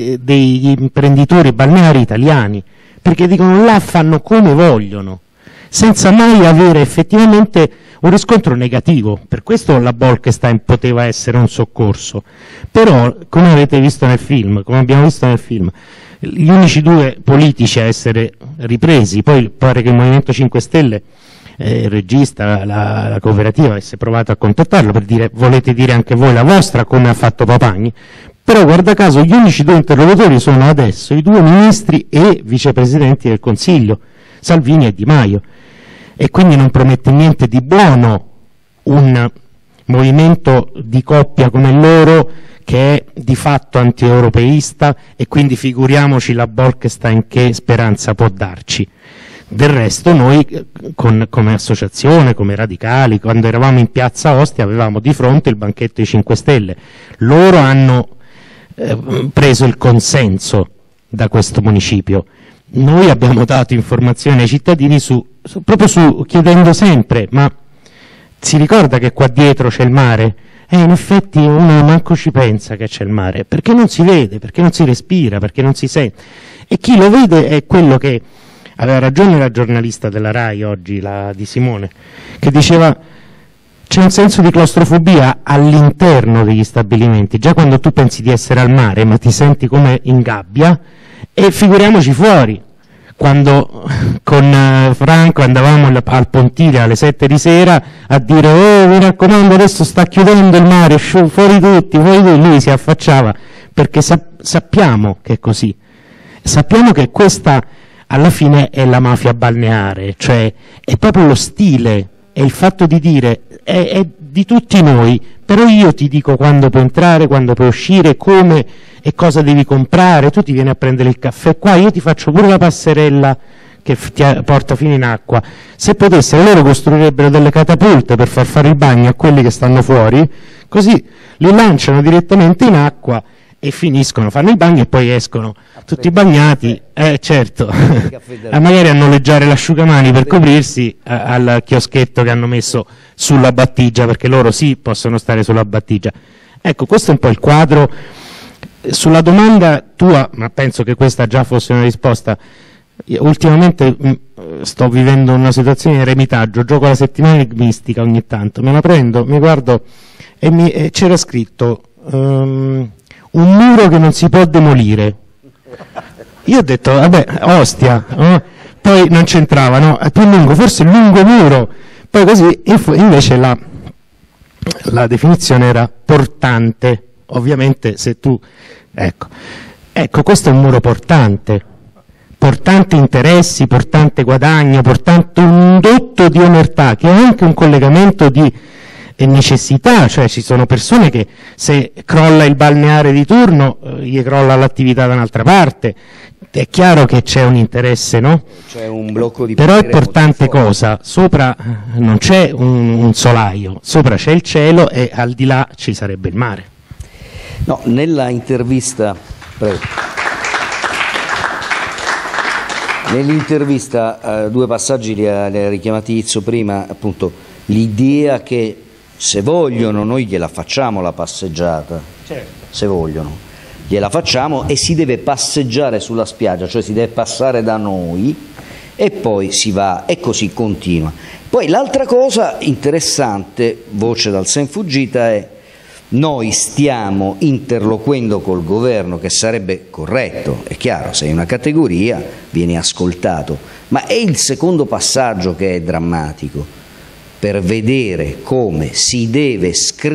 degli imprenditori balneari italiani, perché dicono là fanno come vogliono. senza mai avere effettivamente un riscontro negativo. Per questo la Bolkestein poteva essere un soccorso. Però, come avete visto nel film, come abbiamo visto nel film, gli unici due politici a essere ripresi, poi pare che il Movimento 5 Stelle, il regista, la cooperativa, avesse provato a contattarlo per dire: volete dire anche voi la vostra, come ha fatto Papagni? Però guarda caso gli unici due interlocutori sono adesso i due ministri e vicepresidenti del Consiglio, Salvini e Di Maio, e quindi non promette niente di buono un movimento di coppia come loro, che è di fatto anti-europeista, e quindi figuriamoci la Bolkestein che speranza può darci. Del resto noi come associazione, come radicali, quando eravamo in piazza Ostia avevamo di fronte il banchetto dei 5 Stelle, loro hanno preso il consenso da questo municipio, noi abbiamo dato informazioni ai cittadini proprio chiedendo sempre: ma si ricorda che qua dietro c'è il mare? In effetti uno manco ci pensa che c'è il mare, perché non si vede, perché non si respira, perché non si sente, e chi lo vede è quello che aveva ragione la giornalista della RAI oggi, la Di Simone, che diceva: c'è un senso di claustrofobia all'interno degli stabilimenti, già quando tu pensi di essere al mare ma ti senti come in gabbia, e figuriamoci fuori, quando con Franco andavamo al Pontile alle 7 di sera a dire: oh, mi raccomando, adesso sta chiudendo il mare, fuori tutti, lui si affacciava, perché sappiamo che è così, sappiamo che questa alla fine è la mafia balneare, cioè è proprio lo stile, è il fatto di dire è di tutti noi, però io ti dico quando puoi entrare, quando puoi uscire, come e cosa devi comprare, tu ti vieni a prendere il caffè qua, io ti faccio pure la passerella che ti porta fino in acqua. Se potessero loro costruirebbero delle catapulte per far fare il bagno a quelli che stanno fuori, così li lanciano direttamente in acqua e finiscono, fanno il bagno e poi escono tutti bagnati, certo, magari a noleggiare l'asciugamani per coprirsi al chioschetto che hanno messo sulla battigia, perché loro sì possono stare sulla battigia. Ecco, questo è un po' il quadro. Sulla domanda tua, ma penso che questa già fosse una risposta, ultimamente sto vivendo una situazione di eremitaggio, gioco la settimana enigmistica ogni tanto, me la prendo, mi guardo e c'era scritto un muro che non si può demolire. Io ho detto, vabbè, Ostia, poi non c'entrava, no? È più lungo, forse il lungo muro, poi così, invece la definizione era portante. Ovviamente se tu, ecco, questo è un muro portante interessi, portante guadagno, portante un indotto di omertà, che è anche un collegamento di necessità, cioè ci sono persone che se crolla il balneare di turno gli crolla l'attività da un'altra parte, è chiaro che c'è un interesse, no? C'è un blocco di però è portante cosa? Sopra non c'è un solaio, sopra c'è il cielo e al di là ci sarebbe il mare. No, nella intervista, prego. Nell'intervista due passaggi li ha richiamati Izzo prima, appunto l'idea che se vogliono noi gliela facciamo la passeggiata, certo. Se vogliono gliela facciamo e si deve passeggiare sulla spiaggia, cioè si deve passare da noi e poi si va e così continua. Poi l'altra cosa interessante, voce dal sen fuggita, è: noi stiamo interloquendo col governo, che sarebbe corretto, è chiaro, sei una categoria, vieni ascoltato, ma è il secondo passaggio che è drammatico, per vedere come si devono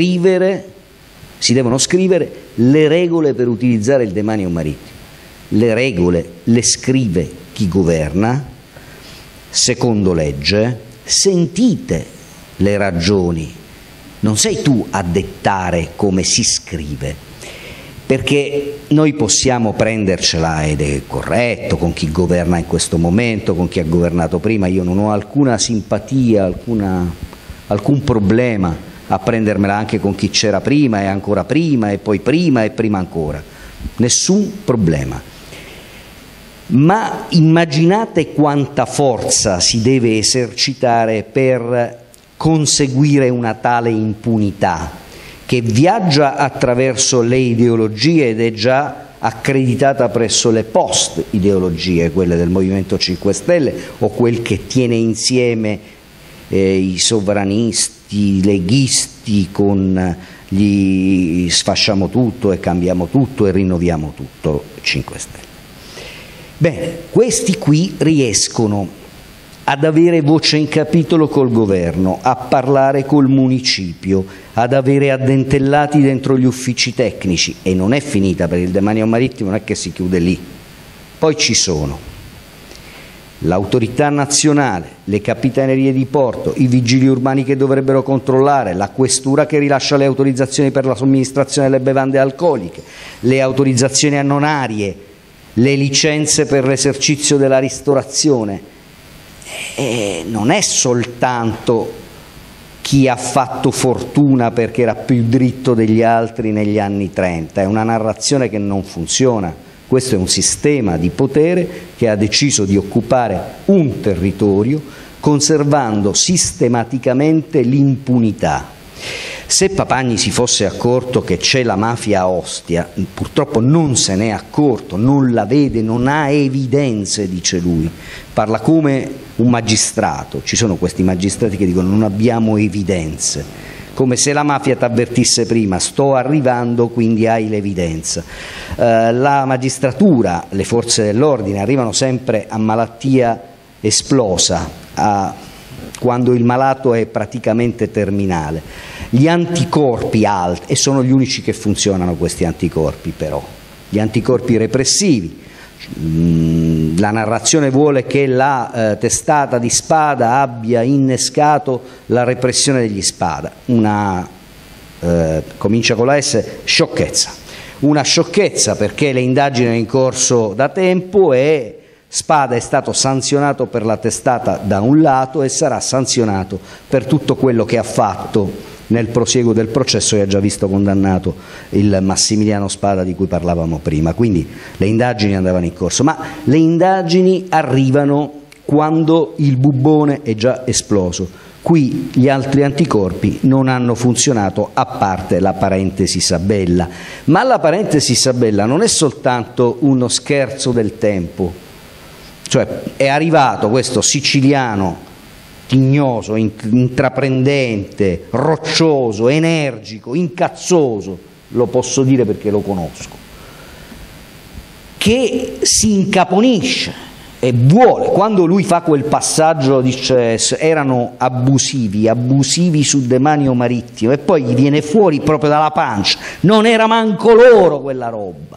scrivere le regole per utilizzare il demanio marittimo. Le regole le scrive chi governa, secondo legge, sentite le ragioni. Non sei tu a dettare come si scrive, perché noi possiamo prendercela, ed è corretto, con chi governa in questo momento, con chi ha governato prima. Io non ho alcuna simpatia, alcun problema a prendermela anche con chi c'era prima e ancora prima e poi prima e prima ancora. Nessun problema. Ma immaginate quanta forza si deve esercitare per conseguire una tale impunità che viaggia attraverso le ideologie ed è già accreditata presso le post-ideologie, quelle del Movimento 5 Stelle o quel che tiene insieme i sovranisti, i leghisti con gli sfasciamo tutto e cambiamo tutto e rinnoviamo tutto 5 Stelle. Bene, questi qui riescono ad avere voce in capitolo col governo, a parlare col municipio, ad avere addentellati dentro gli uffici tecnici, e non è finita, perché il demanio marittimo non è che si chiude lì. Poi ci sono l'autorità nazionale, le capitanerie di porto, i vigili urbani che dovrebbero controllare, la questura che rilascia le autorizzazioni per la somministrazione delle bevande alcoliche, le autorizzazioni annonarie, le licenze per l'esercizio della ristorazione. E non è soltanto chi ha fatto fortuna perché era più dritto degli altri negli anni 30, è una narrazione che non funziona. Questo è un sistema di potere che ha deciso di occupare un territorio conservando sistematicamente l'impunità. Se Papagni si fosse accorto che c'è la mafia a Ostia, purtroppo non se n'è accorto, non la vede, non ha evidenze, dice lui. Parla come un magistrato, ci sono questi magistrati che dicono non abbiamo evidenze, come se la mafia ti avvertisse prima, sto arrivando quindi hai l'evidenza. La magistratura, le forze dell'ordine arrivano sempre a malattia esplosa, quando il malato è praticamente terminale. Gli anticorpi alti, e sono gli unici che funzionano questi anticorpi però, gli anticorpi repressivi. La narrazione vuole che la testata di Spada abbia innescato la repressione degli Spada, comincia con la S, sciocchezza. Una sciocchezza perché le indagini sono in corso da tempo e Spada è stato sanzionato per la testata da un lato e sarà sanzionato per tutto quello che ha fatto nel prosieguo del processo e ha già visto condannato il Massimiliano Spada di cui parlavamo prima. Quindi le indagini andavano in corso, ma le indagini arrivano quando il bubbone è già esploso. Qui gli altri anticorpi non hanno funzionato, a parte la parentesi Sabella. Ma la parentesi Sabella non è soltanto uno scherzo del tempo, cioè è arrivato questo siciliano tignoso, intraprendente, roccioso, energico, incazzoso, lo posso dire perché lo conosco, che si incaponisce e vuole, quando lui fa quel passaggio dice erano abusivi sul demanio marittimo, e poi gli viene fuori proprio dalla pancia, non era manco loro quella roba.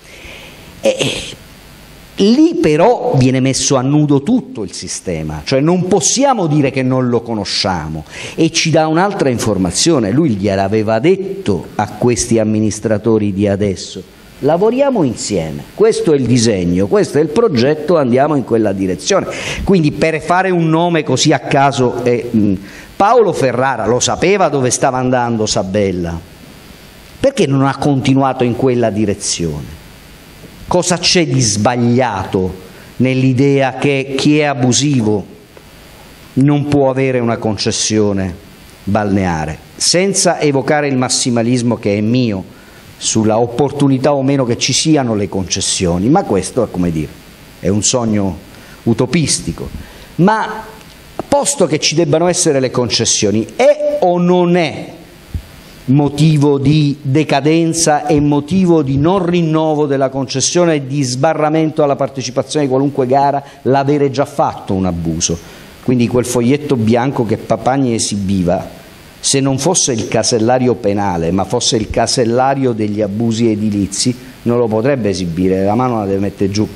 Lì però viene messo a nudo tutto il sistema, cioè non possiamo dire che non lo conosciamo, e ci dà un'altra informazione. Lui gliel'aveva detto a questi amministratori di adesso: lavoriamo insieme, questo è il disegno, questo è il progetto, andiamo in quella direzione. Quindi, per fare un nome così a caso, Paolo Ferrara lo sapeva dove stava andando Sabella, perché non ha continuato in quella direzione? Cosa c'è di sbagliato nell'idea che chi è abusivo non può avere una concessione balneare, senza evocare il massimalismo che è mio sulla opportunità o meno che ci siano le concessioni? Ma questo, come dire, è un sogno utopistico. Ma posto che ci debbano essere le concessioni, è o non è motivo di decadenza e motivo di non rinnovo della concessione e di sbarramento alla partecipazione di qualunque gara l'avere già fatto un abuso? Quindi quel foglietto bianco che Papagni esibiva, se non fosse il casellario penale ma fosse il casellario degli abusi edilizi, non lo potrebbe esibire, la mano la deve mettere giù.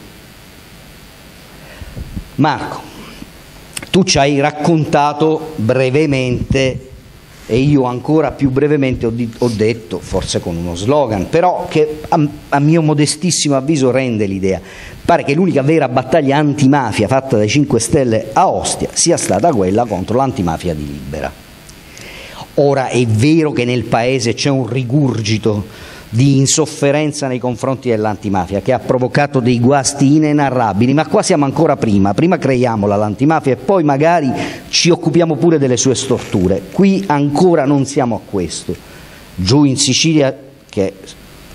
Marco, tu ci hai raccontato brevemente, e io ancora più brevemente ho detto, forse con uno slogan, però che a mio modestissimo avviso rende l'idea. Pare che l'unica vera battaglia antimafia fatta dai 5 Stelle a Ostia sia stata quella contro l'antimafia di Libera. Ora è vero che nel paese c'è un rigurgito di insofferenza nei confronti dell'antimafia che ha provocato dei guasti inenarrabili, ma qua siamo ancora prima creiamola l'antimafia e poi magari ci occupiamo pure delle sue storture. Qui ancora non siamo a questo. Giù in Sicilia, che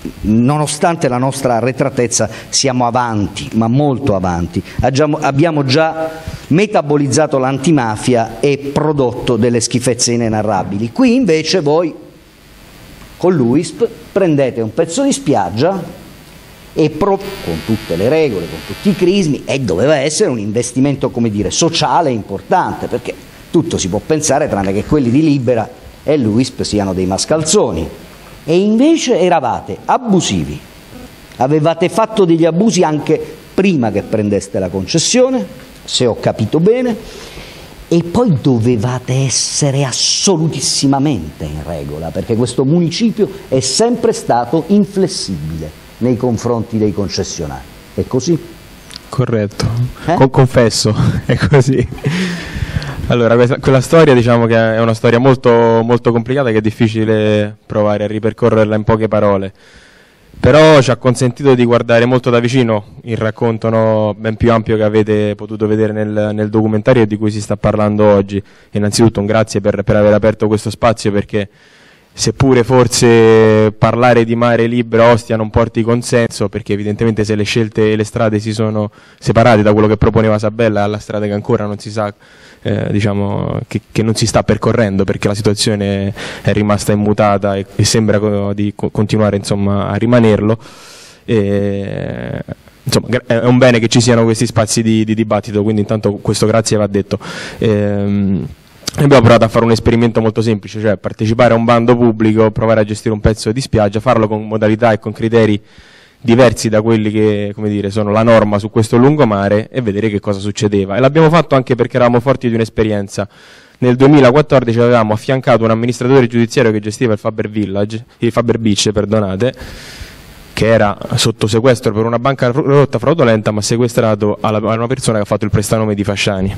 nonostante la nostra arretratezza siamo avanti, ma molto avanti. Abbiamo già metabolizzato l'antimafia e prodotto delle schifezze inenarrabili. Qui invece voi con l'UISP prendete un pezzo di spiaggia e con tutte le regole, con tutti i crismi, e doveva essere un investimento, come dire, sociale importante, perché tutto si può pensare tranne che quelli di Libera e l'UISP siano dei mascalzoni. E invece eravate abusivi, avevate fatto degli abusi anche prima che prendeste la concessione, se ho capito bene, e poi dovevate essere assolutissimamente in regola, perché questo municipio è sempre stato inflessibile nei confronti dei concessionari. È così? Corretto, confesso, è così. Allora, quella storia, diciamo che è una storia molto, molto complicata, che è difficile provare a ripercorrerla in poche parole, però ci ha consentito di guardare molto da vicino il racconto ben più ampio che avete potuto vedere nel documentario e di cui si sta parlando oggi. Innanzitutto un grazie per aver aperto questo spazio, perché seppure forse parlare di Mare Libera Ostia non porti consenso, perché evidentemente se le scelte e le strade si sono separate da quello che proponeva Sabella, alla strada che ancora non si sa, diciamo che non si sta percorrendo, perché la situazione è rimasta immutata e sembra di continuare, insomma, a rimanerlo. Insomma, è un bene che ci siano questi spazi di dibattito, quindi intanto questo grazie va detto. Abbiamo provato a fare un esperimento molto semplice, cioè partecipare a un bando pubblico, provare a gestire un pezzo di spiaggia, farlo con modalità e con criteri diversi da quelli che, come dire, sono la norma su questo lungomare, e vedere che cosa succedeva. E l'abbiamo fatto anche perché eravamo forti di un'esperienza. Nel 2014 avevamo affiancato un amministratore giudiziario che gestiva il Faber Beach, che era sotto sequestro per una bancarotta fraudolenta, ma sequestrato a una persona che ha fatto il prestanome di Fasciani.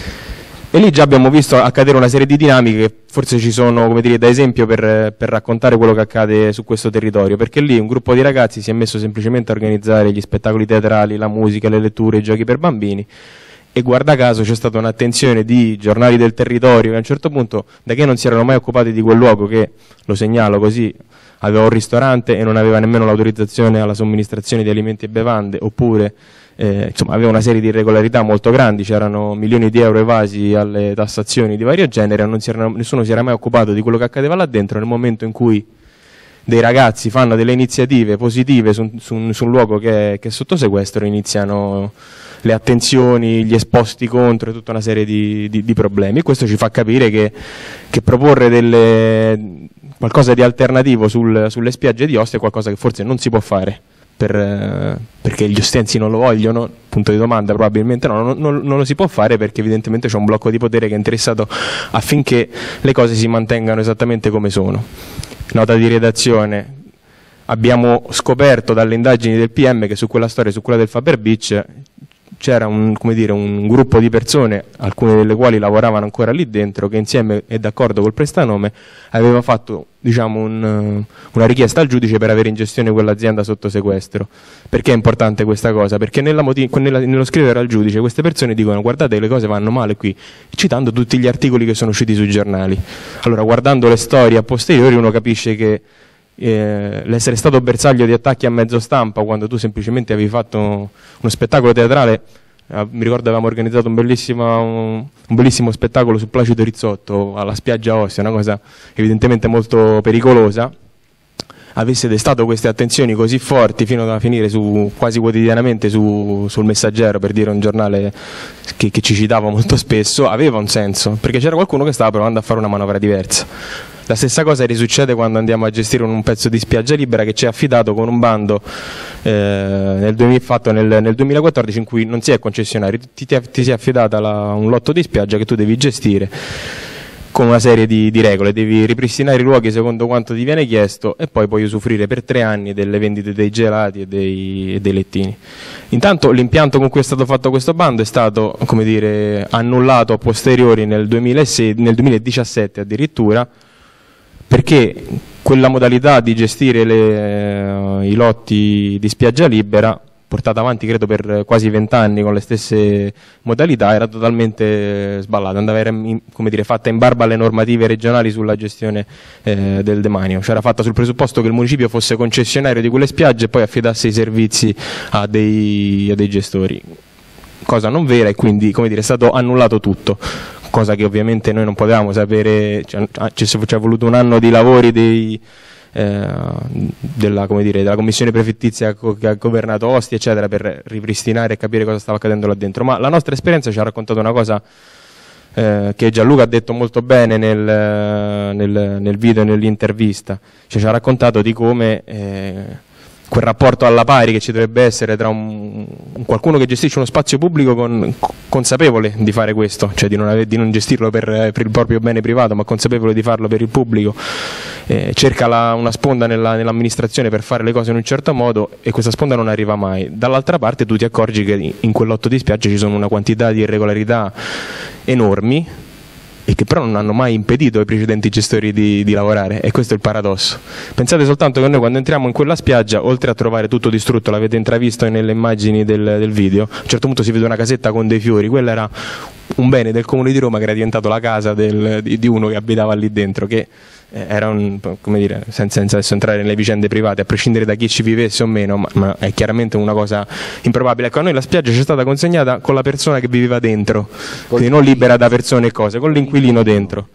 E lì già abbiamo visto accadere una serie di dinamiche che forse ci sono, come dire, da esempio per raccontare quello che accade su questo territorio, perché lì un gruppo di ragazzi si è messo semplicemente a organizzare gli spettacoli teatrali, la musica, le letture, i giochi per bambini, e guarda caso c'è stata un'attenzione di giornali del territorio che a un certo punto, da che non si erano mai occupati di quel luogo che, lo segnalo così, aveva un ristorante e non aveva nemmeno l'autorizzazione alla somministrazione di alimenti e bevande, oppure insomma, aveva una serie di irregolarità molto grandi, c'erano milioni di euro evasi alle tassazioni di vario genere, nessuno si era mai occupato di quello che accadeva là dentro. Nel momento in cui dei ragazzi fanno delle iniziative positive su un luogo che è sotto sequestro, iniziano le attenzioni, gli esposti contro e tutta una serie di problemi. Questo ci fa capire che proporre qualcosa di alternativo sulle spiagge di Ostia è qualcosa che forse non si può fare. Perché gli ostensi non lo vogliono, punto di domanda, probabilmente non lo si può fare, perché evidentemente c'è un blocco di potere che è interessato affinché le cose si mantengano esattamente come sono. Nota di redazione: abbiamo scoperto dalle indagini del PM che su quella storia, su quella del Faber Beach, c'era un gruppo di persone, alcune delle quali lavoravano ancora lì dentro, che insieme e d'accordo col prestanome aveva fatto, diciamo, una richiesta al giudice per avere in gestione quell'azienda sotto sequestro. Perché è importante questa cosa? Perché nello scrivere al giudice queste persone dicono: guardate, le cose vanno male qui, citando tutti gli articoli che sono usciti sui giornali. Allora, guardando le storie a posteriori, uno capisce che l'essere stato bersaglio di attacchi a mezzo stampa quando tu semplicemente avevi fatto uno spettacolo teatrale, mi ricordo avevamo organizzato un bellissimo spettacolo su Placido Rizzotto alla spiaggia Ostia, una cosa evidentemente molto pericolosa, avesse destato queste attenzioni così forti fino a finire quasi quotidianamente sul Messaggero, per dire un giornale che ci citava molto spesso, aveva un senso, perché c'era qualcuno che stava provando a fare una manovra diversa. La stessa cosa risuccede quando andiamo a gestire un pezzo di spiaggia libera che ci è affidato con un bando fatto nel 2014, in cui non si è concessionario, ti si è affidata un lotto di spiaggia che tu devi gestire con una serie di regole, devi ripristinare i luoghi secondo quanto ti viene chiesto e poi puoi usufruire per 3 anni delle vendite dei gelati e dei lettini. Intanto l'impianto con cui è stato fatto questo bando è stato, come dire, annullato a posteriori nel 2017 addirittura, perché quella modalità di gestire i lotti di spiaggia libera portata avanti credo per quasi 20 anni con le stesse modalità, era totalmente sballata, andava come dire, fatta in barba alle normative regionali sulla gestione del demanio, cioè era fatta sul presupposto che il municipio fosse concessionario di quelle spiagge e poi affidasse i servizi a dei gestori, cosa non vera, e quindi come dire, è stato annullato tutto, cosa che ovviamente noi non potevamo sapere, ci è voluto un anno di lavori della commissione prefettizia che ha governato Ostia eccetera, per ripristinare e capire cosa stava accadendo là dentro. Ma la nostra esperienza ci ha raccontato una cosa che Gianluca ha detto molto bene nel video e nell'intervista, cioè, ci ha raccontato di come quel rapporto alla pari che ci dovrebbe essere tra un qualcuno che gestisce uno spazio pubblico consapevole di fare questo, cioè di non gestirlo per il proprio bene privato, ma consapevole di farlo per il pubblico, cerca una sponda nell'amministrazione per fare le cose in un certo modo e questa sponda non arriva mai. Dall'altra parte tu ti accorgi che in quell'otto di spiaggia ci sono una quantità di irregolarità enormi e che però non hanno mai impedito ai precedenti gestori di lavorare, e questo è il paradosso. Pensate soltanto che noi quando entriamo in quella spiaggia, oltre a trovare tutto distrutto, l'avete intravisto nelle immagini del video, a un certo punto si vede una casetta con dei fiori, quella era un bene del Comune di Roma che era diventato la casa di uno che abitava lì dentro, che era come dire, senza adesso entrare nelle vicende private, a prescindere da chi ci vivesse o meno, ma è chiaramente una cosa improbabile. Ecco, a noi la spiaggia ci è stata consegnata con la persona che viveva dentro, quindi non libera da persone e cose, con l'inquilino dentro,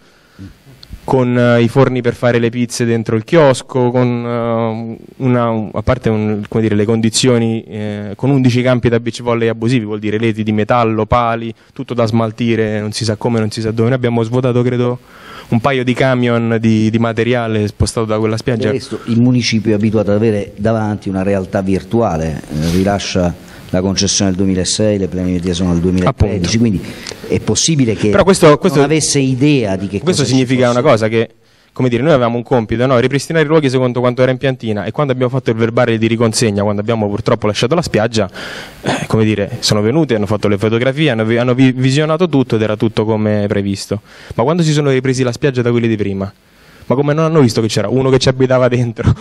con i forni per fare le pizze dentro il chiosco, con a parte come dire, le condizioni, con 11 campi da beach volley abusivi, vuol dire reti di metallo, pali, tutto da smaltire, non si sa come, non si sa dove. Noi abbiamo svuotato credo un paio di camion di materiale spostato da quella spiaggia. Questo, il municipio è abituato ad avere davanti una realtà virtuale, rilascia la concessione del 2006, le planimetrie sono del 2013, appunto. Quindi è possibile che questo non avesse idea di che questo cosa significa una cosa, che come dire, noi avevamo un compito, no? Ripristinare i luoghi secondo quanto era in piantina, e quando abbiamo fatto il verbale di riconsegna, quando abbiamo purtroppo lasciato la spiaggia, come dire, sono venuti, hanno fatto le fotografie, hanno visionato tutto ed era tutto come previsto. Ma quando si sono ripresi la spiaggia da quelli di prima, ma come non hanno visto che c'era uno che ci abitava dentro,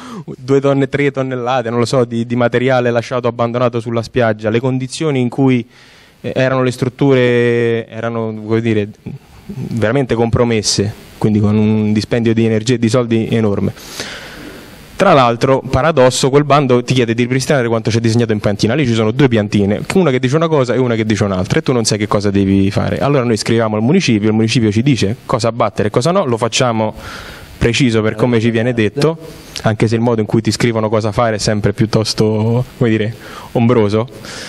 3 tonnellate, non lo so, di materiale lasciato abbandonato sulla spiaggia, le condizioni in cui erano le strutture, erano, come dire, veramente compromesse, quindi con un dispendio di energia e di soldi enorme. Tra l'altro, paradosso, quel bando ti chiede di ripristinare quanto c'è disegnato in piantina. Lì ci sono 2 piantine, una che dice una cosa e una che dice un'altra, e tu non sai che cosa devi fare. Allora noi scriviamo al municipio, il municipio ci dice cosa abbattere e cosa no, lo facciamo preciso per come ci viene detto, anche se il modo in cui ti scrivono cosa fare è sempre piuttosto, come dire, ombroso.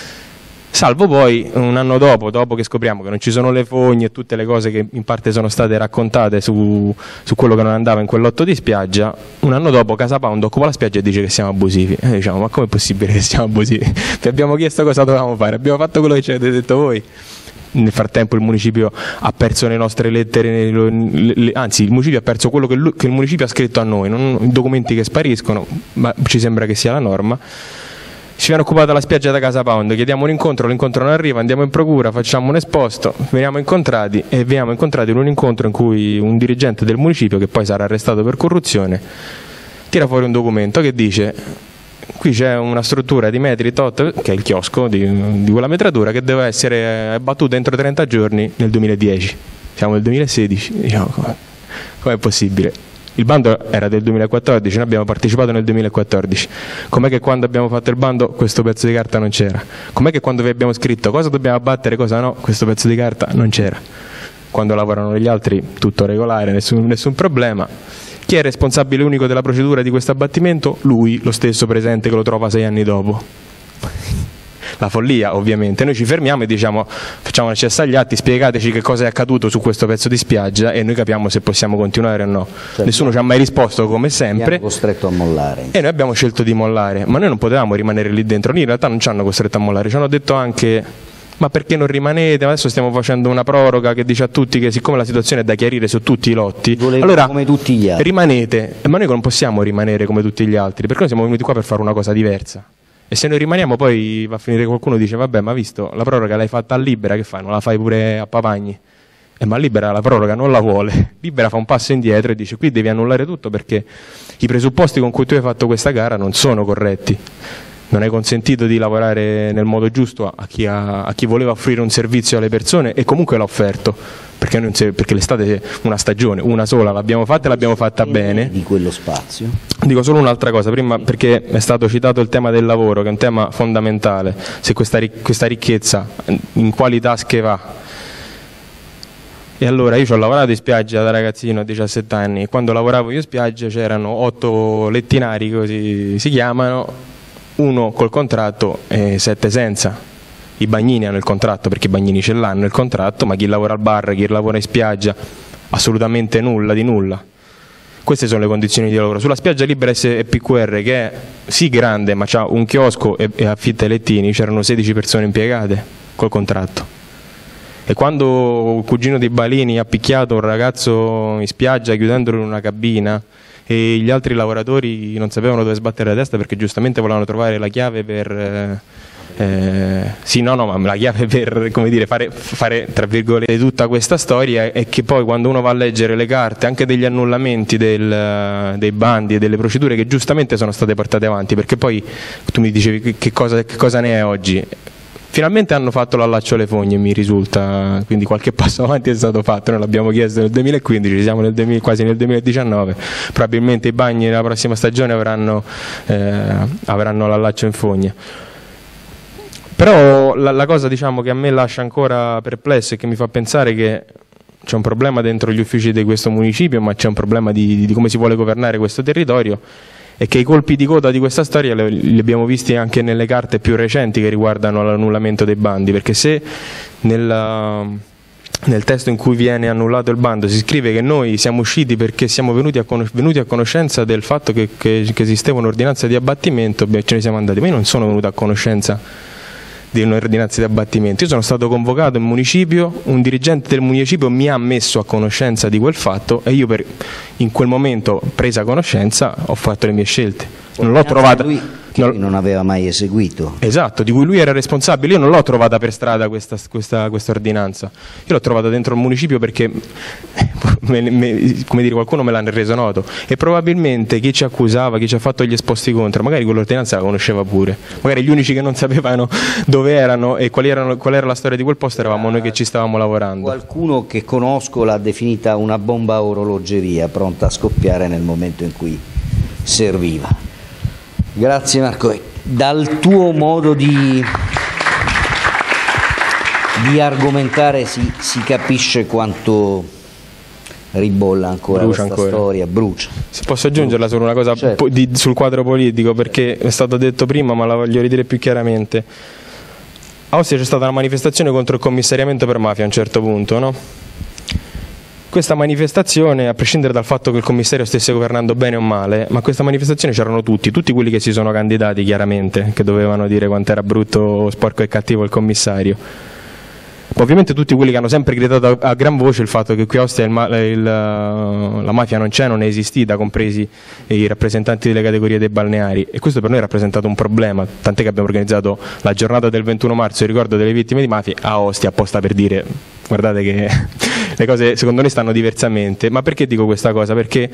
Salvo poi un anno dopo che scopriamo che non ci sono le fogne e tutte le cose che in parte sono state raccontate su quello che non andava in quell'otto di spiaggia, un anno dopo Casa Pound occupa la spiaggia e dice che siamo abusivi. E diciamo, ma com'è possibile che siamo abusivi? Vi abbiamo chiesto cosa dovevamo fare, abbiamo fatto quello che ci avete detto voi. Nel frattempo il municipio ha perso le nostre lettere, anzi il municipio ha perso quello che il municipio ha scritto a noi, non i documenti che spariscono, ma ci sembra che sia la norma. Ci viene occupata la spiaggia da Casa Pound, chiediamo un incontro, l'incontro non arriva, andiamo in procura, facciamo un esposto, veniamo incontrati in un incontro in cui un dirigente del municipio, che poi sarà arrestato per corruzione, tira fuori un documento che dice: qui c'è una struttura di metri tot, che è il chiosco di quella metratura, che deve essere abbattuta entro 30 giorni nel 2010. Siamo nel 2016, diciamo, com'è possibile? Il bando era del 2014, noi abbiamo partecipato nel 2014. Com'è che quando abbiamo fatto il bando questo pezzo di carta non c'era? Com'è che quando vi abbiamo scritto cosa dobbiamo abbattere e cosa no, questo pezzo di carta non c'era? Quando lavorano gli altri tutto regolare, nessun problema. Chi è responsabile unico della procedura di questo abbattimento? Lui, lo stesso presente che lo trova 6 anni dopo. La follia, ovviamente. Noi ci fermiamo e diciamo: facciamo un accesso agli atti, spiegateci che cosa è accaduto su questo pezzo di spiaggia e noi capiamo se possiamo continuare o no. Cioè, nessuno ci ha mai risposto, come sempre. Abbiamo costretto a mollare. E noi abbiamo scelto di mollare, ma noi non potevamo rimanere lì dentro. Lì in realtà non ci hanno costretto a mollare, ci hanno detto anche: ma perché non rimanete? Adesso stiamo facendo una proroga che dice a tutti che siccome la situazione è da chiarire su tutti i lotti, allora come tutti gli altri. Rimanete. Ma noi non possiamo rimanere come tutti gli altri, perché noi siamo venuti qua per fare una cosa diversa. E se noi rimaniamo poi va a finire che qualcuno dice: vabbè, ma visto la proroga l'hai fatta a Libera, che fai? Non la fai pure a Papagni? Ma Libera la proroga non la vuole. Libera fa un passo indietro e dice: qui devi annullare tutto perché i presupposti con cui tu hai fatto questa gara non sono corretti. non è consentito di lavorare nel modo giusto a chi voleva offrire un servizio alle persone, e comunque l'ha offerto, perché l'estate è una stagione, una sola, l'abbiamo fatta e l'abbiamo fatta bene. Di quello spazio. Dico solo un'altra cosa, prima, perché è stato citato il tema del lavoro, che è un tema fondamentale. Se questa ricchezza in quali tasche va? E allora io ci ho lavorato in spiaggia da ragazzino a 17 anni, e quando lavoravo io in spiaggia c'erano 8 lettinari, così si chiamano, 1 col contratto e 7 senza. I bagnini hanno il contratto, perché i bagnini ce l'hanno il contratto, ma chi lavora al bar, chi lavora in spiaggia, assolutamente nulla di nulla. Queste sono le condizioni di lavoro. Sulla spiaggia libera SPQR, che è sì grande, ma c'ha un chiosco e affitta i lettini, c'erano 16 persone impiegate col contratto. E quando il cugino di Balini ha picchiato un ragazzo in spiaggia chiudendolo in una cabina, e gli altri lavoratori non sapevano dove sbattere la testa perché giustamente volevano trovare la chiave per ma la chiave per, come dire, fare tra virgolette tutta questa storia, è che poi quando uno va a leggere le carte anche degli annullamenti dei bandi e delle procedure che giustamente sono state portate avanti, perché poi tu mi dicevi che cosa ne è oggi. Finalmente hanno fatto l'allaccio alle fogne, mi risulta, quindi qualche passo avanti è stato fatto. Noi l'abbiamo chiesto nel 2015, siamo quasi nel 2019, probabilmente i bagni nella prossima stagione avranno l'allaccio in fogna. Però la cosa, diciamo, che a me lascia ancora perplesso e che mi fa pensare che c'è un problema dentro gli uffici di questo municipio, ma c'è un problema di come si vuole governare questo territorio, e che i colpi di coda di questa storia li abbiamo visti anche nelle carte più recenti che riguardano l'annullamento dei bandi, perché se nel testo in cui viene annullato il bando si scrive che noi siamo usciti perché siamo venuti a conoscenza del fatto che esisteva un'ordinanza di abbattimento, ce ne siamo andati, ma io non sono venuto a conoscenza di un'ordinanza di abbattimento. Io sono stato convocato in municipio, un dirigente del municipio mi ha messo a conoscenza di quel fatto e io in quel momento, presa conoscenza, ho fatto le mie scelte. Non l'ho trovata. Non aveva mai eseguito. Esatto, di cui lui era responsabile. Io non l'ho trovata per strada questa ordinanza. Io l'ho trovata dentro il municipio perché come dire, qualcuno me l'ha reso noto, e probabilmente chi ci accusava, chi ci ha fatto gli esposti contro, magari quell'ordinanza la conosceva pure. Magari gli unici che non sapevano dove erano e qual era la storia di quel posto eravamo noi che ci stavamo lavorando. Qualcuno che conosco l'ha definita una bomba a orologeria pronta a scoppiare nel momento in cui serviva. Grazie Marco. Dal tuo modo di argomentare si capisce quanto ribolla ancora questa storia, brucia. Se posso aggiungerla solo una cosa, certo, sul quadro politico, perché è stato detto prima ma la voglio ridire più chiaramente. A Ostia c'è stata una manifestazione contro il commissariamento per mafia a un certo punto, no? Questa manifestazione, a prescindere dal fatto che il commissario stesse governando bene o male, ma questa manifestazione c'erano tutti quelli che si sono candidati, chiaramente, che dovevano dire quanto era brutto, sporco e cattivo il commissario. Ma ovviamente tutti quelli che hanno sempre gridato a gran voce il fatto che qui a Ostia la mafia non c'è, non è esistita, compresi i rappresentanti delle categorie dei balneari, e questo per noi ha rappresentato un problema, tant'è che abbiamo organizzato la giornata del 21 marzo, il ricordo delle vittime di mafia, a Ostia, apposta per dire guardate che le cose secondo noi stanno diversamente. Ma perché dico questa cosa? Perché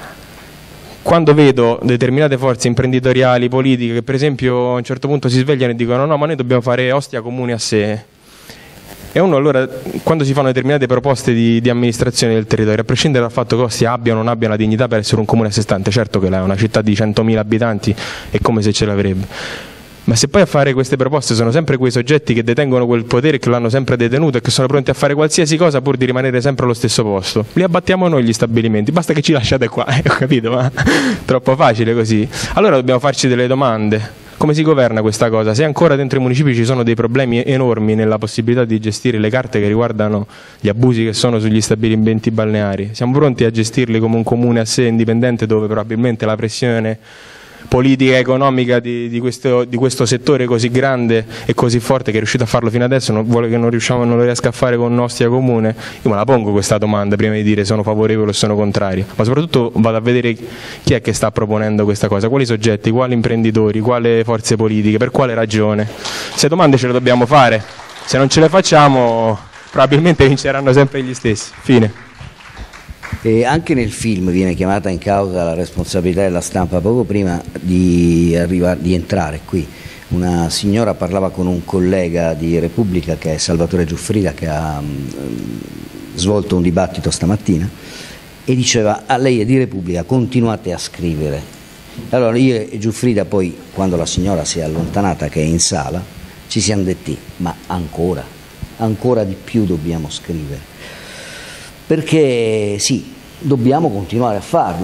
quando vedo determinate forze imprenditoriali, politiche, che per esempio a un certo punto si svegliano e dicono no, ma noi dobbiamo fare Ostia comune a sé, e uno allora, quando si fanno determinate proposte di amministrazione del territorio, a prescindere dal fatto che Ostia abbia o non abbia la dignità per essere un comune a sé stante, certo che è una città di 100.000 abitanti, è come se ce l'avrebbe, ma se poi a fare queste proposte sono sempre quei soggetti che detengono quel potere, che l'hanno sempre detenuto e che sono pronti a fare qualsiasi cosa pur di rimanere sempre allo stesso posto, li abbattiamo noi gli stabilimenti, basta che ci lasciate qua, ho capito, ma troppo facile così. Allora dobbiamo farci delle domande. Come si governa questa cosa? Se ancora dentro i municipi ci sono dei problemi enormi nella possibilità di gestire le carte che riguardano gli abusi che sono sugli stabilimenti balneari, siamo pronti a gestirli come un comune a sé indipendente, dove probabilmente la pressione politica e economica di questo settore così grande e così forte, che è riuscito a farlo fino adesso, non vuole che non lo riesca a fare con Ostia comune? Io me la pongo questa domanda prima di dire sono favorevole o sono contrario, ma soprattutto vado a vedere chi è che sta proponendo questa cosa, quali soggetti, quali imprenditori, quali forze politiche, per quale ragione. Se domande ce le dobbiamo fare, se non ce le facciamo probabilmente vinceranno sempre gli stessi. Fine. E anche nel film viene chiamata in causa la responsabilità della stampa poco prima di entrare qui. Una signora parlava con un collega di Repubblica, che è Salvatore Giuffrida, che ha svolto un dibattito stamattina, e diceva: a lei è di Repubblica, continuate a scrivere. Allora io e Giuffrida poi, quando la signora si è allontanata, che è in sala, ci siamo detti: ma ancora di più dobbiamo scrivere, perché sì, dobbiamo continuare a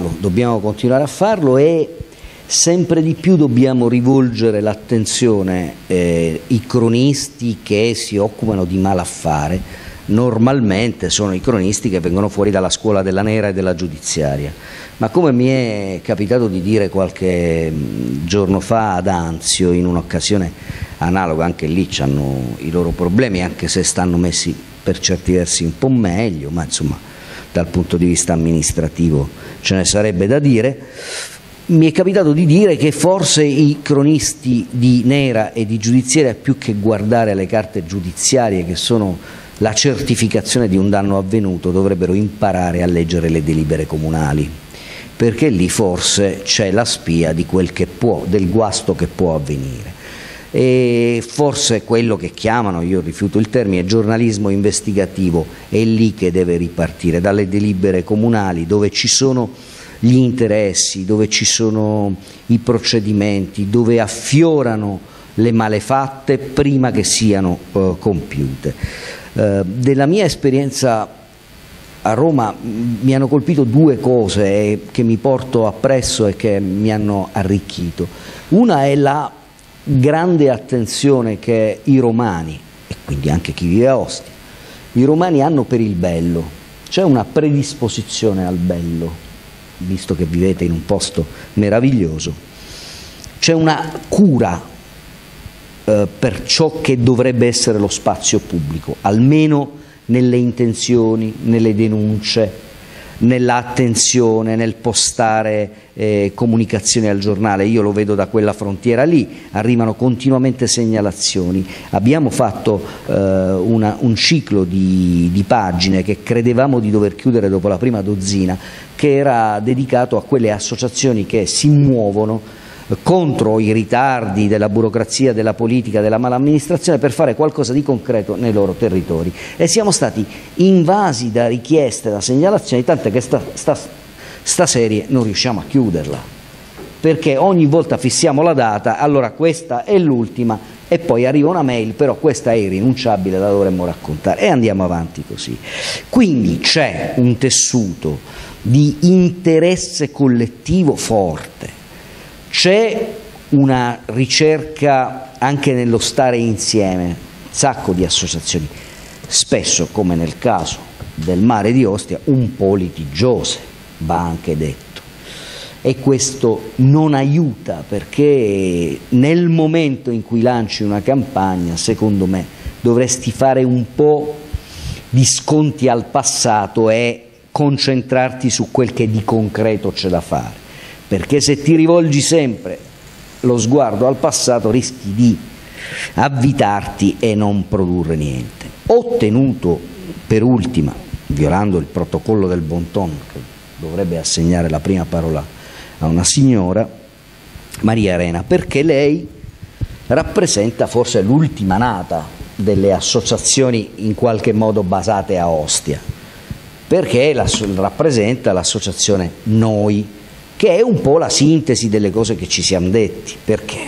farlo e sempre di più dobbiamo rivolgere l'attenzione, i cronisti che si occupano di malaffare normalmente sono i cronisti che vengono fuori dalla scuola della nera e della giudiziaria, ma come mi è capitato di dire qualche giorno fa ad Anzio in un'occasione analoga, anche lì hanno i loro problemi, anche se stanno messi per certi versi un po' meglio, ma insomma dal punto di vista amministrativo ce ne sarebbe da dire. Mi è capitato di dire che forse i cronisti di nera e di giudiziaria, più che guardare le carte giudiziarie che sono la certificazione di un danno avvenuto, dovrebbero imparare a leggere le delibere comunali, perché lì forse c'è la spia di quel che può, del guasto che può avvenire. E forse quello che chiamano, io rifiuto il termine, giornalismo investigativo, è lì che deve ripartire, dalle delibere comunali, dove ci sono gli interessi, dove ci sono i procedimenti, dove affiorano le malefatte prima che siano compiute. Della mia esperienza a Roma mi hanno colpito due cose che mi porto appresso e che mi hanno arricchito. Una è la grande attenzione che i romani, e quindi anche chi vive a Ostia, i romani hanno per il bello. C'è una predisposizione al bello, visto che vivete in un posto meraviglioso, c'è una cura per ciò che dovrebbe essere lo spazio pubblico, almeno nelle intenzioni, nelle denunce, nell'attenzione, nel postare comunicazioni al giornale. Io lo vedo da quella frontiera lì, arrivano continuamente segnalazioni. Abbiamo fatto un ciclo di pagine che credevamo di dover chiudere dopo la prima dozzina, che era dedicato a quelle associazioni che si muovono contro i ritardi della burocrazia, della politica, della malamministrazione, per fare qualcosa di concreto nei loro territori, e siamo stati invasi da richieste, da segnalazioni, tant'è che sta serie non riusciamo a chiuderla, perché ogni volta fissiamo la data, allora questa è l'ultima, e poi arriva una mail, però questa è irrinunciabile, la dovremmo raccontare, e andiamo avanti così. Quindi c'è un tessuto di interesse collettivo forte, c'è una ricerca anche nello stare insieme, un sacco di associazioni, spesso, come nel caso del Mare di Ostia, un po' litigiose, va anche detto, e questo non aiuta, perché nel momento in cui lanci una campagna, secondo me, dovresti fare un po' di sconti al passato e concentrarti su quel che di concreto c'è da fare. Perché se ti rivolgi sempre lo sguardo al passato rischi di avvitarti e non produrre niente. Ho tenuto per ultima, violando il protocollo del bon ton, che dovrebbe assegnare la prima parola a una signora, Maria Arena, perché lei rappresenta forse l'ultima nata delle associazioni in qualche modo basate a Ostia, perché rappresenta l'associazione Noi, che è un po' la sintesi delle cose che ci siamo detti. Perché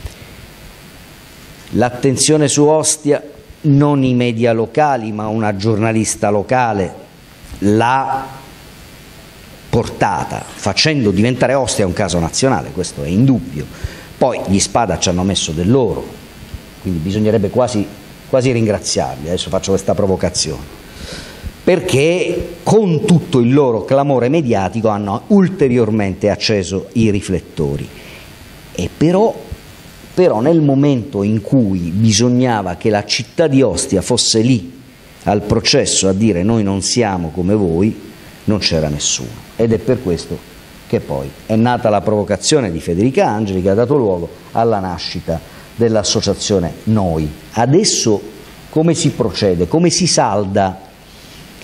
l'attenzione su Ostia, non i media locali ma una giornalista locale l'ha portata, facendo diventare Ostia un caso nazionale, questo è indubbio. Poi gli Spada ci hanno messo del loro, quindi bisognerebbe quasi ringraziarli, adesso faccio questa provocazione, perché con tutto il loro clamore mediatico hanno ulteriormente acceso i riflettori. E però nel momento in cui bisognava che la città di Ostia fosse lì al processo a dire noi non siamo come voi, non c'era nessuno. Ed è per questo che poi è nata la provocazione di Federica Angeli, che ha dato luogo alla nascita dell'associazione Noi. Adesso come si procede? Come si salda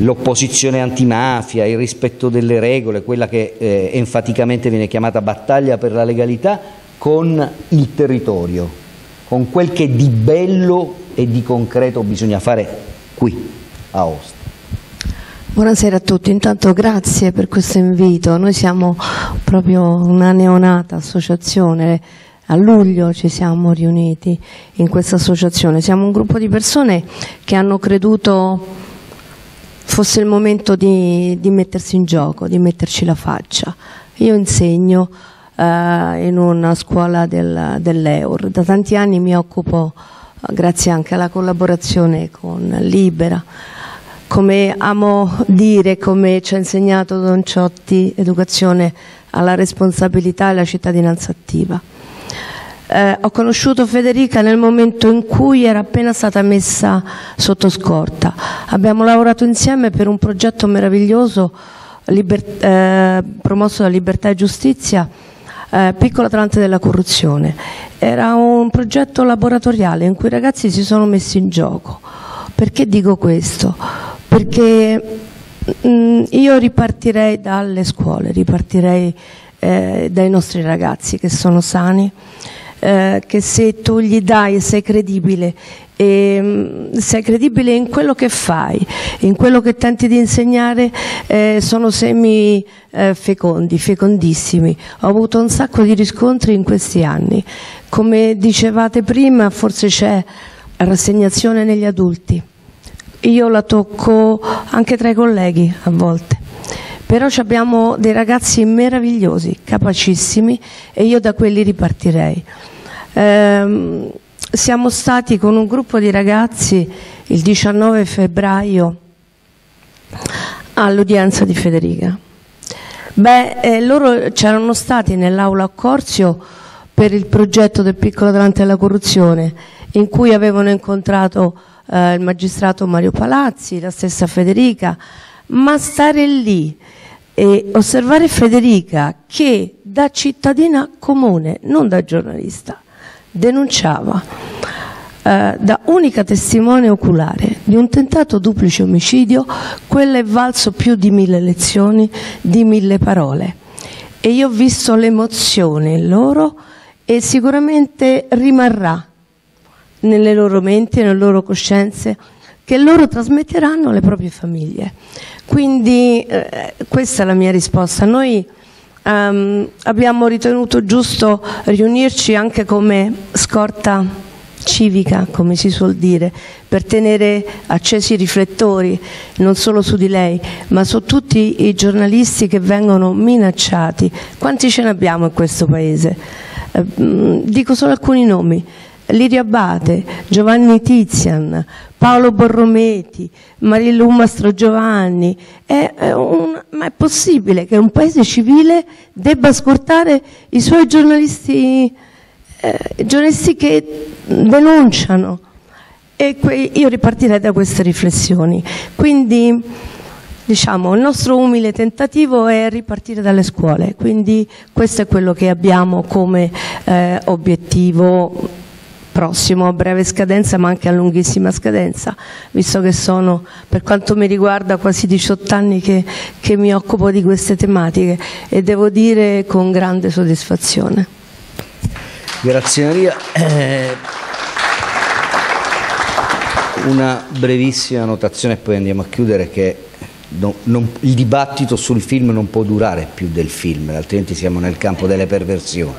l'opposizione antimafia, il rispetto delle regole, quella che enfaticamente viene chiamata battaglia per la legalità, con il territorio, con quel che di bello e di concreto bisogna fare qui a Ostia. Buonasera a tutti, intanto grazie per questo invito. Noi siamo proprio una neonata associazione, a luglio ci siamo riuniti in questa associazione, siamo un gruppo di persone che hanno creduto fosse il momento di mettersi in gioco, di metterci la faccia. Io insegno in una scuola dell'EUR, da tanti anni mi occupo, grazie anche alla collaborazione con Libera, come amo dire, come ci ha insegnato Don Ciotti, educazione alla responsabilità e alla cittadinanza attiva. Ho conosciuto Federica nel momento in cui era appena stata messa sotto scorta. Abbiamo lavorato insieme per un progetto meraviglioso promosso da Libertà e Giustizia, Piccolo Atlante della corruzione. Era un progetto laboratoriale in cui i ragazzi si sono messi in gioco. Perché dico questo? Perché io ripartirei dalle scuole, ripartirei dai nostri ragazzi che sono sani, che se tu gli dai, sei credibile in quello che fai, in quello che tenti di insegnare, sono semi fecondi, fecondissimi. Ho avuto un sacco di riscontri in questi anni. Come dicevate prima, forse c'è rassegnazione negli adulti. Io la tocco anche tra i colleghi a volte, però abbiamo dei ragazzi meravigliosi, capacissimi, e io da quelli ripartirei. Siamo stati con un gruppo di ragazzi il 19 febbraio all'udienza di Federica. Loro c'erano stati nell'aula a Corzio per il progetto del Piccolo Atlante della corruzione, in cui avevano incontrato il magistrato Mario Palazzi, la stessa Federica, ma stare lì e osservare Federica che da cittadina comune, non da giornalista, denunciava da unica testimone oculare di un tentato duplice omicidio, quello è valso più di 1000 lezioni, di 1000 parole, e io ho visto l'emozione in loro e sicuramente rimarrà nelle loro menti e nelle loro coscienze, che loro trasmetteranno alle proprie famiglie. Quindi questa è la mia risposta. Noi abbiamo ritenuto giusto riunirci anche come scorta civica, come si suol dire, per tenere accesi i riflettori non solo su di lei, ma su tutti i giornalisti che vengono minacciati. Quanti ce ne abbiamo in questo paese? Dico solo alcuni nomi: Lirio Abate, Giovanni Tizian, Paolo Borrometi, Marilu Mastrogiovanni. Ma è possibile che un paese civile debba scortare i suoi giornalisti che denunciano? E io ripartirei da queste riflessioni. Quindi, diciamo, il nostro umile tentativo è ripartire dalle scuole, quindi questo è quello che abbiamo come obiettivo prossimo, a breve scadenza ma anche a lunghissima scadenza, visto che sono, per quanto mi riguarda, quasi 18 anni che mi occupo di queste tematiche, e devo dire con grande soddisfazione. Grazie Maria. Una brevissima notazione e poi andiamo a chiudere, che il dibattito sul film non può durare più del film, altrimenti siamo nel campo delle perversioni.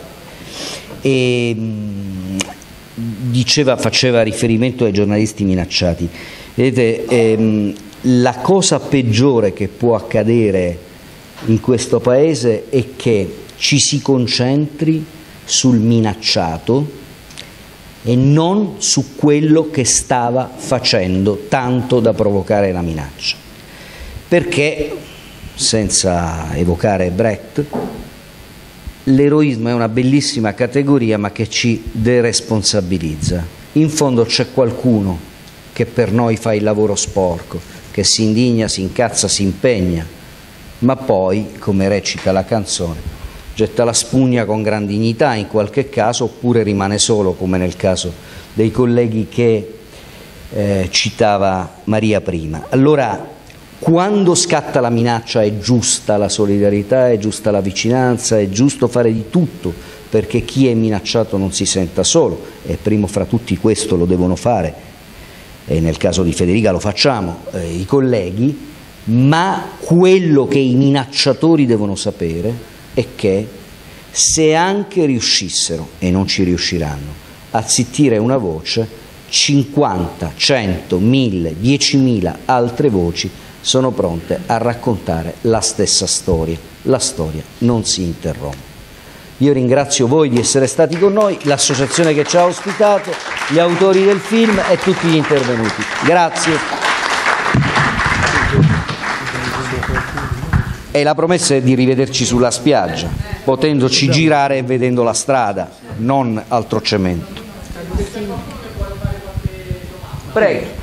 Faceva riferimento ai giornalisti minacciati. Vedete, la cosa peggiore che può accadere in questo paese è che ci si concentri sul minacciato e non su quello che stava facendo tanto da provocare la minaccia. Perché, senza evocare Brecht, l'eroismo è una bellissima categoria ma che ci deresponsabilizza. In fondo c'è qualcuno che per noi fa il lavoro sporco, che si indigna, si incazza, si impegna, ma poi, come recita la canzone, getta la spugna con gran dignità in qualche caso, oppure rimane solo, come nel caso dei colleghi che citava Maria prima. Allora, Quando scatta la minaccia è giusta la solidarietà, è giusta la vicinanza, è giusto fare di tutto perché chi è minacciato non si senta solo, e primo fra tutti questo lo devono fare, e nel caso di Federica lo facciamo, i colleghi, ma quello che i minacciatori devono sapere è che se anche riuscissero, e non ci riusciranno, a zittire una voce, 50, 100, 1000, 10.000 altre voci sono pronte a raccontare la stessa storia. La storia non si interrompe. Io ringrazio voi di essere stati con noi, l'associazione che ci ha ospitato, gli autori del film e tutti gli intervenuti. Grazie. E la promessa è di rivederci sulla spiaggia, potendoci girare e vedendo la strada, non altro cemento. Prego.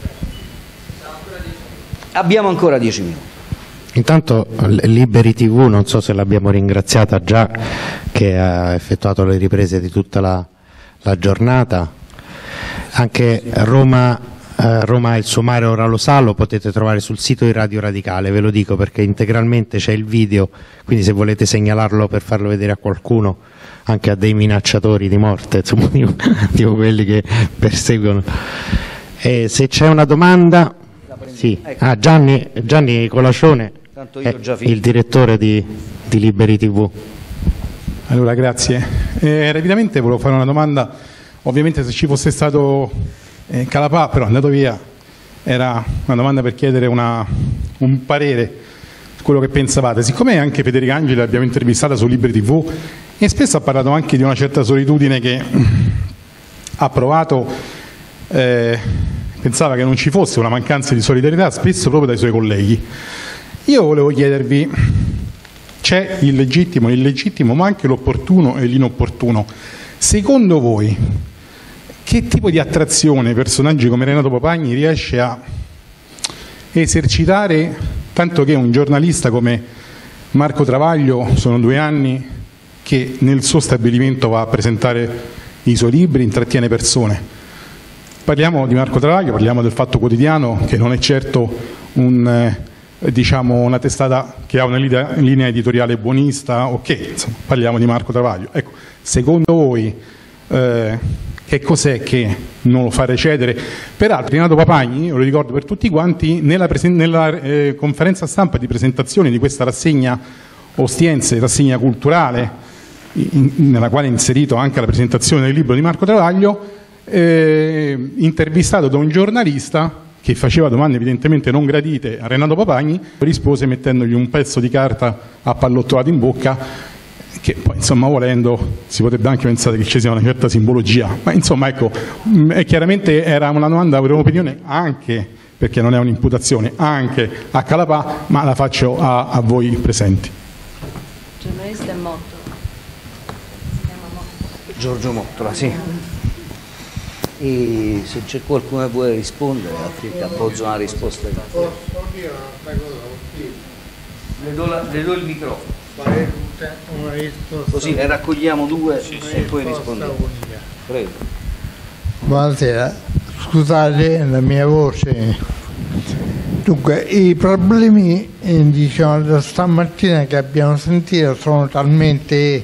Abbiamo ancora 10 minuti. Intanto Liberi TV, non so se l'abbiamo ringraziata già, che ha effettuato le riprese di tutta la giornata. Anche Roma e il suo mare ora lo sa, lo potete trovare sul sito di Radio Radicale, ve lo dico perché integralmente c'è il video, quindi se volete segnalarlo per farlo vedere a qualcuno, anche a dei minacciatori di morte, insomma, tipo quelli che perseguono. E se c'è una domanda... Sì. Gianni Colacione è il direttore di Liberi TV. Allora, grazie. Rapidamente volevo fare una domanda. Ovviamente se ci fosse stato Calapà, però è andato via, era una domanda per chiedere un parere su quello che pensavate. Siccome anche Federica Angeli l'abbiamo intervistata su Liberi TV e spesso ha parlato anche di una certa solitudine che ha provato, pensava che non ci fosse una mancanza di solidarietà spesso proprio dai suoi colleghi. Io volevo chiedervi, c'è il legittimo, l'illegittimo, ma anche l'opportuno e l'inopportuno. Secondo voi, che tipo di attrazione personaggi come Renato Papagni riesce a esercitare, tanto che un giornalista come Marco Travaglio, sono 2 anni che nel suo stabilimento va a presentare i suoi libri, intrattiene persone. Parliamo di Marco Travaglio, parliamo del Fatto Quotidiano, che non è certo una testata che ha una linea editoriale buonista, ok, insomma, parliamo di Marco Travaglio. Ecco, secondo voi che cos'è che non lo fa recedere? Peraltro Renato Papagni, lo ricordo per tutti quanti, nella conferenza stampa di presentazione di questa rassegna Ostiense, rassegna culturale, nella quale è inserito anche la presentazione del libro di Marco Travaglio, intervistato da un giornalista che faceva domande evidentemente non gradite a Renato Papagni, rispose mettendogli un pezzo di carta appallottolato in bocca, che poi insomma volendo si potrebbe anche pensare che ci sia una certa simbologia, ma insomma ecco, chiaramente era una domanda per un'opinione, anche perché non è un'imputazione, anche a Calapà, ma la faccio a voi presenti. Giornalista è Mottola. Giorgio Mottola, sì. E se c'è qualcuno che vuole rispondere, altrimenti appoggio una risposta. Posso dire un'altra cosa? Le do il microfono. Una risposta. Così ne raccogliamo 2 e poi rispondiamo. Prego. Buonasera, scusate la mia voce. Dunque, i problemi diciamo da stamattina che abbiamo sentito sono talmente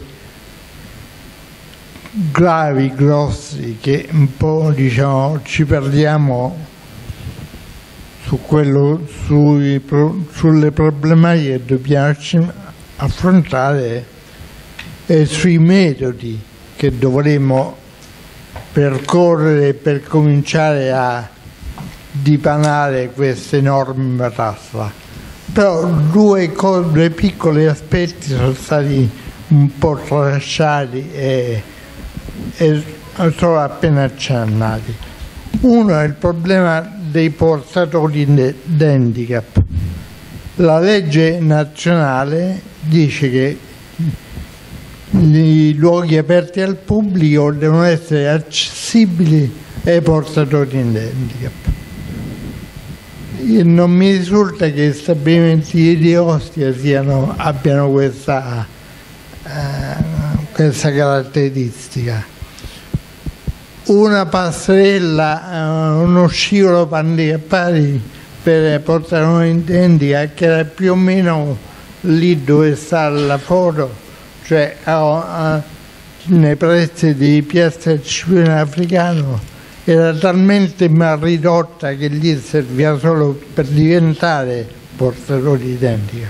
gravi, grossi, che un po' diciamo ci perdiamo su quello, sulle problematiche che dobbiamo affrontare e sui metodi che dovremo percorrere per cominciare a dipanare questa enorme matassa. Però due piccoli aspetti sono stati un po' tralasciati e sono appena accennati. Uno è il problema dei portatori di handicap. La legge nazionale dice che i luoghi aperti al pubblico devono essere accessibili ai portatori di handicap. Non mi risulta che i stabilimenti di Ostia abbiano questa caratteristica. Una passerella, uno scivolo pari per portare identica, che era più o meno lì dove sta la foto, cioè nei pressi di Piazza del Scipione Africano, era talmente mal ridotta che gli serviva solo per diventare portatore di identica.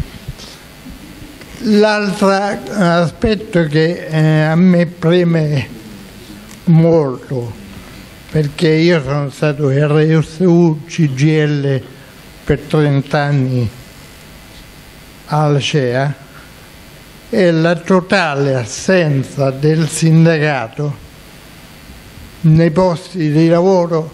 L'altro aspetto che a me preme molto, perché io sono stato RSU CGL per 30 anni alla CEA, è la totale assenza del sindacato nei posti di lavoro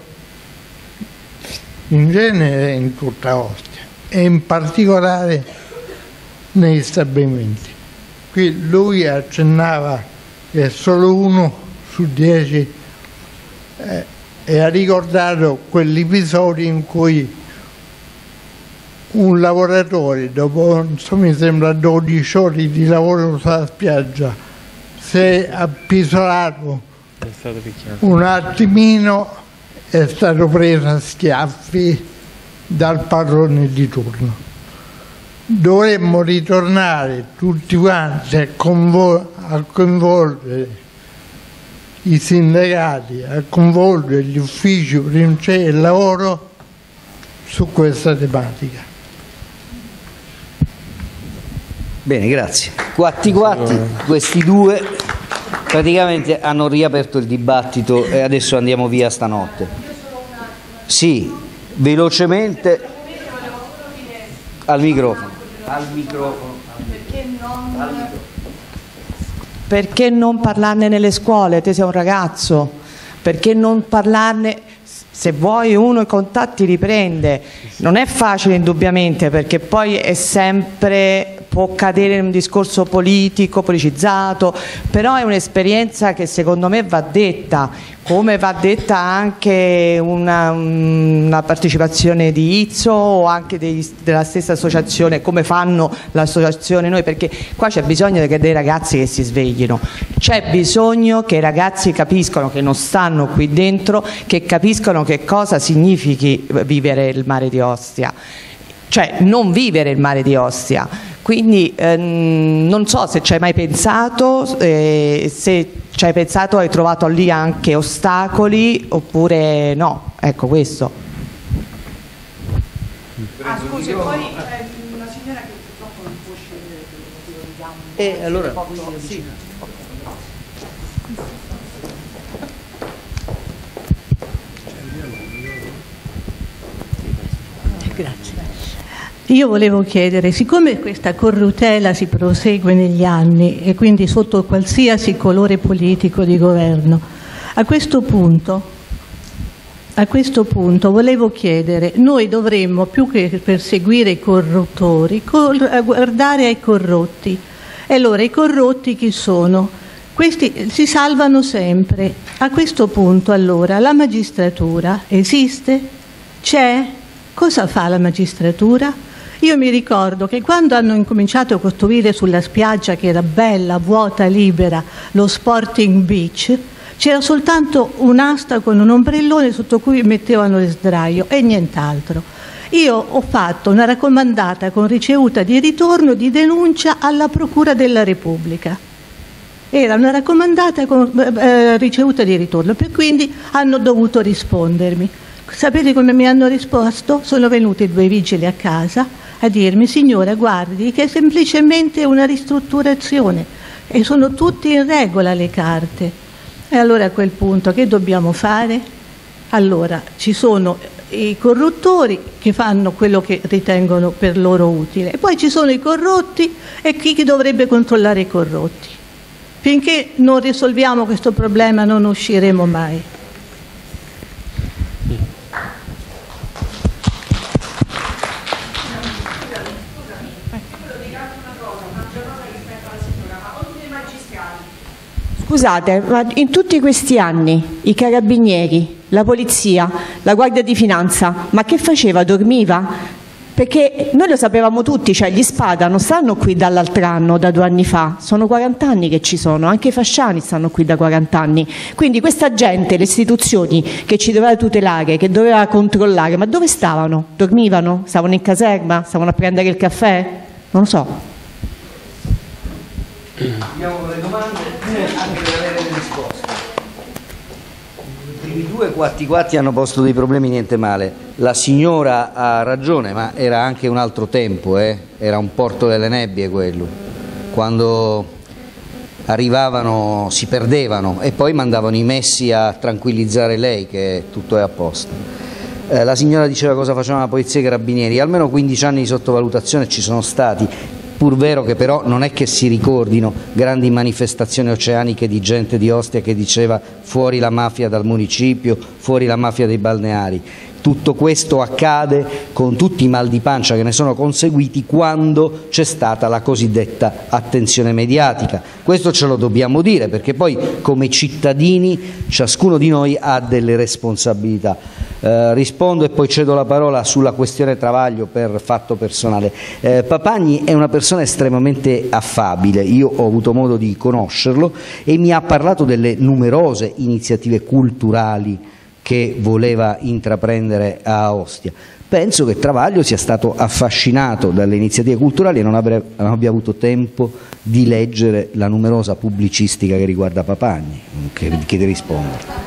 in genere in tutta Ostia e in particolare negli stabilimenti. Qui lui accennava che solo 1 su 10 e ha ricordato quell'episodio in cui un lavoratore, dopo mi sembra 12 ore di lavoro sulla spiaggia, si è appisolato un attimino, è stato preso a schiaffi dal padrone di turno. Dovremmo ritornare tutti quanti a coinvolgere i sindacati, a coinvolgere gli uffici provinciali del lavoro su questa tematica. Bene, grazie. Quatti, questi due praticamente hanno riaperto il dibattito e adesso andiamo via stanotte. Sì, velocemente al microfono. Perché non parlarne nelle scuole? Te sei un ragazzo, perché non parlarne? Se vuoi uno i contatti li prende, non è facile indubbiamente, perché poi è sempre, può cadere in un discorso politico, politicizzato, però è un'esperienza che secondo me va detta, come va detta anche una partecipazione di Izzo o anche della stessa associazione, come fanno l'associazione noi, perché qua c'è bisogno dei ragazzi che si sveglino, c'è bisogno che i ragazzi capiscano, che non stanno qui dentro, che capiscano che cosa significhi vivere il mare di Ostia, cioè non vivere il mare di Ostia. Quindi non so se ci hai mai pensato, se ci hai pensato hai trovato lì anche ostacoli oppure no, ecco questo. Scusi, poi una signora che purtroppo non può scegliere per il motivo di allora sì. Grazie. Io volevo chiedere, siccome questa corruttela si prosegue negli anni e quindi sotto qualsiasi colore politico di governo, a questo punto volevo chiedere, noi dovremmo più che perseguire i corruttori, guardare ai corrotti. E allora i corrotti chi sono? Questi si salvano sempre. A questo punto allora la magistratura esiste? C'è? Cosa fa la magistratura? Io mi ricordo che quando hanno incominciato a costruire sulla spiaggia, che era bella, vuota, libera, lo Sporting Beach, c'era soltanto un'asta con un ombrellone sotto cui mettevano il sdraio e nient'altro. Io ho fatto una raccomandata con ricevuta di ritorno di denuncia alla Procura della Repubblica. Era una raccomandata con ricevuta di ritorno, per quindi hanno dovuto rispondermi. Sapete come mi hanno risposto? Sono venuti 2 vigili a casa a dirmi: signora, guardi che è semplicemente una ristrutturazione e sono tutti in regola le carte. E allora a quel punto che dobbiamo fare? Allora ci sono i corruttori che fanno quello che ritengono per loro utile e poi ci sono i corrotti e chi dovrebbe controllare i corrotti. Finché non risolviamo questo problema non usciremo mai. Scusate, ma in tutti questi anni i carabinieri, la polizia, la guardia di finanza, ma che faceva? Dormiva? Perché noi lo sapevamo tutti, cioè gli Spada non stanno qui dall'altro anno, da 2 anni fa, sono 40 anni che ci sono, anche i Fasciani stanno qui da 40 anni. Quindi questa gente, le istituzioni che ci doveva tutelare, che doveva controllare, ma dove stavano? Dormivano? Stavano in caserma? Stavano a prendere il caffè? Non lo so. Abbiamo le domande anche per avere le risposte. I 2 quatti hanno posto dei problemi, niente male. La signora ha ragione, ma era anche un altro tempo, era un porto delle nebbie quello. Quando arrivavano si perdevano e poi mandavano i messi a tranquillizzare lei che tutto è a posto. La signora diceva cosa facevano la polizia e i carabinieri, almeno 15 anni di sottovalutazione ci sono stati. Pur vero che però non è che si ricordino grandi manifestazioni oceaniche di gente di Ostia che diceva fuori la mafia dal municipio, fuori la mafia dei balneari. Tutto questo accade con tutti i mal di pancia che ne sono conseguiti quando c'è stata la cosiddetta attenzione mediatica. Questo ce lo dobbiamo dire perché poi come cittadini ciascuno di noi ha delle responsabilità. Rispondo e poi cedo la parola sulla questione Travaglio per fatto personale. Papagni è una persona estremamente affabile, io ho avuto modo di conoscerlo e mi ha parlato delle numerose iniziative culturali che voleva intraprendere a Ostia. Penso che Travaglio sia stato affascinato dalle iniziative culturali e non abbia avuto tempo di leggere la numerosa pubblicistica che riguarda Papagni, che ti risponde.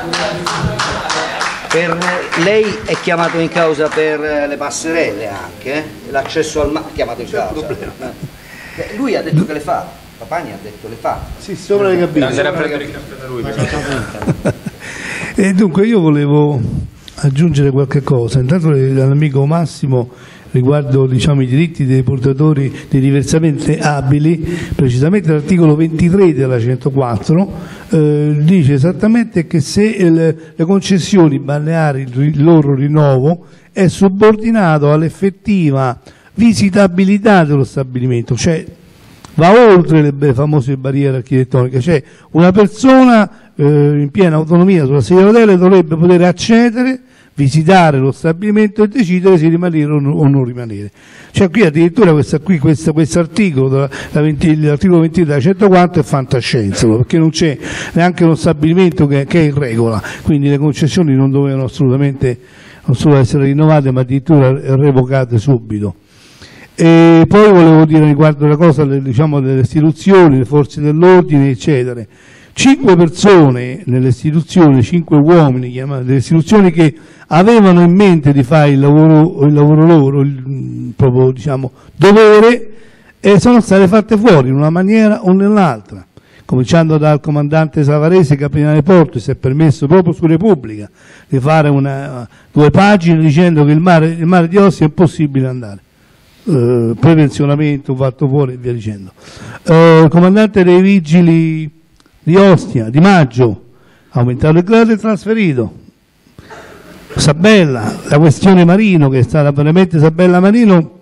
Lei è chiamato in causa per le passerelle anche, l'accesso al mare, chiamato in causa. Lui ha detto che le fa, Papagni ha detto le fa. Sì, sopra le cabine. Andare a prendere il caffè da lui. E dunque io volevo aggiungere qualche cosa, intanto all'amico Massimo riguardo diciamo, i diritti dei portatori dei diversamente abili, precisamente l'articolo 23 della 104 dice esattamente che se le concessioni balneari, il loro rinnovo è subordinato all'effettiva visitabilità dello stabilimento, cioè va oltre le famose barriere architettoniche, cioè una persona in piena autonomia sulla sedia a rotelle dovrebbe poter accedere, visitare lo stabilimento e decidere se rimanere o non rimanere. Cioè qui addirittura questo articolo, l'articolo 20 della 104 è fantascienza, perché non c'è neanche uno stabilimento che è in regola, quindi le concessioni non dovevano assolutamente non solo essere rinnovate ma addirittura revocate subito. E poi volevo dire riguardo la cosa diciamo, delle istituzioni, le forze dell'ordine eccetera. 5 persone nelle istituzioni, 5 uomini delle istituzioni che avevano in mente di fare il lavoro loro, il proprio diciamo, dovere, e sono state fatte fuori in una maniera o nell'altra, cominciando dal comandante Savarese, capitano Porto, si è permesso proprio su Repubblica di fare 2 pagine dicendo che il mare di Ostia è impossibile andare. Prevenzionamento fatto fuori e via dicendo. Il comandante dei vigili di Ostia, Di Maggio, ha aumentato il grado e trasferito. Sabella, la questione Marino, che è stata veramente Sabella Marino,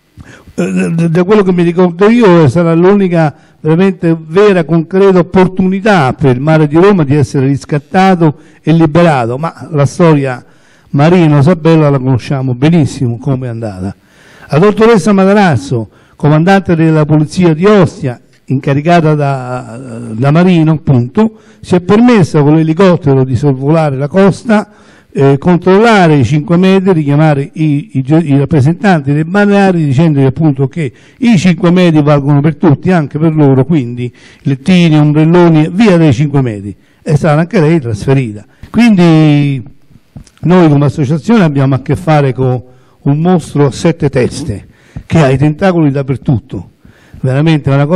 da quello che mi ricordo io sarà l'unica veramente vera, concreta opportunità per il mare di Roma di essere riscattato e liberato, ma la storia Marino-Sabella la conosciamo benissimo come è andata. La dottoressa Matarazzo, comandante della polizia di Ostia, incaricata da Marino, appunto, si è permessa con l'elicottero di sorvolare la costa, controllare i 5 metri, richiamare i rappresentanti dei balneari dicendogli appunto che i 5 metri valgono per tutti, anche per loro, quindi lettini, ombrelloni, via dai 5 metri. È stata anche lei trasferita. Quindi noi come associazione abbiamo a che fare con un mostro a 7 teste che ha i tentacoli dappertutto. Veramente è una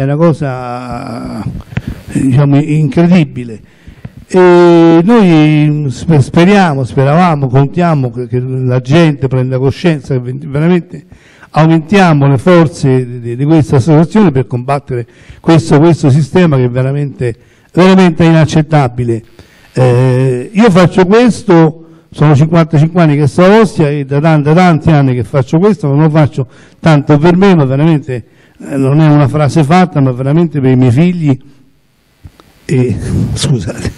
cosa diciamo, incredibile. E noi speravamo, contiamo che la gente prenda coscienza, che veramente aumentiamo le forze di questa associazione per combattere questo sistema che è veramente inaccettabile. Io faccio questo, sono 55 anni che sto a Ostia e da tanti anni che faccio questo, non lo faccio tanto per me, ma veramente non è una frase fatta, ma veramente per i miei figli. E scusate,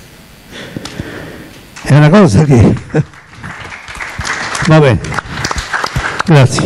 è una cosa che va bene. Grazie.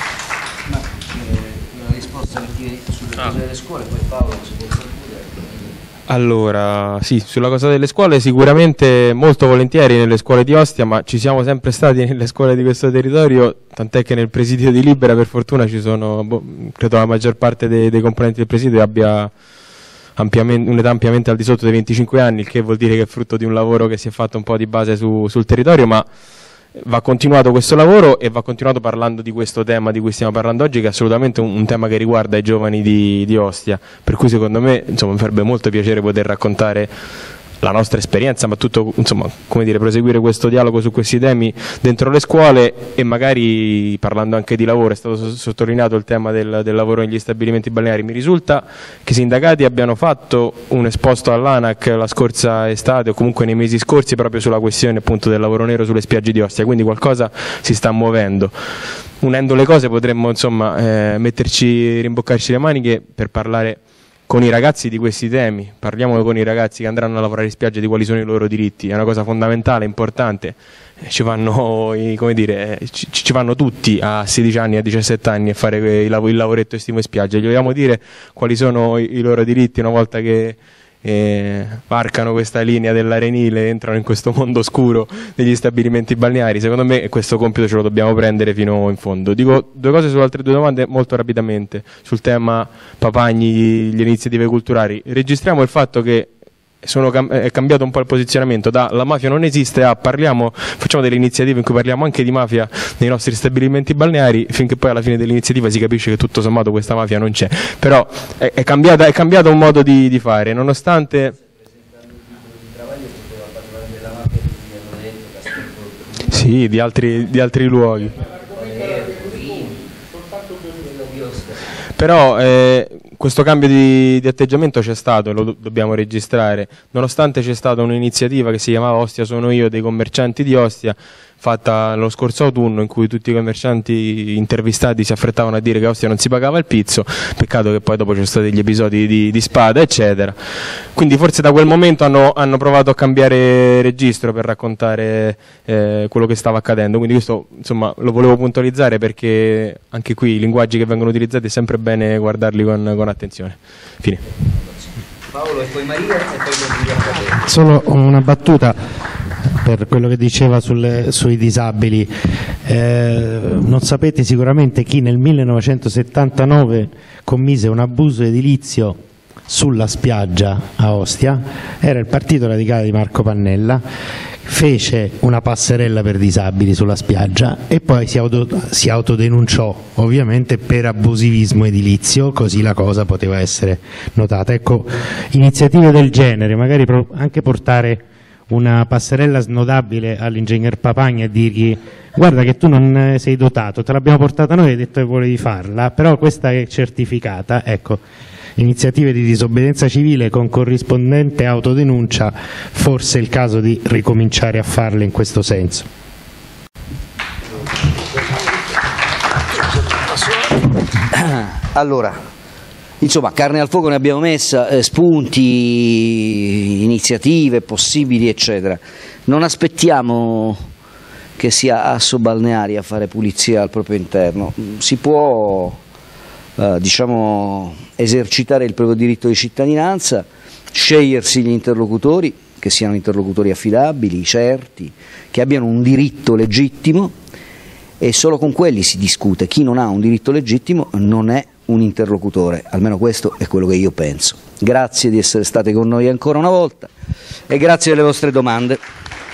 Una risposta sulle cose delle scuole, poi Paolo si può concludere. Allora, sì, sulla cosa delle scuole sicuramente molto volentieri nelle scuole di Ostia, ma ci siamo sempre stati nelle scuole di questo territorio, tant'è che nel presidio di Libera per fortuna ci sono, credo la maggior parte dei componenti del presidio abbia un'età ampiamente al di sotto dei 25 anni, il che vuol dire che è frutto di un lavoro che si è fatto un po' di base sul territorio, ma va continuato questo lavoro e va continuato parlando di questo tema di cui stiamo parlando oggi, che è assolutamente un tema che riguarda i giovani di Ostia, per cui secondo me insomma, mi farebbe molto piacere poter raccontare la nostra esperienza, ma tutto, insomma, come dire, proseguire questo dialogo su questi temi dentro le scuole e magari parlando anche di lavoro. È stato sottolineato il tema del lavoro negli stabilimenti balneari. Mi risulta che i sindacati abbiano fatto un esposto all'ANAC la scorsa estate o comunque nei mesi scorsi proprio sulla questione appunto del lavoro nero sulle spiagge di Ostia, quindi qualcosa si sta muovendo. Unendo le cose potremmo insomma rimboccarci le maniche per parlare con i ragazzi di questi temi. Parliamo con i ragazzi che andranno a lavorare in spiaggia di quali sono i loro diritti, è una cosa fondamentale, importante. Ci vanno, come dire, ci vanno tutti a 16 anni, a 17 anni a fare il lavoretto estivo in spiaggia. Gli vogliamo dire quali sono i loro diritti una volta che varcano questa linea dell'arenile, entrano in questo mondo oscuro degli stabilimenti balneari. Secondo me questo compito ce lo dobbiamo prendere fino in fondo. Dico due cose sulle altre due domande molto rapidamente. Sul tema Papagni, le iniziative culturali, registriamo il fatto che è cambiato un po' il posizionamento da la mafia non esiste a facciamo delle iniziative in cui parliamo anche di mafia nei nostri stabilimenti balneari, finché poi alla fine dell'iniziativa si capisce che tutto sommato questa mafia non c'è. Però è cambiato un modo di fare, nonostante sì, di altri luoghi. Però questo cambio di atteggiamento c'è stato e lo dobbiamo registrare, nonostante c'è stata un'iniziativa che si chiamava Ostia sono io dei commercianti di Ostia, fatta lo scorso autunno, in cui tutti i commercianti intervistati si affrettavano a dire che a Ostia non si pagava il pizzo. Peccato che poi dopo ci sono stati gli episodi di spada eccetera, quindi forse da quel momento hanno provato a cambiare registro per raccontare quello che stava accadendo, quindi questo insomma lo volevo puntualizzare, perché anche qui i linguaggi che vengono utilizzati è sempre bene guardarli con attenzione. Fine. Paolo e poi Maria e poi continuiamo a te. Solo una battuta per quello che diceva sui disabili. Non sapete sicuramente chi nel 1979 commise un abuso edilizio sulla spiaggia a Ostia. Era il Partito Radicale di Marco Pannella, fece una passerella per disabili sulla spiaggia e poi si autodenunciò ovviamente per abusivismo edilizio, così la cosa poteva essere notata. Ecco, iniziative del genere, magari anche portare una passerella snodabile all'ingegner Papagni e dirgli guarda che tu non sei dotato, te l'abbiamo portata noi, hai detto che volevi farla, però questa è certificata. Ecco, iniziative di disobbedienza civile con corrispondente autodenuncia, forse è il caso di ricominciare a farle in questo senso. Allora, insomma, carne al fuoco ne abbiamo messa, spunti, iniziative possibili, eccetera. Non aspettiamo che sia Assobalneari a fare pulizia al proprio interno. Si può, diciamo, esercitare il proprio diritto di cittadinanza, scegliersi gli interlocutori, che siano interlocutori affidabili, certi, che abbiano un diritto legittimo, e solo con quelli si discute. Chi non ha un diritto legittimo non è un interlocutore, almeno questo è quello che io penso. Grazie di essere state con noi ancora una volta e grazie delle vostre domande.